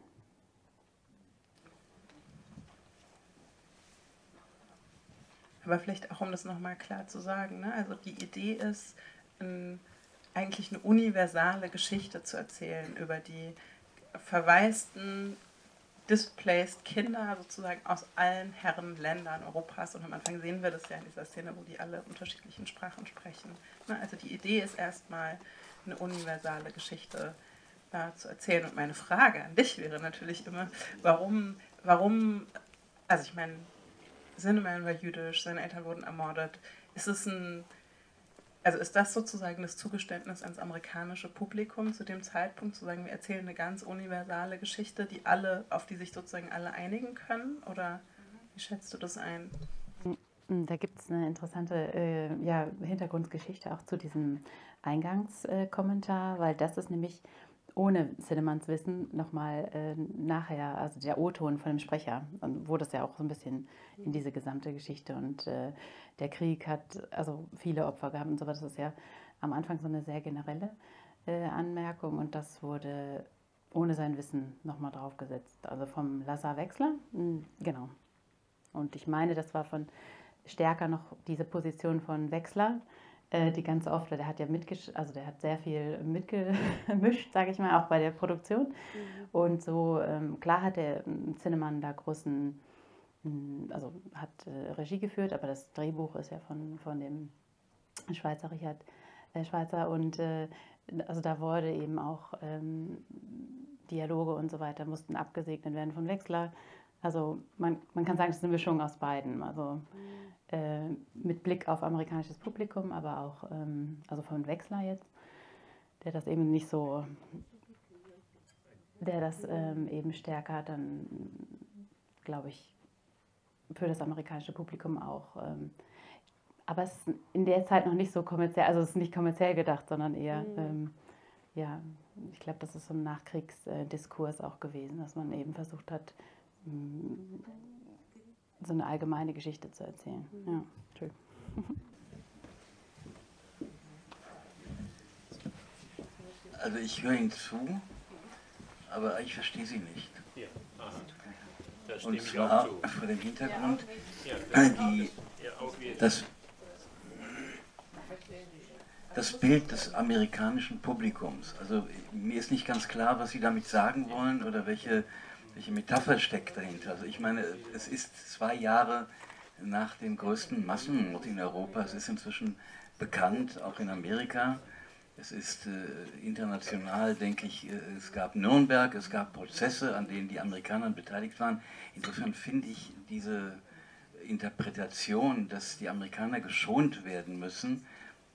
Aber vielleicht auch, um das nochmal klar zu sagen, ne? Also die Idee ist, ähm, eigentlich eine universale Geschichte zu erzählen über die verwaisten, displaced Kinder sozusagen aus allen Herrenländern Europas. Und am Anfang sehen wir das ja in dieser Szene, wo die alle unterschiedlichen Sprachen sprechen. Also die Idee ist erstmal, eine universale Geschichte äh, zu erzählen. Und meine Frage an dich wäre natürlich immer, warum, warum also ich meine, Zinnemann war jüdisch, seine Eltern wurden ermordet. Ist es ein, also ist das sozusagen das Zugeständnis ans amerikanische Publikum zu dem Zeitpunkt, zu sagen, wir erzählen eine ganz universale Geschichte, die alle, auf die sich sozusagen alle einigen können? Oder wie schätzt du das ein? Da gibt es eine interessante äh, ja, Hintergrundgeschichte auch zu diesem Eingangskommentar, äh, weil das ist nämlich ohne Zinnemans Wissen nochmal äh, nachher, also der O-Ton von dem Sprecher, und wo das ja auch so ein bisschen in diese gesamte Geschichte und äh, der Krieg hat also viele Opfer gehabt und so weiter. Das ist ja am Anfang so eine sehr generelle äh, Anmerkung und das wurde ohne sein Wissen nochmal draufgesetzt. Also vom Lazar Wexler, mh, genau. Und ich meine, das war von stärker noch diese Position von Wexler, äh, die ganz oft, der hat ja mitgesch also der hat sehr viel mitgemischt, sage ich mal, auch bei der Produktion. Mhm. Und so, ähm, klar hat der Zinnemann da großen, also hat äh, Regie geführt, aber das Drehbuch ist ja von, von dem Schweizer Richard äh, Schweizer und äh, also da wurde eben auch ähm, Dialoge und so weiter mussten abgesegnet werden von Wexler. Also man, man kann sagen, es ist eine Mischung aus beiden, also äh, mit Blick auf amerikanisches Publikum, aber auch ähm, also von Wexler jetzt, der das eben nicht so, der das ähm, eben stärker dann, glaube ich, für das amerikanische Publikum auch. Ähm, aber es ist in der Zeit noch nicht so kommerziell, also es ist nicht kommerziell gedacht, sondern eher, mhm. ähm, ja, ich glaube, das ist so ein Nachkriegsdiskurs auch gewesen, dass man eben versucht hat, so eine allgemeine Geschichte zu erzählen. Ja, true. Also ich höre Ihnen zu, aber ich verstehe Sie nicht. Ja, aha. Das Und stimme zwar ich auch zu. vor dem Hintergrund, Ja, die, ja, auch wir. das, das Bild des amerikanischen Publikums. Also mir ist nicht ganz klar, was Sie damit sagen wollen oder welche Welche Metapher steckt dahinter? Also ich meine, es ist zwei Jahre nach dem größten Massenmord in Europa. Es ist inzwischen bekannt, auch in Amerika. Es ist äh, international, denke ich, äh, es gab Nürnberg, es gab Prozesse, an denen die Amerikaner beteiligt waren. Insofern finde ich diese Interpretation, dass die Amerikaner geschont werden müssen,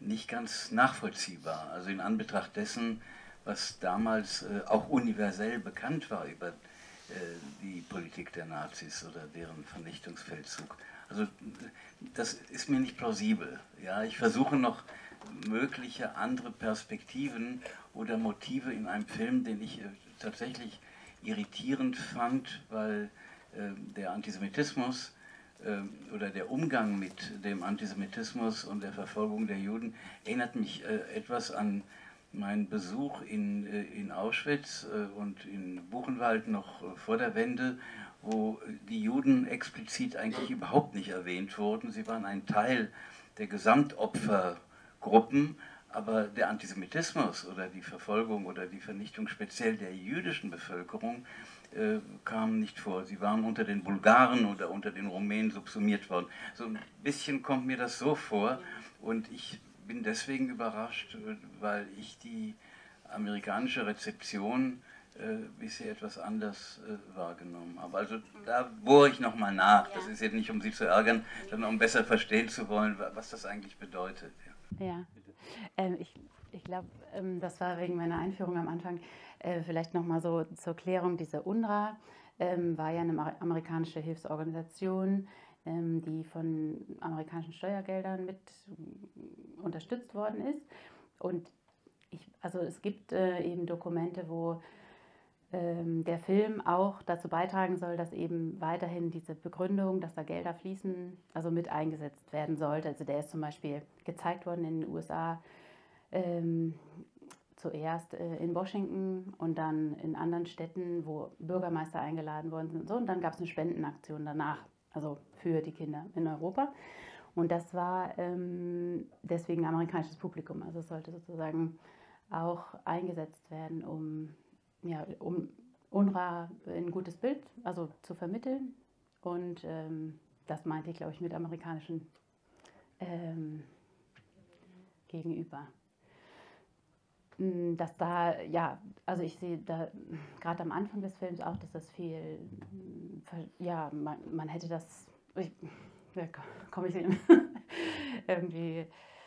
nicht ganz nachvollziehbar. Also in Anbetracht dessen, was damals äh, auch universell bekannt war über äh, die Politik der Nazis oder deren Vernichtungsfeldzug. Also das ist mir nicht plausibel. Ja? Ich versuche noch mögliche andere Perspektiven oder Motive in einem Film, den ich äh, tatsächlich irritierend fand, weil äh, der Antisemitismus äh, oder der Umgang mit dem Antisemitismus und der Verfolgung der Juden erinnert mich äh, etwas an meinen Besuch in, äh, in Auschwitz äh, und in Buchenwald noch äh, vor der Wende, wo die Juden explizit eigentlich überhaupt nicht erwähnt wurden. Sie waren ein Teil der Gesamtopfergruppen, aber der Antisemitismus oder die Verfolgung oder die Vernichtung speziell der jüdischen Bevölkerung äh, kam nicht vor. Sie waren unter den Bulgaren oder unter den Rumänen subsumiert worden. So ein bisschen kommt mir das so vor und ich bin deswegen überrascht, weil ich die amerikanische Rezeption äh, bisher etwas anders äh, wahrgenommen habe. Also da bohre ich nochmal nach. Ja. Das ist jetzt nicht, um Sie zu ärgern, sondern um besser verstehen zu wollen, was das eigentlich bedeutet. Ja, ja. Ähm, ich, ich glaube, ähm, das war wegen meiner Einführung am Anfang, äh, vielleicht nochmal so zur Klärung, diese UNRWA ähm, war ja eine amerikanische Hilfsorganisation, ähm, die von amerikanischen Steuergeldern mit unterstützt worden ist. Und ich, also es gibt äh, eben Dokumente, wo ähm, der Film auch dazu beitragen soll, dass eben weiterhin diese Begründung, dass da Gelder fließen, also mit eingesetzt werden sollte. Also der ist zum Beispiel gezeigt worden in den U S A, ähm, zuerst äh, in Washington und dann in anderen Städten, wo Bürgermeister eingeladen worden sind und so. Und dann gab es eine Spendenaktion danach, also für die Kinder in Europa. Und das war ähm, deswegen amerikanisches Publikum. Also es sollte sozusagen auch eingesetzt werden, um, ja, um UNRWA ein gutes Bild also zu vermitteln. Und ähm, das meinte ich, glaube ich, mit amerikanischen ähm, Gegenüber. Dass da, ja, also ich sehe da gerade am Anfang des Films auch, dass das viel, ja, man, man hätte das, ich, ja, komme ich hin, irgendwie,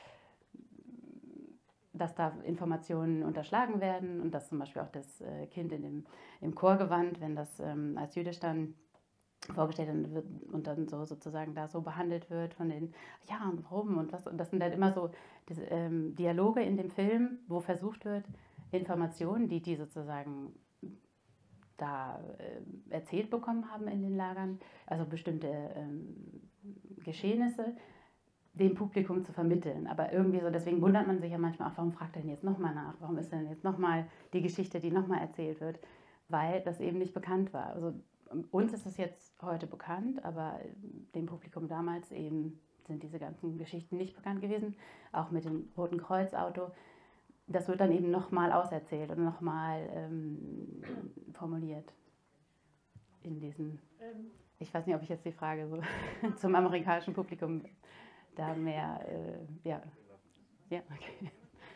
dass da Informationen unterschlagen werden und dass zum Beispiel auch das Kind in dem, im Chorgewand, wenn das ähm, als jüdisch dann vorgestellt wird und dann so sozusagen da so behandelt wird von den, ja und warum und was, und das sind dann immer so diese, ähm, Dialoge in dem Film, wo versucht wird, Informationen, die die sozusagen da äh, erzählt bekommen haben in den Lagern, also bestimmte ähm, Geschehnisse, dem Publikum zu vermitteln. Aber irgendwie so, deswegen wundert man sich ja manchmal auch, warum fragt er denn jetzt nochmal nach? Warum ist denn jetzt nochmal die Geschichte, die nochmal erzählt wird? Weil das eben nicht bekannt war. Also uns ist es jetzt heute bekannt, aber dem Publikum damals eben sind diese ganzen Geschichten nicht bekannt gewesen. Auch mit dem Roten Kreuz-Auto. Das wird dann eben nochmal auserzählt und nochmal ähm, formuliert in diesen. Ich weiß nicht, ob ich jetzt die Frage so zum amerikanischen Publikum da mehr, äh, ja, ja, okay.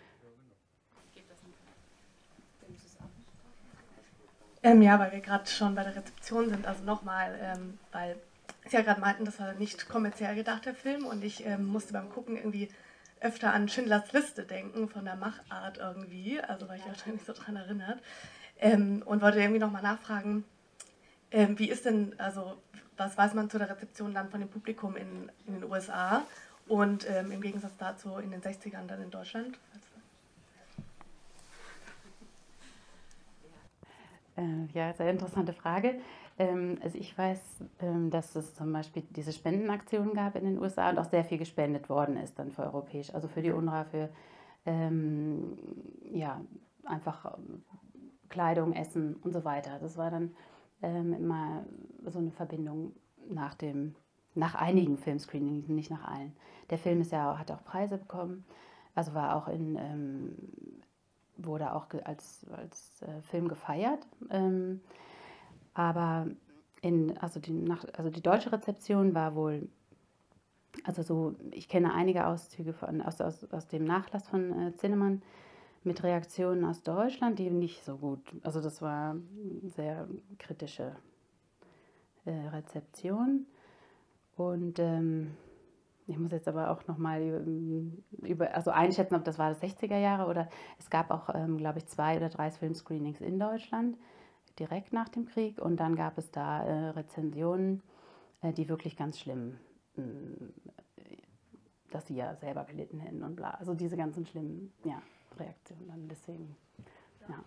Ähm, ja, weil wir gerade schon bei der Rezeption sind, also nochmal, ähm, weil Sie ja gerade meinten, das war nicht kommerziell gedacht, der Film, und ich ähm, musste beim Gucken irgendwie öfter an Schindlers Liste denken, von der Machart irgendwie, also war ich wahrscheinlich so dran erinnert, ähm, und wollte irgendwie nochmal nachfragen, ähm, wie ist denn, also was weiß man zu der Rezeption dann von dem Publikum in, in den U S A und ähm, im Gegensatz dazu in den sechzigern dann in Deutschland? Ja, sehr interessante Frage. Also ich weiß, dass es zum Beispiel diese Spendenaktionen gab in den U S A und auch sehr viel gespendet worden ist dann für europäisch, also für die UNRWA, für ähm, ja, einfach Kleidung, Essen und so weiter. Das war dann ähm, immer so eine Verbindung nach dem, nach einigen Filmscreenings, nicht nach allen. Der Film ist ja, hat auch Preise bekommen, also war auch in ähm, wurde auch als, als äh, Film gefeiert, ähm, aber in, also, die, nach, also die deutsche Rezeption war wohl, also so, ich kenne einige Auszüge von, aus, aus, aus dem Nachlass von äh, Zinnemann mit Reaktionen aus Deutschland, die nicht so gut, also das war eine sehr kritische äh, Rezeption und ähm, ich muss jetzt aber auch nochmal über, also einschätzen, ob das war das sechziger Jahre oder es gab auch, ähm, glaube ich, zwei oder drei Filmscreenings in Deutschland, direkt nach dem Krieg. Und dann gab es da äh, Rezensionen, äh, die wirklich ganz schlimm, äh, dass sie ja selber gelitten hätten und bla. Also diese ganzen schlimmen ja, Reaktionen dann deswegen, ja.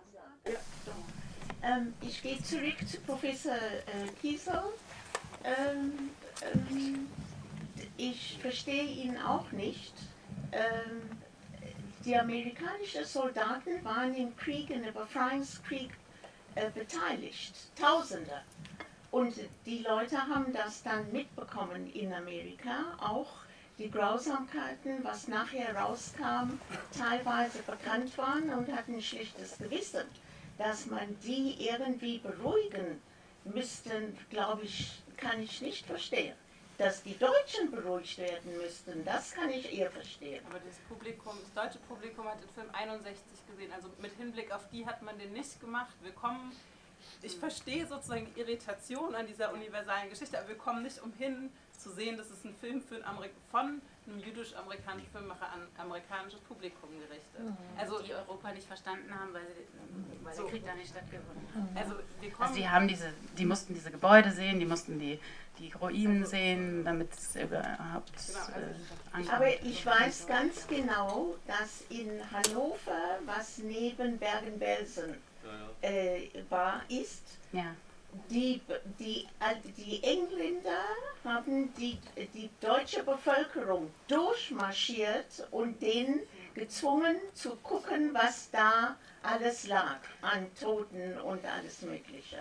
Ähm, ich gehe zurück zu Professor äh, Kiesel. Ähm, ähm, ich verstehe ihn auch nicht. Ähm, die amerikanischen Soldaten waren im Krieg, in der Befreiungskrieg äh, beteiligt, Tausende. Und die Leute haben das dann mitbekommen in Amerika, auch die Grausamkeiten, was nachher rauskam, teilweise bekannt waren und hatten ein schlechtes Gewissen. Dass man die irgendwie beruhigen müssten, glaube ich, kann ich nicht verstehen. Dass die Deutschen beruhigt werden müssten, das kann ich eher verstehen. Aber das Publikum, das deutsche Publikum hat den Film einundsechzig gesehen, also mit Hinblick auf die hat man den nicht gemacht. Wir kommen, ich verstehe sozusagen die Irritation an dieser universalen Geschichte, aber wir kommen nicht umhin zu sehen, dass es ein Film für ein Amerik von einem jüdisch-amerikanischen Filmemacher an amerikanisches Publikum gerichtet. Mhm. Also die Europa nicht verstanden haben, weil, sie, weil so. der Krieg da nicht stattgefunden hat. Also, wir kommen also die haben diese, die mussten diese Gebäude sehen, die mussten die, die Ruinen sehen, damit es überhaupt äh, äh, Aber ich weiß ganz genau, dass in Hannover, was neben Bergen-Belsen äh, war, ist, ja. Die, die, die Engländer haben die, die deutsche Bevölkerung durchmarschiert und denen gezwungen zu gucken, was da alles lag an Toten und alles Mögliche.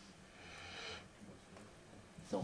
So.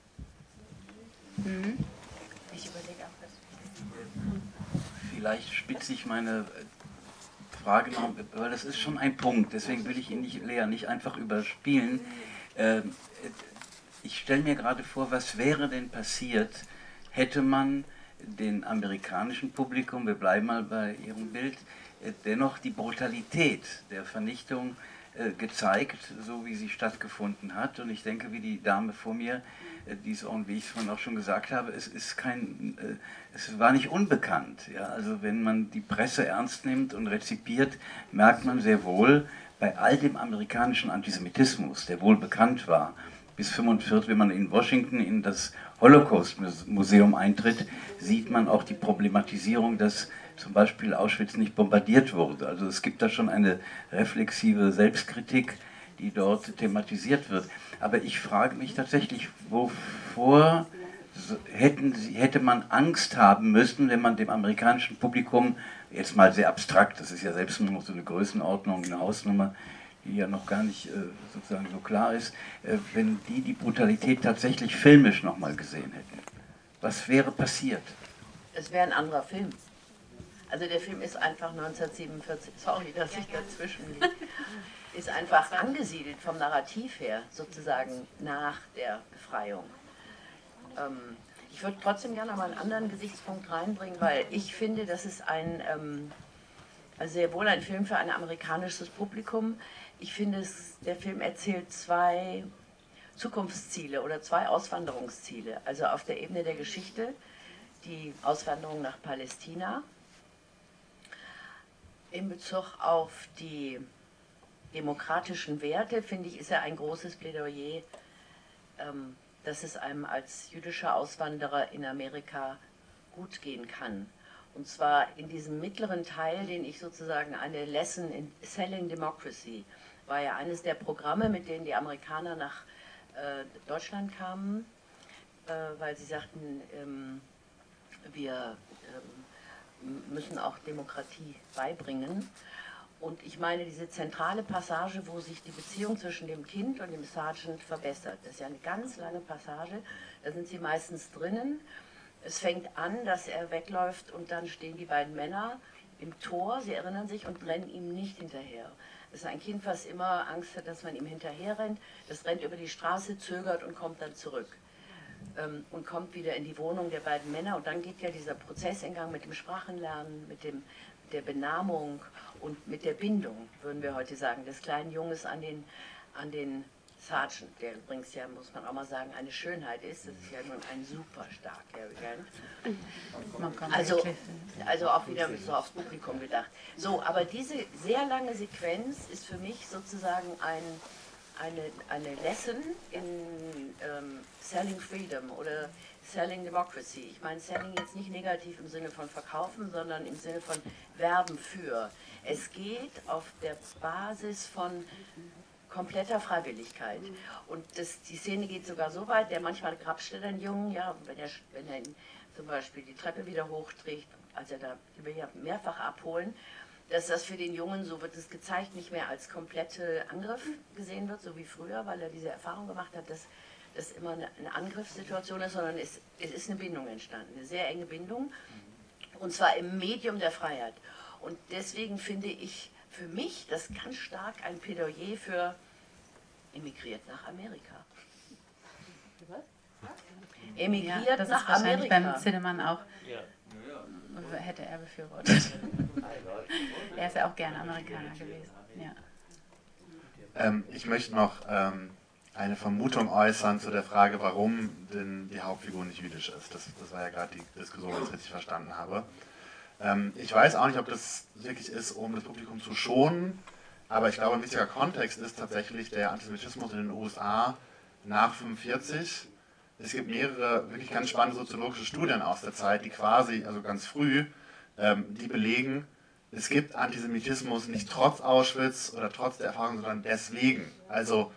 Mhm. Ich überlege auch das. Vielleicht spitze ich meine Frage noch, weil das ist schon ein Punkt, deswegen will ich ihn nicht, Lea, nicht einfach überspielen. Ähm, ich stelle mir gerade vor, was wäre denn passiert, hätte man den amerikanischen Publikum, wir bleiben mal bei Ihrem Bild, äh, dennoch die Brutalität der Vernichtung äh, gezeigt, so wie sie stattgefunden hat. Und ich denke, wie die Dame vor mir, äh, die es auch, wie ich es vorhin auch schon gesagt habe, es ist kein, äh, es war nicht unbekannt. Ja? Also wenn man die Presse ernst nimmt und rezipiert, merkt man sehr wohl, bei all dem amerikanischen Antisemitismus, der wohl bekannt war, bis fünfundvierzig, wenn man in Washington in das Holocaust-Museum eintritt, sieht man auch die Problematisierung, dass zum Beispiel Auschwitz nicht bombardiert wurde. Also es gibt da schon eine reflexive Selbstkritik, die dort thematisiert wird. Aber ich frage mich tatsächlich, wovor hätten Sie, hätte man Angst haben müssen, wenn man dem amerikanischen Publikum, jetzt mal sehr abstrakt, das ist ja selbst nur noch so eine Größenordnung, eine Hausnummer, die ja noch gar nicht äh, sozusagen so klar ist, äh, wenn die die Brutalität tatsächlich filmisch nochmal gesehen hätten. Was wäre passiert? Es wäre ein anderer Film. Also der Film ist einfach neunzehnhundertsiebenundvierzig, sorry, dass ich dazwischen liege, ist einfach angesiedelt vom Narrativ her, sozusagen nach der Befreiung. Ähm, ich würde trotzdem gerne mal einen anderen Gesichtspunkt reinbringen, weil ich finde, das ist ein, ähm, also sehr wohl ein Film für ein amerikanisches Publikum. Ich finde, es, der Film erzählt zwei Zukunftsziele oder zwei Auswanderungsziele. Also auf der Ebene der Geschichte, die Auswanderung nach Palästina, in Bezug auf die demokratischen Werte, finde ich, ist er ein großes Plädoyer, ähm, dass es einem als jüdischer Auswanderer in Amerika gut gehen kann. Und zwar in diesem mittleren Teil, den ich sozusagen eine Lesson in Selling Democracy, war ja eines der Programme, mit denen die Amerikaner nach äh, Deutschland kamen, äh, weil sie sagten, ähm, wir ähm, müssen auch Demokratie beibringen. Und ich meine, diese zentrale Passage, wo sich die Beziehung zwischen dem Kind und dem Sergeant verbessert, das ist ja eine ganz lange Passage, da sind sie meistens drinnen. Es fängt an, dass er wegläuft und dann stehen die beiden Männer im Tor, sie erinnern sich, und rennen ihm nicht hinterher. Das ist ein Kind, was immer Angst hat, dass man ihm hinterher rennt. Das rennt über die Straße, zögert und kommt dann zurück. Ähm, und kommt wieder in die Wohnung der beiden Männer. Und dann geht ja dieser Prozess in Gang mit dem Sprachenlernen, mit dem, der Benahmung und mit der Bindung, würden wir heute sagen, des kleinen Junges an den, an den Sargent, der übrigens ja, muss man auch mal sagen, eine Schönheit ist. Das ist ja nun ein super starker Regent. Also, also auch wieder so aufs Publikum gedacht. So, aber diese sehr lange Sequenz ist für mich sozusagen ein, eine, eine Lesson in ähm, Selling Freedom oder Selling Democracy. Ich meine Selling jetzt nicht negativ im Sinne von verkaufen, sondern im Sinne von werben für. Es geht auf der Basis von kompletter Freiwilligkeit. Und das, die Szene geht sogar so weit, der manchmal grapscht den Jungen, ja, wenn er, wenn er ihn zum Beispiel die Treppe wieder hochträgt, als er da, die wir ja mehrfach abholen, dass das für den Jungen, so wird es gezeigt, nicht mehr als komplette Angriff gesehen wird, so wie früher, weil er diese Erfahrung gemacht hat, dass das immer eine, eine Angriffssituation ist, sondern es, es ist eine Bindung entstanden, eine sehr enge Bindung, und zwar im Medium der Freiheit. Und deswegen finde ich für mich das ganz stark ein Plädoyer für emigriert nach Amerika. Was? Emigriert ja, das nach ist wahrscheinlich Amerika. beim Zinnemann auch, ja. hätte er befürwortet. Er ist ja auch gerne Amerikaner gewesen. Ja. Ähm, ich möchte noch ähm, eine Vermutung äußern zu der Frage, warum denn die Hauptfigur nicht jüdisch ist. Das, das war ja gerade die Diskussion, wenn ich es richtig verstanden habe. Ähm, ich weiß auch nicht, ob das wirklich ist, um das Publikum zu schonen, aber ich glaube, ein wichtiger Kontext ist tatsächlich der Antisemitismus in den U S A nach fünfundvierzig. Es gibt mehrere wirklich ganz spannende soziologische Studien aus der Zeit, die quasi, also ganz früh, ähm, die belegen, es gibt Antisemitismus nicht trotz Auschwitz oder trotz der Erfahrung, sondern deswegen. Also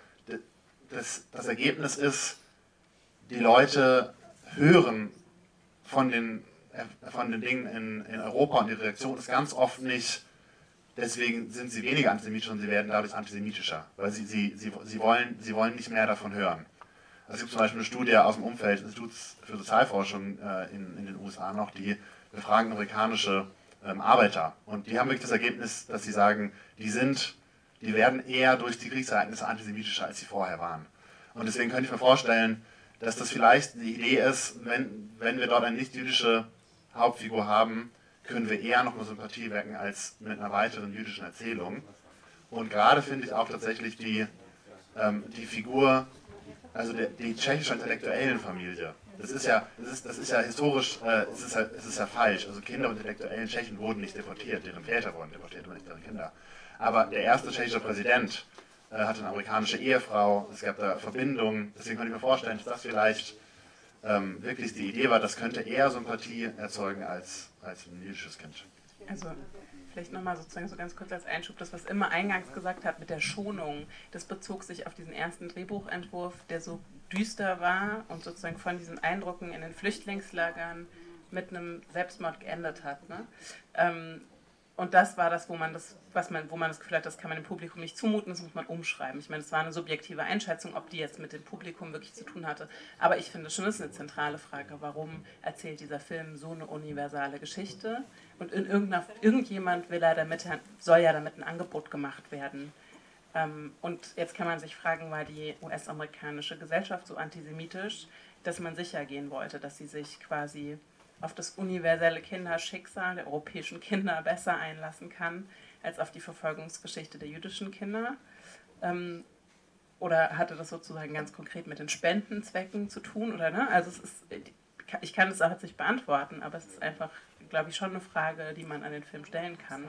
das, das Ergebnis ist, die Leute hören von den, von den Dingen in, in Europa und die Reaktion ist ganz oft nicht, deswegen sind sie weniger antisemitisch und sie werden dadurch antisemitischer, weil sie, sie, sie, sie, wollen, sie wollen nicht mehr davon hören. Es gibt zum Beispiel eine Studie aus dem Umfeld des Instituts für Sozialforschung äh, in, in den U S A noch, die befragen amerikanische ähm, Arbeiter. Und die haben wirklich das Ergebnis, dass sie sagen, die sind, die werden eher durch die Kriegsereignisse antisemitischer, als sie vorher waren. Und deswegen könnte ich mir vorstellen, dass das vielleicht die Idee ist, wenn, wenn wir dort eine nicht-jüdische Hauptfigur haben, können wir eher noch eine Sympathie wecken als mit einer weiteren jüdischen Erzählung. Und gerade finde ich auch tatsächlich die, ähm, die Figur, also die, die tschechische intellektuellen Familie. Das ist ja, das ist, das ist ja historisch, äh, es, ist ja, es ist ja falsch. Also Kinder und intellektuellen Tschechen wurden nicht deportiert, deren Väter wurden deportiert, aber nicht deren Kinder. Aber der erste tschechische Präsident äh, hatte eine amerikanische Ehefrau, es gab da Verbindungen. Deswegen kann ich mir vorstellen, dass das vielleicht ähm, wirklich die Idee war, das könnte eher Sympathie erzeugen als, als ein jüdisches Kind. Also vielleicht nochmal sozusagen so ganz kurz als Einschub, das, was Imma eingangs gesagt hat mit der Schonung, das bezog sich auf diesen ersten Drehbuchentwurf, der so düster war und sozusagen von diesen Eindrücken in den Flüchtlingslagern mit einem Selbstmord geendet hat. Ne? Ähm, und das war das, wo man das, was man, wo man das Gefühl hat, das kann man dem Publikum nicht zumuten, das muss man umschreiben. Ich meine, es war eine subjektive Einschätzung, ob die jetzt mit dem Publikum wirklich zu tun hatte. Aber ich finde schon, das ist eine zentrale Frage, warum erzählt dieser Film so eine universale Geschichte? Und in irgendeiner, irgendjemand will er damit, soll ja damit ein Angebot gemacht werden. Ähm, und jetzt kann man sich fragen, war die U S-amerikanische Gesellschaft so antisemitisch, dass man sicher gehen wollte, dass sie sich quasi auf das universelle Kinderschicksal der europäischen Kinder besser einlassen kann, als auf die Verfolgungsgeschichte der jüdischen Kinder? Ähm, oder hatte das sozusagen ganz konkret mit den Spendenzwecken zu tun? Oder, ne? Also es ist, ich kann das auch jetzt nicht beantworten, aber es ist einfach, glaube ich, schon eine Frage, die man an den Film stellen kann.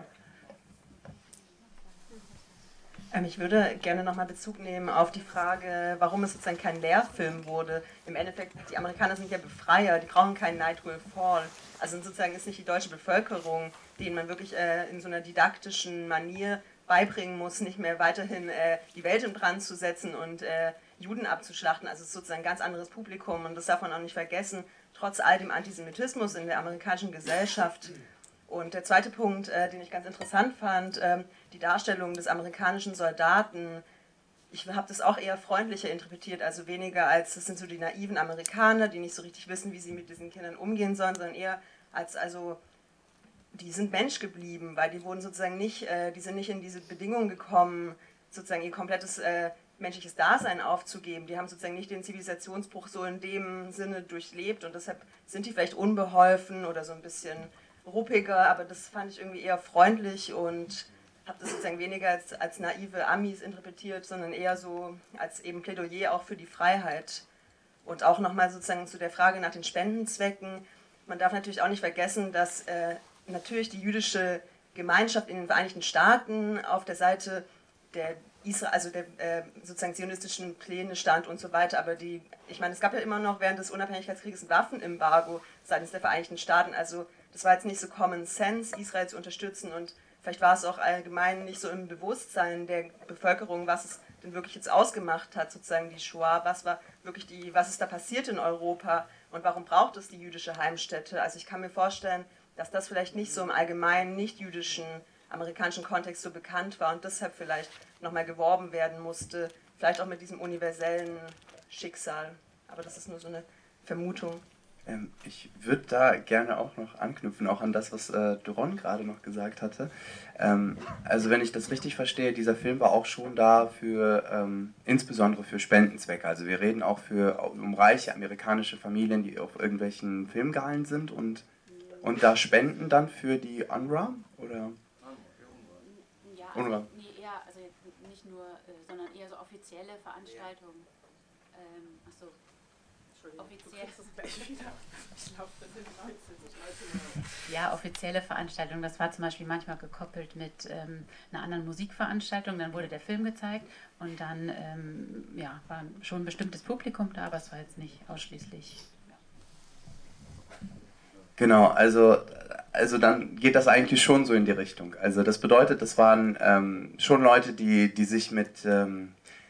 Ich würde gerne nochmal Bezug nehmen auf die Frage, warum es sozusagen kein Lehrfilm wurde. Im Endeffekt, die Amerikaner sind ja Befreier, die brauchen keinen Night Will Fall. Also sozusagen ist nicht die deutsche Bevölkerung, denen man wirklich äh, in so einer didaktischen Manier beibringen muss, nicht mehr weiterhin äh, die Welt in Brand zu setzen und äh, Juden abzuschlachten. Also es ist sozusagen ein ganz anderes Publikum und das darf man auch nicht vergessen, trotz all dem Antisemitismus in der amerikanischen Gesellschaft. Und der zweite Punkt, äh, den ich ganz interessant fand, äh, die Darstellung des amerikanischen Soldaten. Ich habe das auch eher freundlicher interpretiert, also weniger als, das sind so die naiven Amerikaner, die nicht so richtig wissen, wie sie mit diesen Kindern umgehen sollen, sondern eher als, also, die sind Mensch geblieben, weil die wurden sozusagen nicht, äh, die sind nicht in diese Bedingungen gekommen, sozusagen ihr komplettes äh, menschliches Dasein aufzugeben. Die haben sozusagen nicht den Zivilisationsbruch so in dem Sinne durchlebt und deshalb sind die vielleicht unbeholfen oder so ein bisschen ruppiger, aber das fand ich irgendwie eher freundlich und habe das sozusagen weniger als, als naive Amis interpretiert, sondern eher so als eben Plädoyer auch für die Freiheit. Und auch nochmal sozusagen zu der Frage nach den Spendenzwecken. Man darf natürlich auch nicht vergessen, dass äh, natürlich die jüdische Gemeinschaft in den Vereinigten Staaten auf der Seite der Israel, also der äh, sozusagen zionistischen Pläne stand und so weiter. Aber die, ich meine, es gab ja immer noch während des Unabhängigkeitskrieges ein Waffenembargo seitens der Vereinigten Staaten. Also das war jetzt nicht so Common Sense, Israel zu unterstützen, und vielleicht war es auch allgemein nicht so im Bewusstsein der Bevölkerung, was es denn wirklich jetzt ausgemacht hat, sozusagen die Shoah, was war wirklich die, was ist da passiert in Europa und warum braucht es die jüdische Heimstätte? Also ich kann mir vorstellen, dass das vielleicht nicht so im allgemeinen nicht-jüdischen amerikanischen Kontext so bekannt war und deshalb vielleicht nochmal geworben werden musste, vielleicht auch mit diesem universellen Schicksal. Aber das ist nur so eine Vermutung. Ähm, ich würde da gerne auch noch anknüpfen, auch an das, was äh, Doron gerade noch gesagt hatte. Ähm, also wenn ich das richtig verstehe, dieser Film war auch schon da für, ähm, insbesondere für Spendenzwecke. Also wir reden auch für, um reiche amerikanische Familien, die auf irgendwelchen Filmgalen sind und, und da spenden dann für die U N R W A, oder? Ja, U N R W A. also, nee, eher, also nicht nur, äh, sondern eher so offizielle Veranstaltungen. Ähm, achso. Offiziell. Ja, offizielle Veranstaltungen. Das war zum Beispiel manchmal gekoppelt mit ähm, einer anderen Musikveranstaltung. Dann wurde der Film gezeigt und dann ähm, ja, war schon ein bestimmtes Publikum da, aber es war jetzt nicht ausschließlich. Genau, also, also dann geht das eigentlich schon so in die Richtung. Also das bedeutet, das waren ähm, schon Leute, die, die sich mit... Ähm,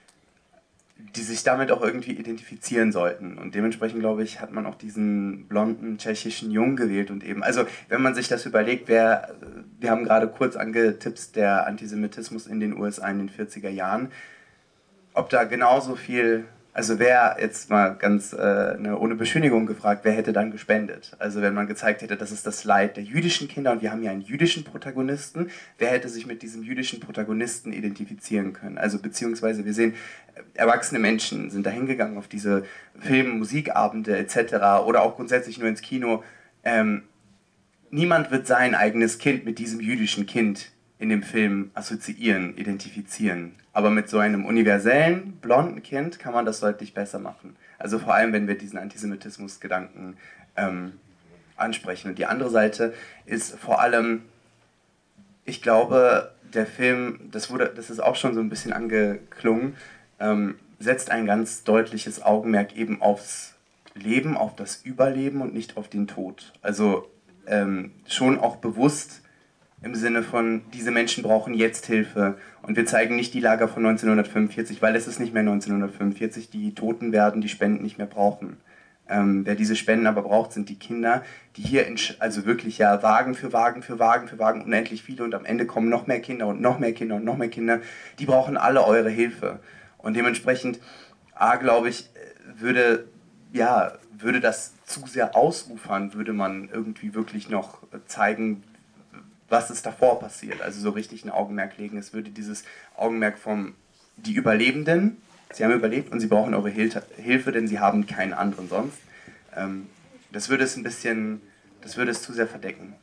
die sich damit auch irgendwie identifizieren sollten. Und dementsprechend, glaube ich, hat man auch diesen blonden tschechischen Jungen gewählt. Und eben, also wenn man sich das überlegt, wer, wir haben gerade kurz angetippt, der Antisemitismus in den U S A in den vierziger Jahren, ob da genauso viel, also wer, jetzt mal ganz äh, ne, ohne Beschönigung gefragt, wer hätte dann gespendet? Also wenn man gezeigt hätte, das ist das Leid der jüdischen Kinder und wir haben ja einen jüdischen Protagonisten, wer hätte sich mit diesem jüdischen Protagonisten identifizieren können? Also beziehungsweise wir sehen, erwachsene Menschen sind da hingegangen auf diese Film-, Musikabende et cetera oder auch grundsätzlich nur ins Kino. Ähm, niemand wird sein eigenes Kind mit diesem jüdischen Kind in dem Film assoziieren, identifizieren. Aber mit so einem universellen, blonden Kind kann man das deutlich besser machen. Also vor allem, wenn wir diesen Antisemitismus-Gedanken ähm, ansprechen. Und die andere Seite ist vor allem, ich glaube, der Film, das, wurde, das ist auch schon so ein bisschen angeklungen, ähm, setzt ein ganz deutliches Augenmerk eben aufs Leben, auf das Überleben und nicht auf den Tod. Also ähm, schon auch bewusst im Sinne von, diese Menschen brauchen jetzt Hilfe. Und wir zeigen nicht die Lager von neunzehnhundertfünfundvierzig, weil es ist nicht mehr neunzehnhundertfünfundvierzig, die Toten werden die Spenden nicht mehr brauchen. Ähm, wer diese Spenden aber braucht, sind die Kinder, die hier, in, also wirklich ja Wagen für Wagen für Wagen für Wagen, unendlich viele und am Ende kommen noch mehr Kinder und noch mehr Kinder und noch mehr Kinder, die brauchen alle eure Hilfe. Und dementsprechend, A, glaube ich, würde, ja, würde das zu sehr ausufern, würde man irgendwie wirklich noch zeigen, was ist davor passiert, also so richtig ein Augenmerk legen. Es würde dieses Augenmerk vom, die Überlebenden, sie haben überlebt und sie brauchen eure Hil Hilfe, denn sie haben keinen anderen sonst. Ähm, das würde es ein bisschen, das würde es zu sehr verdecken.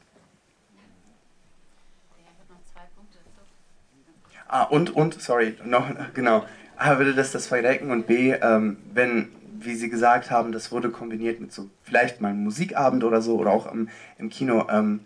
Ah, und, und, sorry, noch, genau, A, würde das das verdecken und B, ähm, wenn, wie Sie gesagt haben, das wurde kombiniert mit so, vielleicht mal einem Musikabend oder so, oder auch im, im Kino, ähm,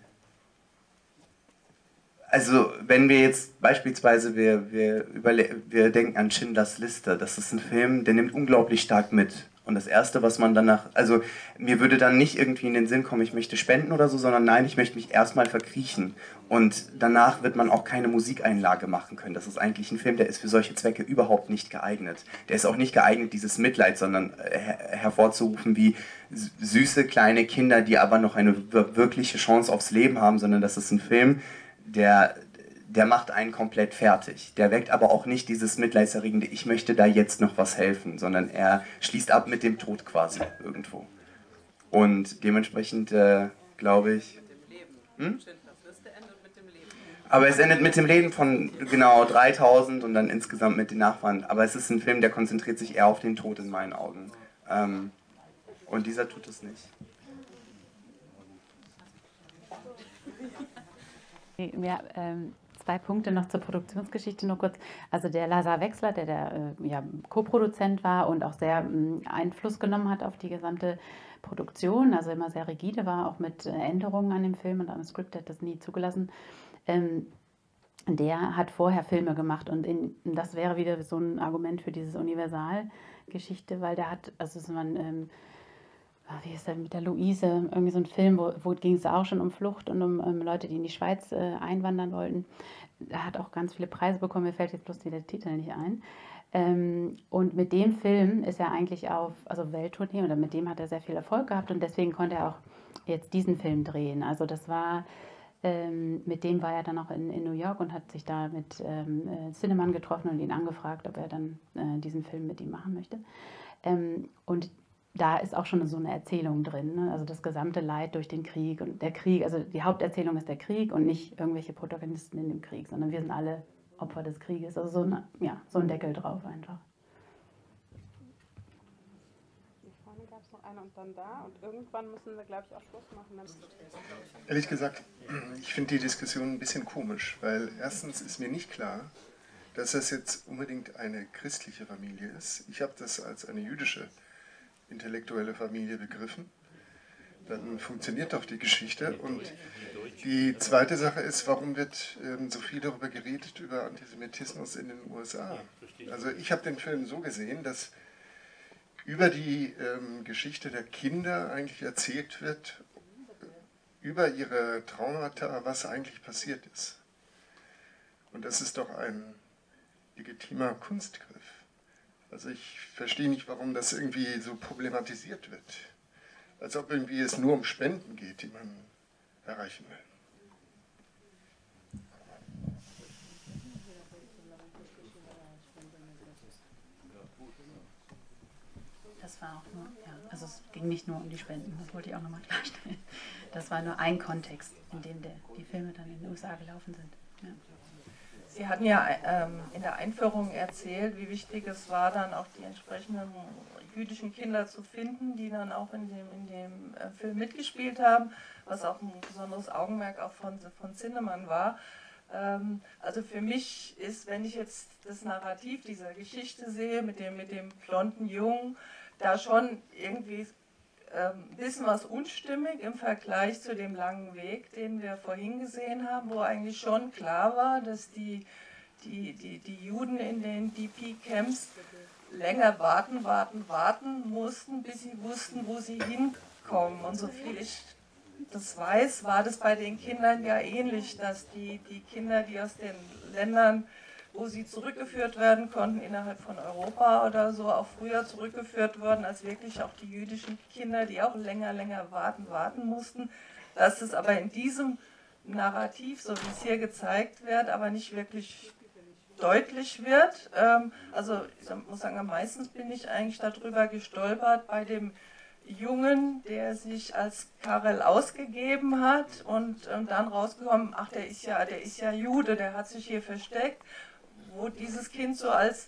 also wenn wir jetzt beispielsweise, wir, wir, wir denken an Schindlers Liste, das ist ein Film, der nimmt unglaublich stark mit. Und das Erste, was man danach, also mir würde dann nicht irgendwie in den Sinn kommen, ich möchte spenden oder so, sondern nein, ich möchte mich erstmal verkriechen. Und danach wird man auch keine Musikeinlage machen können. Das ist eigentlich ein Film, der ist für solche Zwecke überhaupt nicht geeignet. Der ist auch nicht geeignet, dieses Mitleid, sondern her hervorzurufen wie süße kleine Kinder, die aber noch eine wirkliche Chance aufs Leben haben, sondern das ist ein Film, der, der macht einen komplett fertig. Der weckt aber auch nicht dieses mitleidserregende, ich möchte da jetzt noch was helfen, sondern er schließt ab mit dem Tod quasi irgendwo. Und dementsprechend äh, glaube ich... Hm? Aber es endet mit dem Leben von genau dreitausend und dann insgesamt mit den Nachfahren. Aber es ist ein Film, der konzentriert sich eher auf den Tod in meinen Augen. Ähm, und dieser tut es nicht. Mir ähm, zwei Punkte noch zur Produktionsgeschichte nur kurz. Also der Lazar Wechsler, der der äh, ja, Co-Produzent war und auch sehr mh, Einfluss genommen hat auf die gesamte Produktion, also immer sehr rigide war, auch mit äh, Änderungen an dem Film und am Skript, der hat das nie zugelassen. Ähm, der hat vorher Filme gemacht und in, das wäre wieder so ein Argument für diese Universalgeschichte, weil der hat, also es ist man, ähm, wie ist der mit der Luise, irgendwie so ein Film, wo, wo ging es auch schon um Flucht und um, um Leute, die in die Schweiz äh, einwandern wollten. Er hat auch ganz viele Preise bekommen, mir fällt jetzt bloß der Titel nicht ein. Ähm, und mit dem Film ist er eigentlich auf also Welttournee oder mit dem hat er sehr viel Erfolg gehabt und deswegen konnte er auch jetzt diesen Film drehen. Also das war, ähm, mit dem war er dann auch in, in New York und hat sich da mit ähm, äh, Zinnemann getroffen und ihn angefragt, ob er dann äh, diesen Film mit ihm machen möchte. Ähm, und da ist auch schon so eine Erzählung drin, ne? Also das gesamte Leid durch den Krieg und der Krieg, also die Haupterzählung ist der Krieg und nicht irgendwelche Protagonisten in dem Krieg, sondern wir sind alle Opfer des Krieges, also so, eine, ja, so ein Deckel drauf einfach. Hier vorne gab es noch eine und dann da und irgendwann müssen wir, glaube ich, auch Schluss machen. Ehrlich gesagt, ich finde die Diskussion ein bisschen komisch, weil erstens ist mir nicht klar, dass das jetzt unbedingt eine christliche Familie ist. Ich habe das als eine jüdische intellektuelle Familie begriffen, dann funktioniert doch die Geschichte. Und die zweite Sache ist, warum wird ähm, so viel darüber geredet, über Antisemitismus in den U S A? Also ich habe den Film so gesehen, dass über die ähm, Geschichte der Kinder eigentlich erzählt wird, über ihre Traumata, was eigentlich passiert ist. Und das ist doch ein legitimer Kunstgriff. Also ich verstehe nicht, warum das irgendwie so problematisiert wird. Als ob irgendwie es nur um Spenden geht, die man erreichen will. Das war auch nur, ja, also es ging nicht nur um die Spenden, das wollte ich auch nochmal klarstellen. Das war nur ein Kontext, in dem der, die Filme dann in den U S A gelaufen sind. Ja. Sie hatten ja ähm, in der Einführung erzählt, wie wichtig es war, dann auch die entsprechenden jüdischen Kinder zu finden, die dann auch in dem, in dem äh, Film mitgespielt haben, was auch ein besonderes Augenmerk auch von, von Zinnemann war. Ähm, also für mich ist, wenn ich jetzt das Narrativ dieser Geschichte sehe, mit dem, mit dem blonden Jungen, da schon irgendwie ein ähm, bisschen was unstimmig im Vergleich zu dem langen Weg, den wir vorhin gesehen haben, wo eigentlich schon klar war, dass die, die, die, die Juden in den D P-Camps länger warten, warten, warten mussten, bis sie wussten, wo sie hinkommen. Und so viel ich das weiß, war das bei den Kindern ja ähnlich, dass die, die Kinder, die aus den Ländern, wo sie zurückgeführt werden konnten, innerhalb von Europa oder so, auch früher zurückgeführt wurden, als wirklich auch die jüdischen Kinder, die auch länger, länger warten, warten mussten. Dass es aber in diesem Narrativ, so wie es hier gezeigt wird, aber nicht wirklich deutlich wird. Also ich muss sagen, am meisten bin ich eigentlich darüber gestolpert bei dem Jungen, der sich als Karel ausgegeben hat und dann rausgekommen, ach, der ist ja, der ist ja Jude, der hat sich hier versteckt, wo dieses Kind so als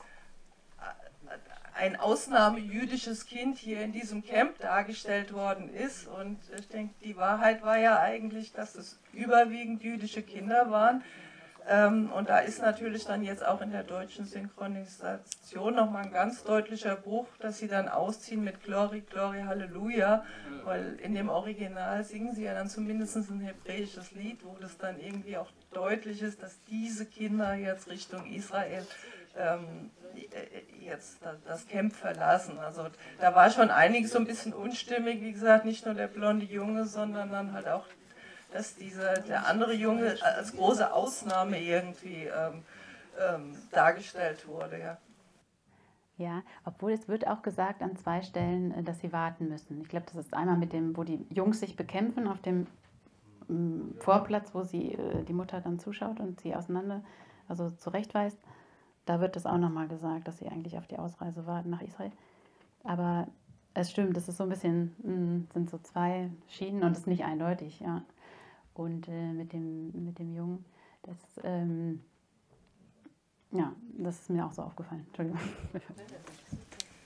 ein ausnahmejüdisches Kind hier in diesem Camp dargestellt worden ist. Und ich denke, die Wahrheit war ja eigentlich, dass es überwiegend jüdische Kinder waren. Und da ist natürlich dann jetzt auch in der deutschen Synchronisation nochmal ein ganz deutlicher Bruch, dass sie dann ausziehen mit Glory, Glory, Halleluja, weil in dem Original singen sie ja dann zumindest ein hebräisches Lied, wo das dann irgendwie auch deutlich ist, dass diese Kinder jetzt Richtung Israel ähm, jetzt das Camp verlassen. Also da war schon einiges so ein bisschen unstimmig, wie gesagt, nicht nur der blonde Junge, sondern dann halt auch dass dieser, der andere Junge als große Ausnahme irgendwie ähm, ähm, dargestellt wurde. Ja. Ja, obwohl es wird auch gesagt an zwei Stellen, dass sie warten müssen. Ich glaube, das ist einmal mit dem, wo die Jungs sich bekämpfen auf dem ähm, Vorplatz, wo sie äh, die Mutter dann zuschaut und sie auseinander, also zurechtweist. Da wird das auch nochmal gesagt, dass sie eigentlich auf die Ausreise warten nach Israel. Aber es stimmt, das ist so ein bisschen, mh, sind so zwei Schienen und es ist nicht eindeutig, ja. Und äh, mit, dem, mit dem Jungen, das, ähm, ja, das ist mir auch so aufgefallen. Entschuldigung.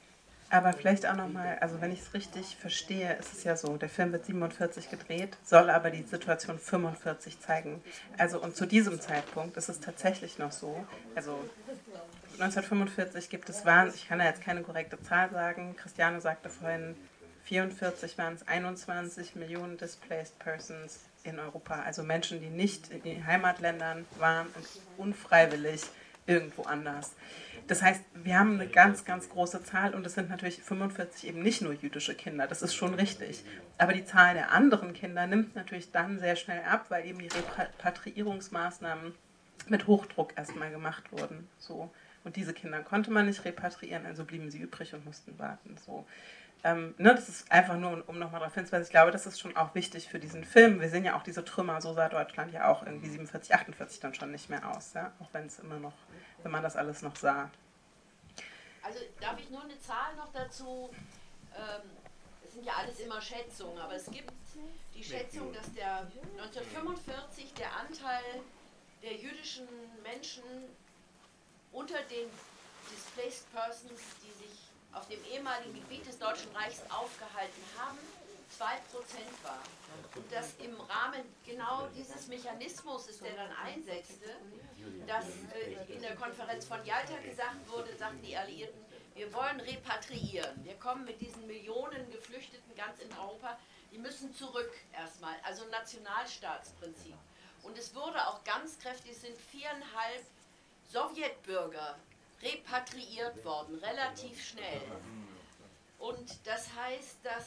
Aber vielleicht auch nochmal, also wenn ich es richtig verstehe, ist es ja so, der Film wird siebenundvierzig gedreht, soll aber die Situation fünfundvierzig zeigen. Also und zu diesem Zeitpunkt ist es tatsächlich noch so, also neunzehnhundertfünfundvierzig gibt es, waren, ich kann da jetzt keine korrekte Zahl sagen, Christiane sagte vorhin, vierundvierzig waren es einundzwanzig Millionen Displaced Persons in Europa, also Menschen, die nicht in den Heimatländern waren und unfreiwillig irgendwo anders. Das heißt, wir haben eine ganz, ganz große Zahl und es sind natürlich fünfundvierzig eben nicht nur jüdische Kinder, das ist schon richtig. Aber die Zahl der anderen Kinder nimmt natürlich dann sehr schnell ab, weil eben die Repatriierungsmaßnahmen mit Hochdruck erstmal gemacht wurden. So. Und diese Kinder konnte man nicht repatriieren, also blieben sie übrig und mussten warten. So. Ähm, ne, das ist einfach nur, um, um nochmal darauf hinzuweisen, ich glaube, das ist schon auch wichtig für diesen Film. Wir sehen ja auch diese Trümmer, so sah Deutschland ja auch irgendwie siebenundvierzig, achtundvierzig dann schon nicht mehr aus, ja? Auch wenn es immer noch, wenn man das alles noch sah. Also darf ich nur eine Zahl noch dazu, ähm, es sind ja alles immer Schätzungen, aber es gibt die Schätzung, dass der neunzehnhundertfünfundvierzig der Anteil der jüdischen Menschen unter den Displaced Persons, die sich auf dem ehemaligen Gebiet des Deutschen Reichs aufgehalten haben, zwei Prozent war. Und dass im Rahmen genau dieses Mechanismus, der dann einsetzte, dass äh, in der Konferenz von Jalta gesagt wurde, sagten die Alliierten, wir wollen repatriieren. Wir kommen mit diesen Millionen Geflüchteten ganz in Europa, die müssen zurück erstmal, also Nationalstaatsprinzip. Und es wurde auch ganz kräftig, es sind viereinhalb Sowjetbürger repatriiert worden, relativ schnell. Und das heißt, dass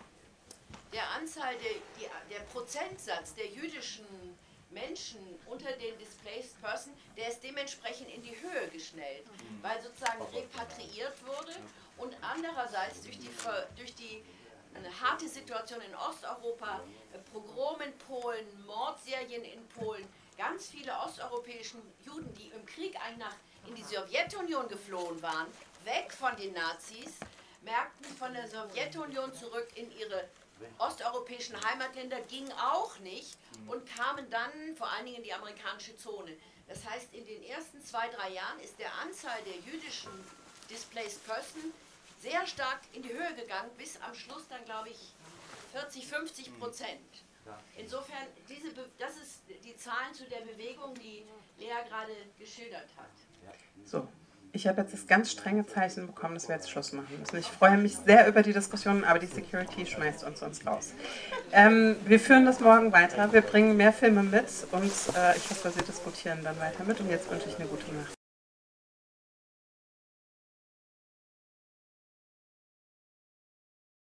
der Anzahl, der, die, der Prozentsatz der jüdischen Menschen unter den Displaced Person, der ist dementsprechend in die Höhe geschnellt, weil sozusagen repatriiert wurde und andererseits durch die, durch die eine harte Situation in Osteuropa, Pogrom in Polen, Mordserien in Polen, ganz viele osteuropäischen Juden, die im Krieg eigentlich nach, in die Sowjetunion geflohen waren, weg von den Nazis, merkten von der Sowjetunion zurück in ihre osteuropäischen Heimatländer, gingen auch nicht und kamen dann vor allen Dingen in die amerikanische Zone. Das heißt, in den ersten zwei, drei Jahren ist der Anzahl der jüdischen Displaced Person sehr stark in die Höhe gegangen, bis am Schluss dann, glaube ich, vierzig, fünfzig Prozent. Insofern, diese Be das ist die Zahlen zu der Bewegung, die Lea gerade geschildert hat. So, ich habe jetzt das ganz strenge Zeichen bekommen, dass wir jetzt Schluss machen müssen. Ich freue mich sehr über die Diskussion, aber die Security schmeißt uns sonst raus. Ähm, wir führen das morgen weiter, wir bringen mehr Filme mit und äh, ich hoffe, Sie diskutieren dann weiter mit und jetzt wünsche ich eine gute Nacht.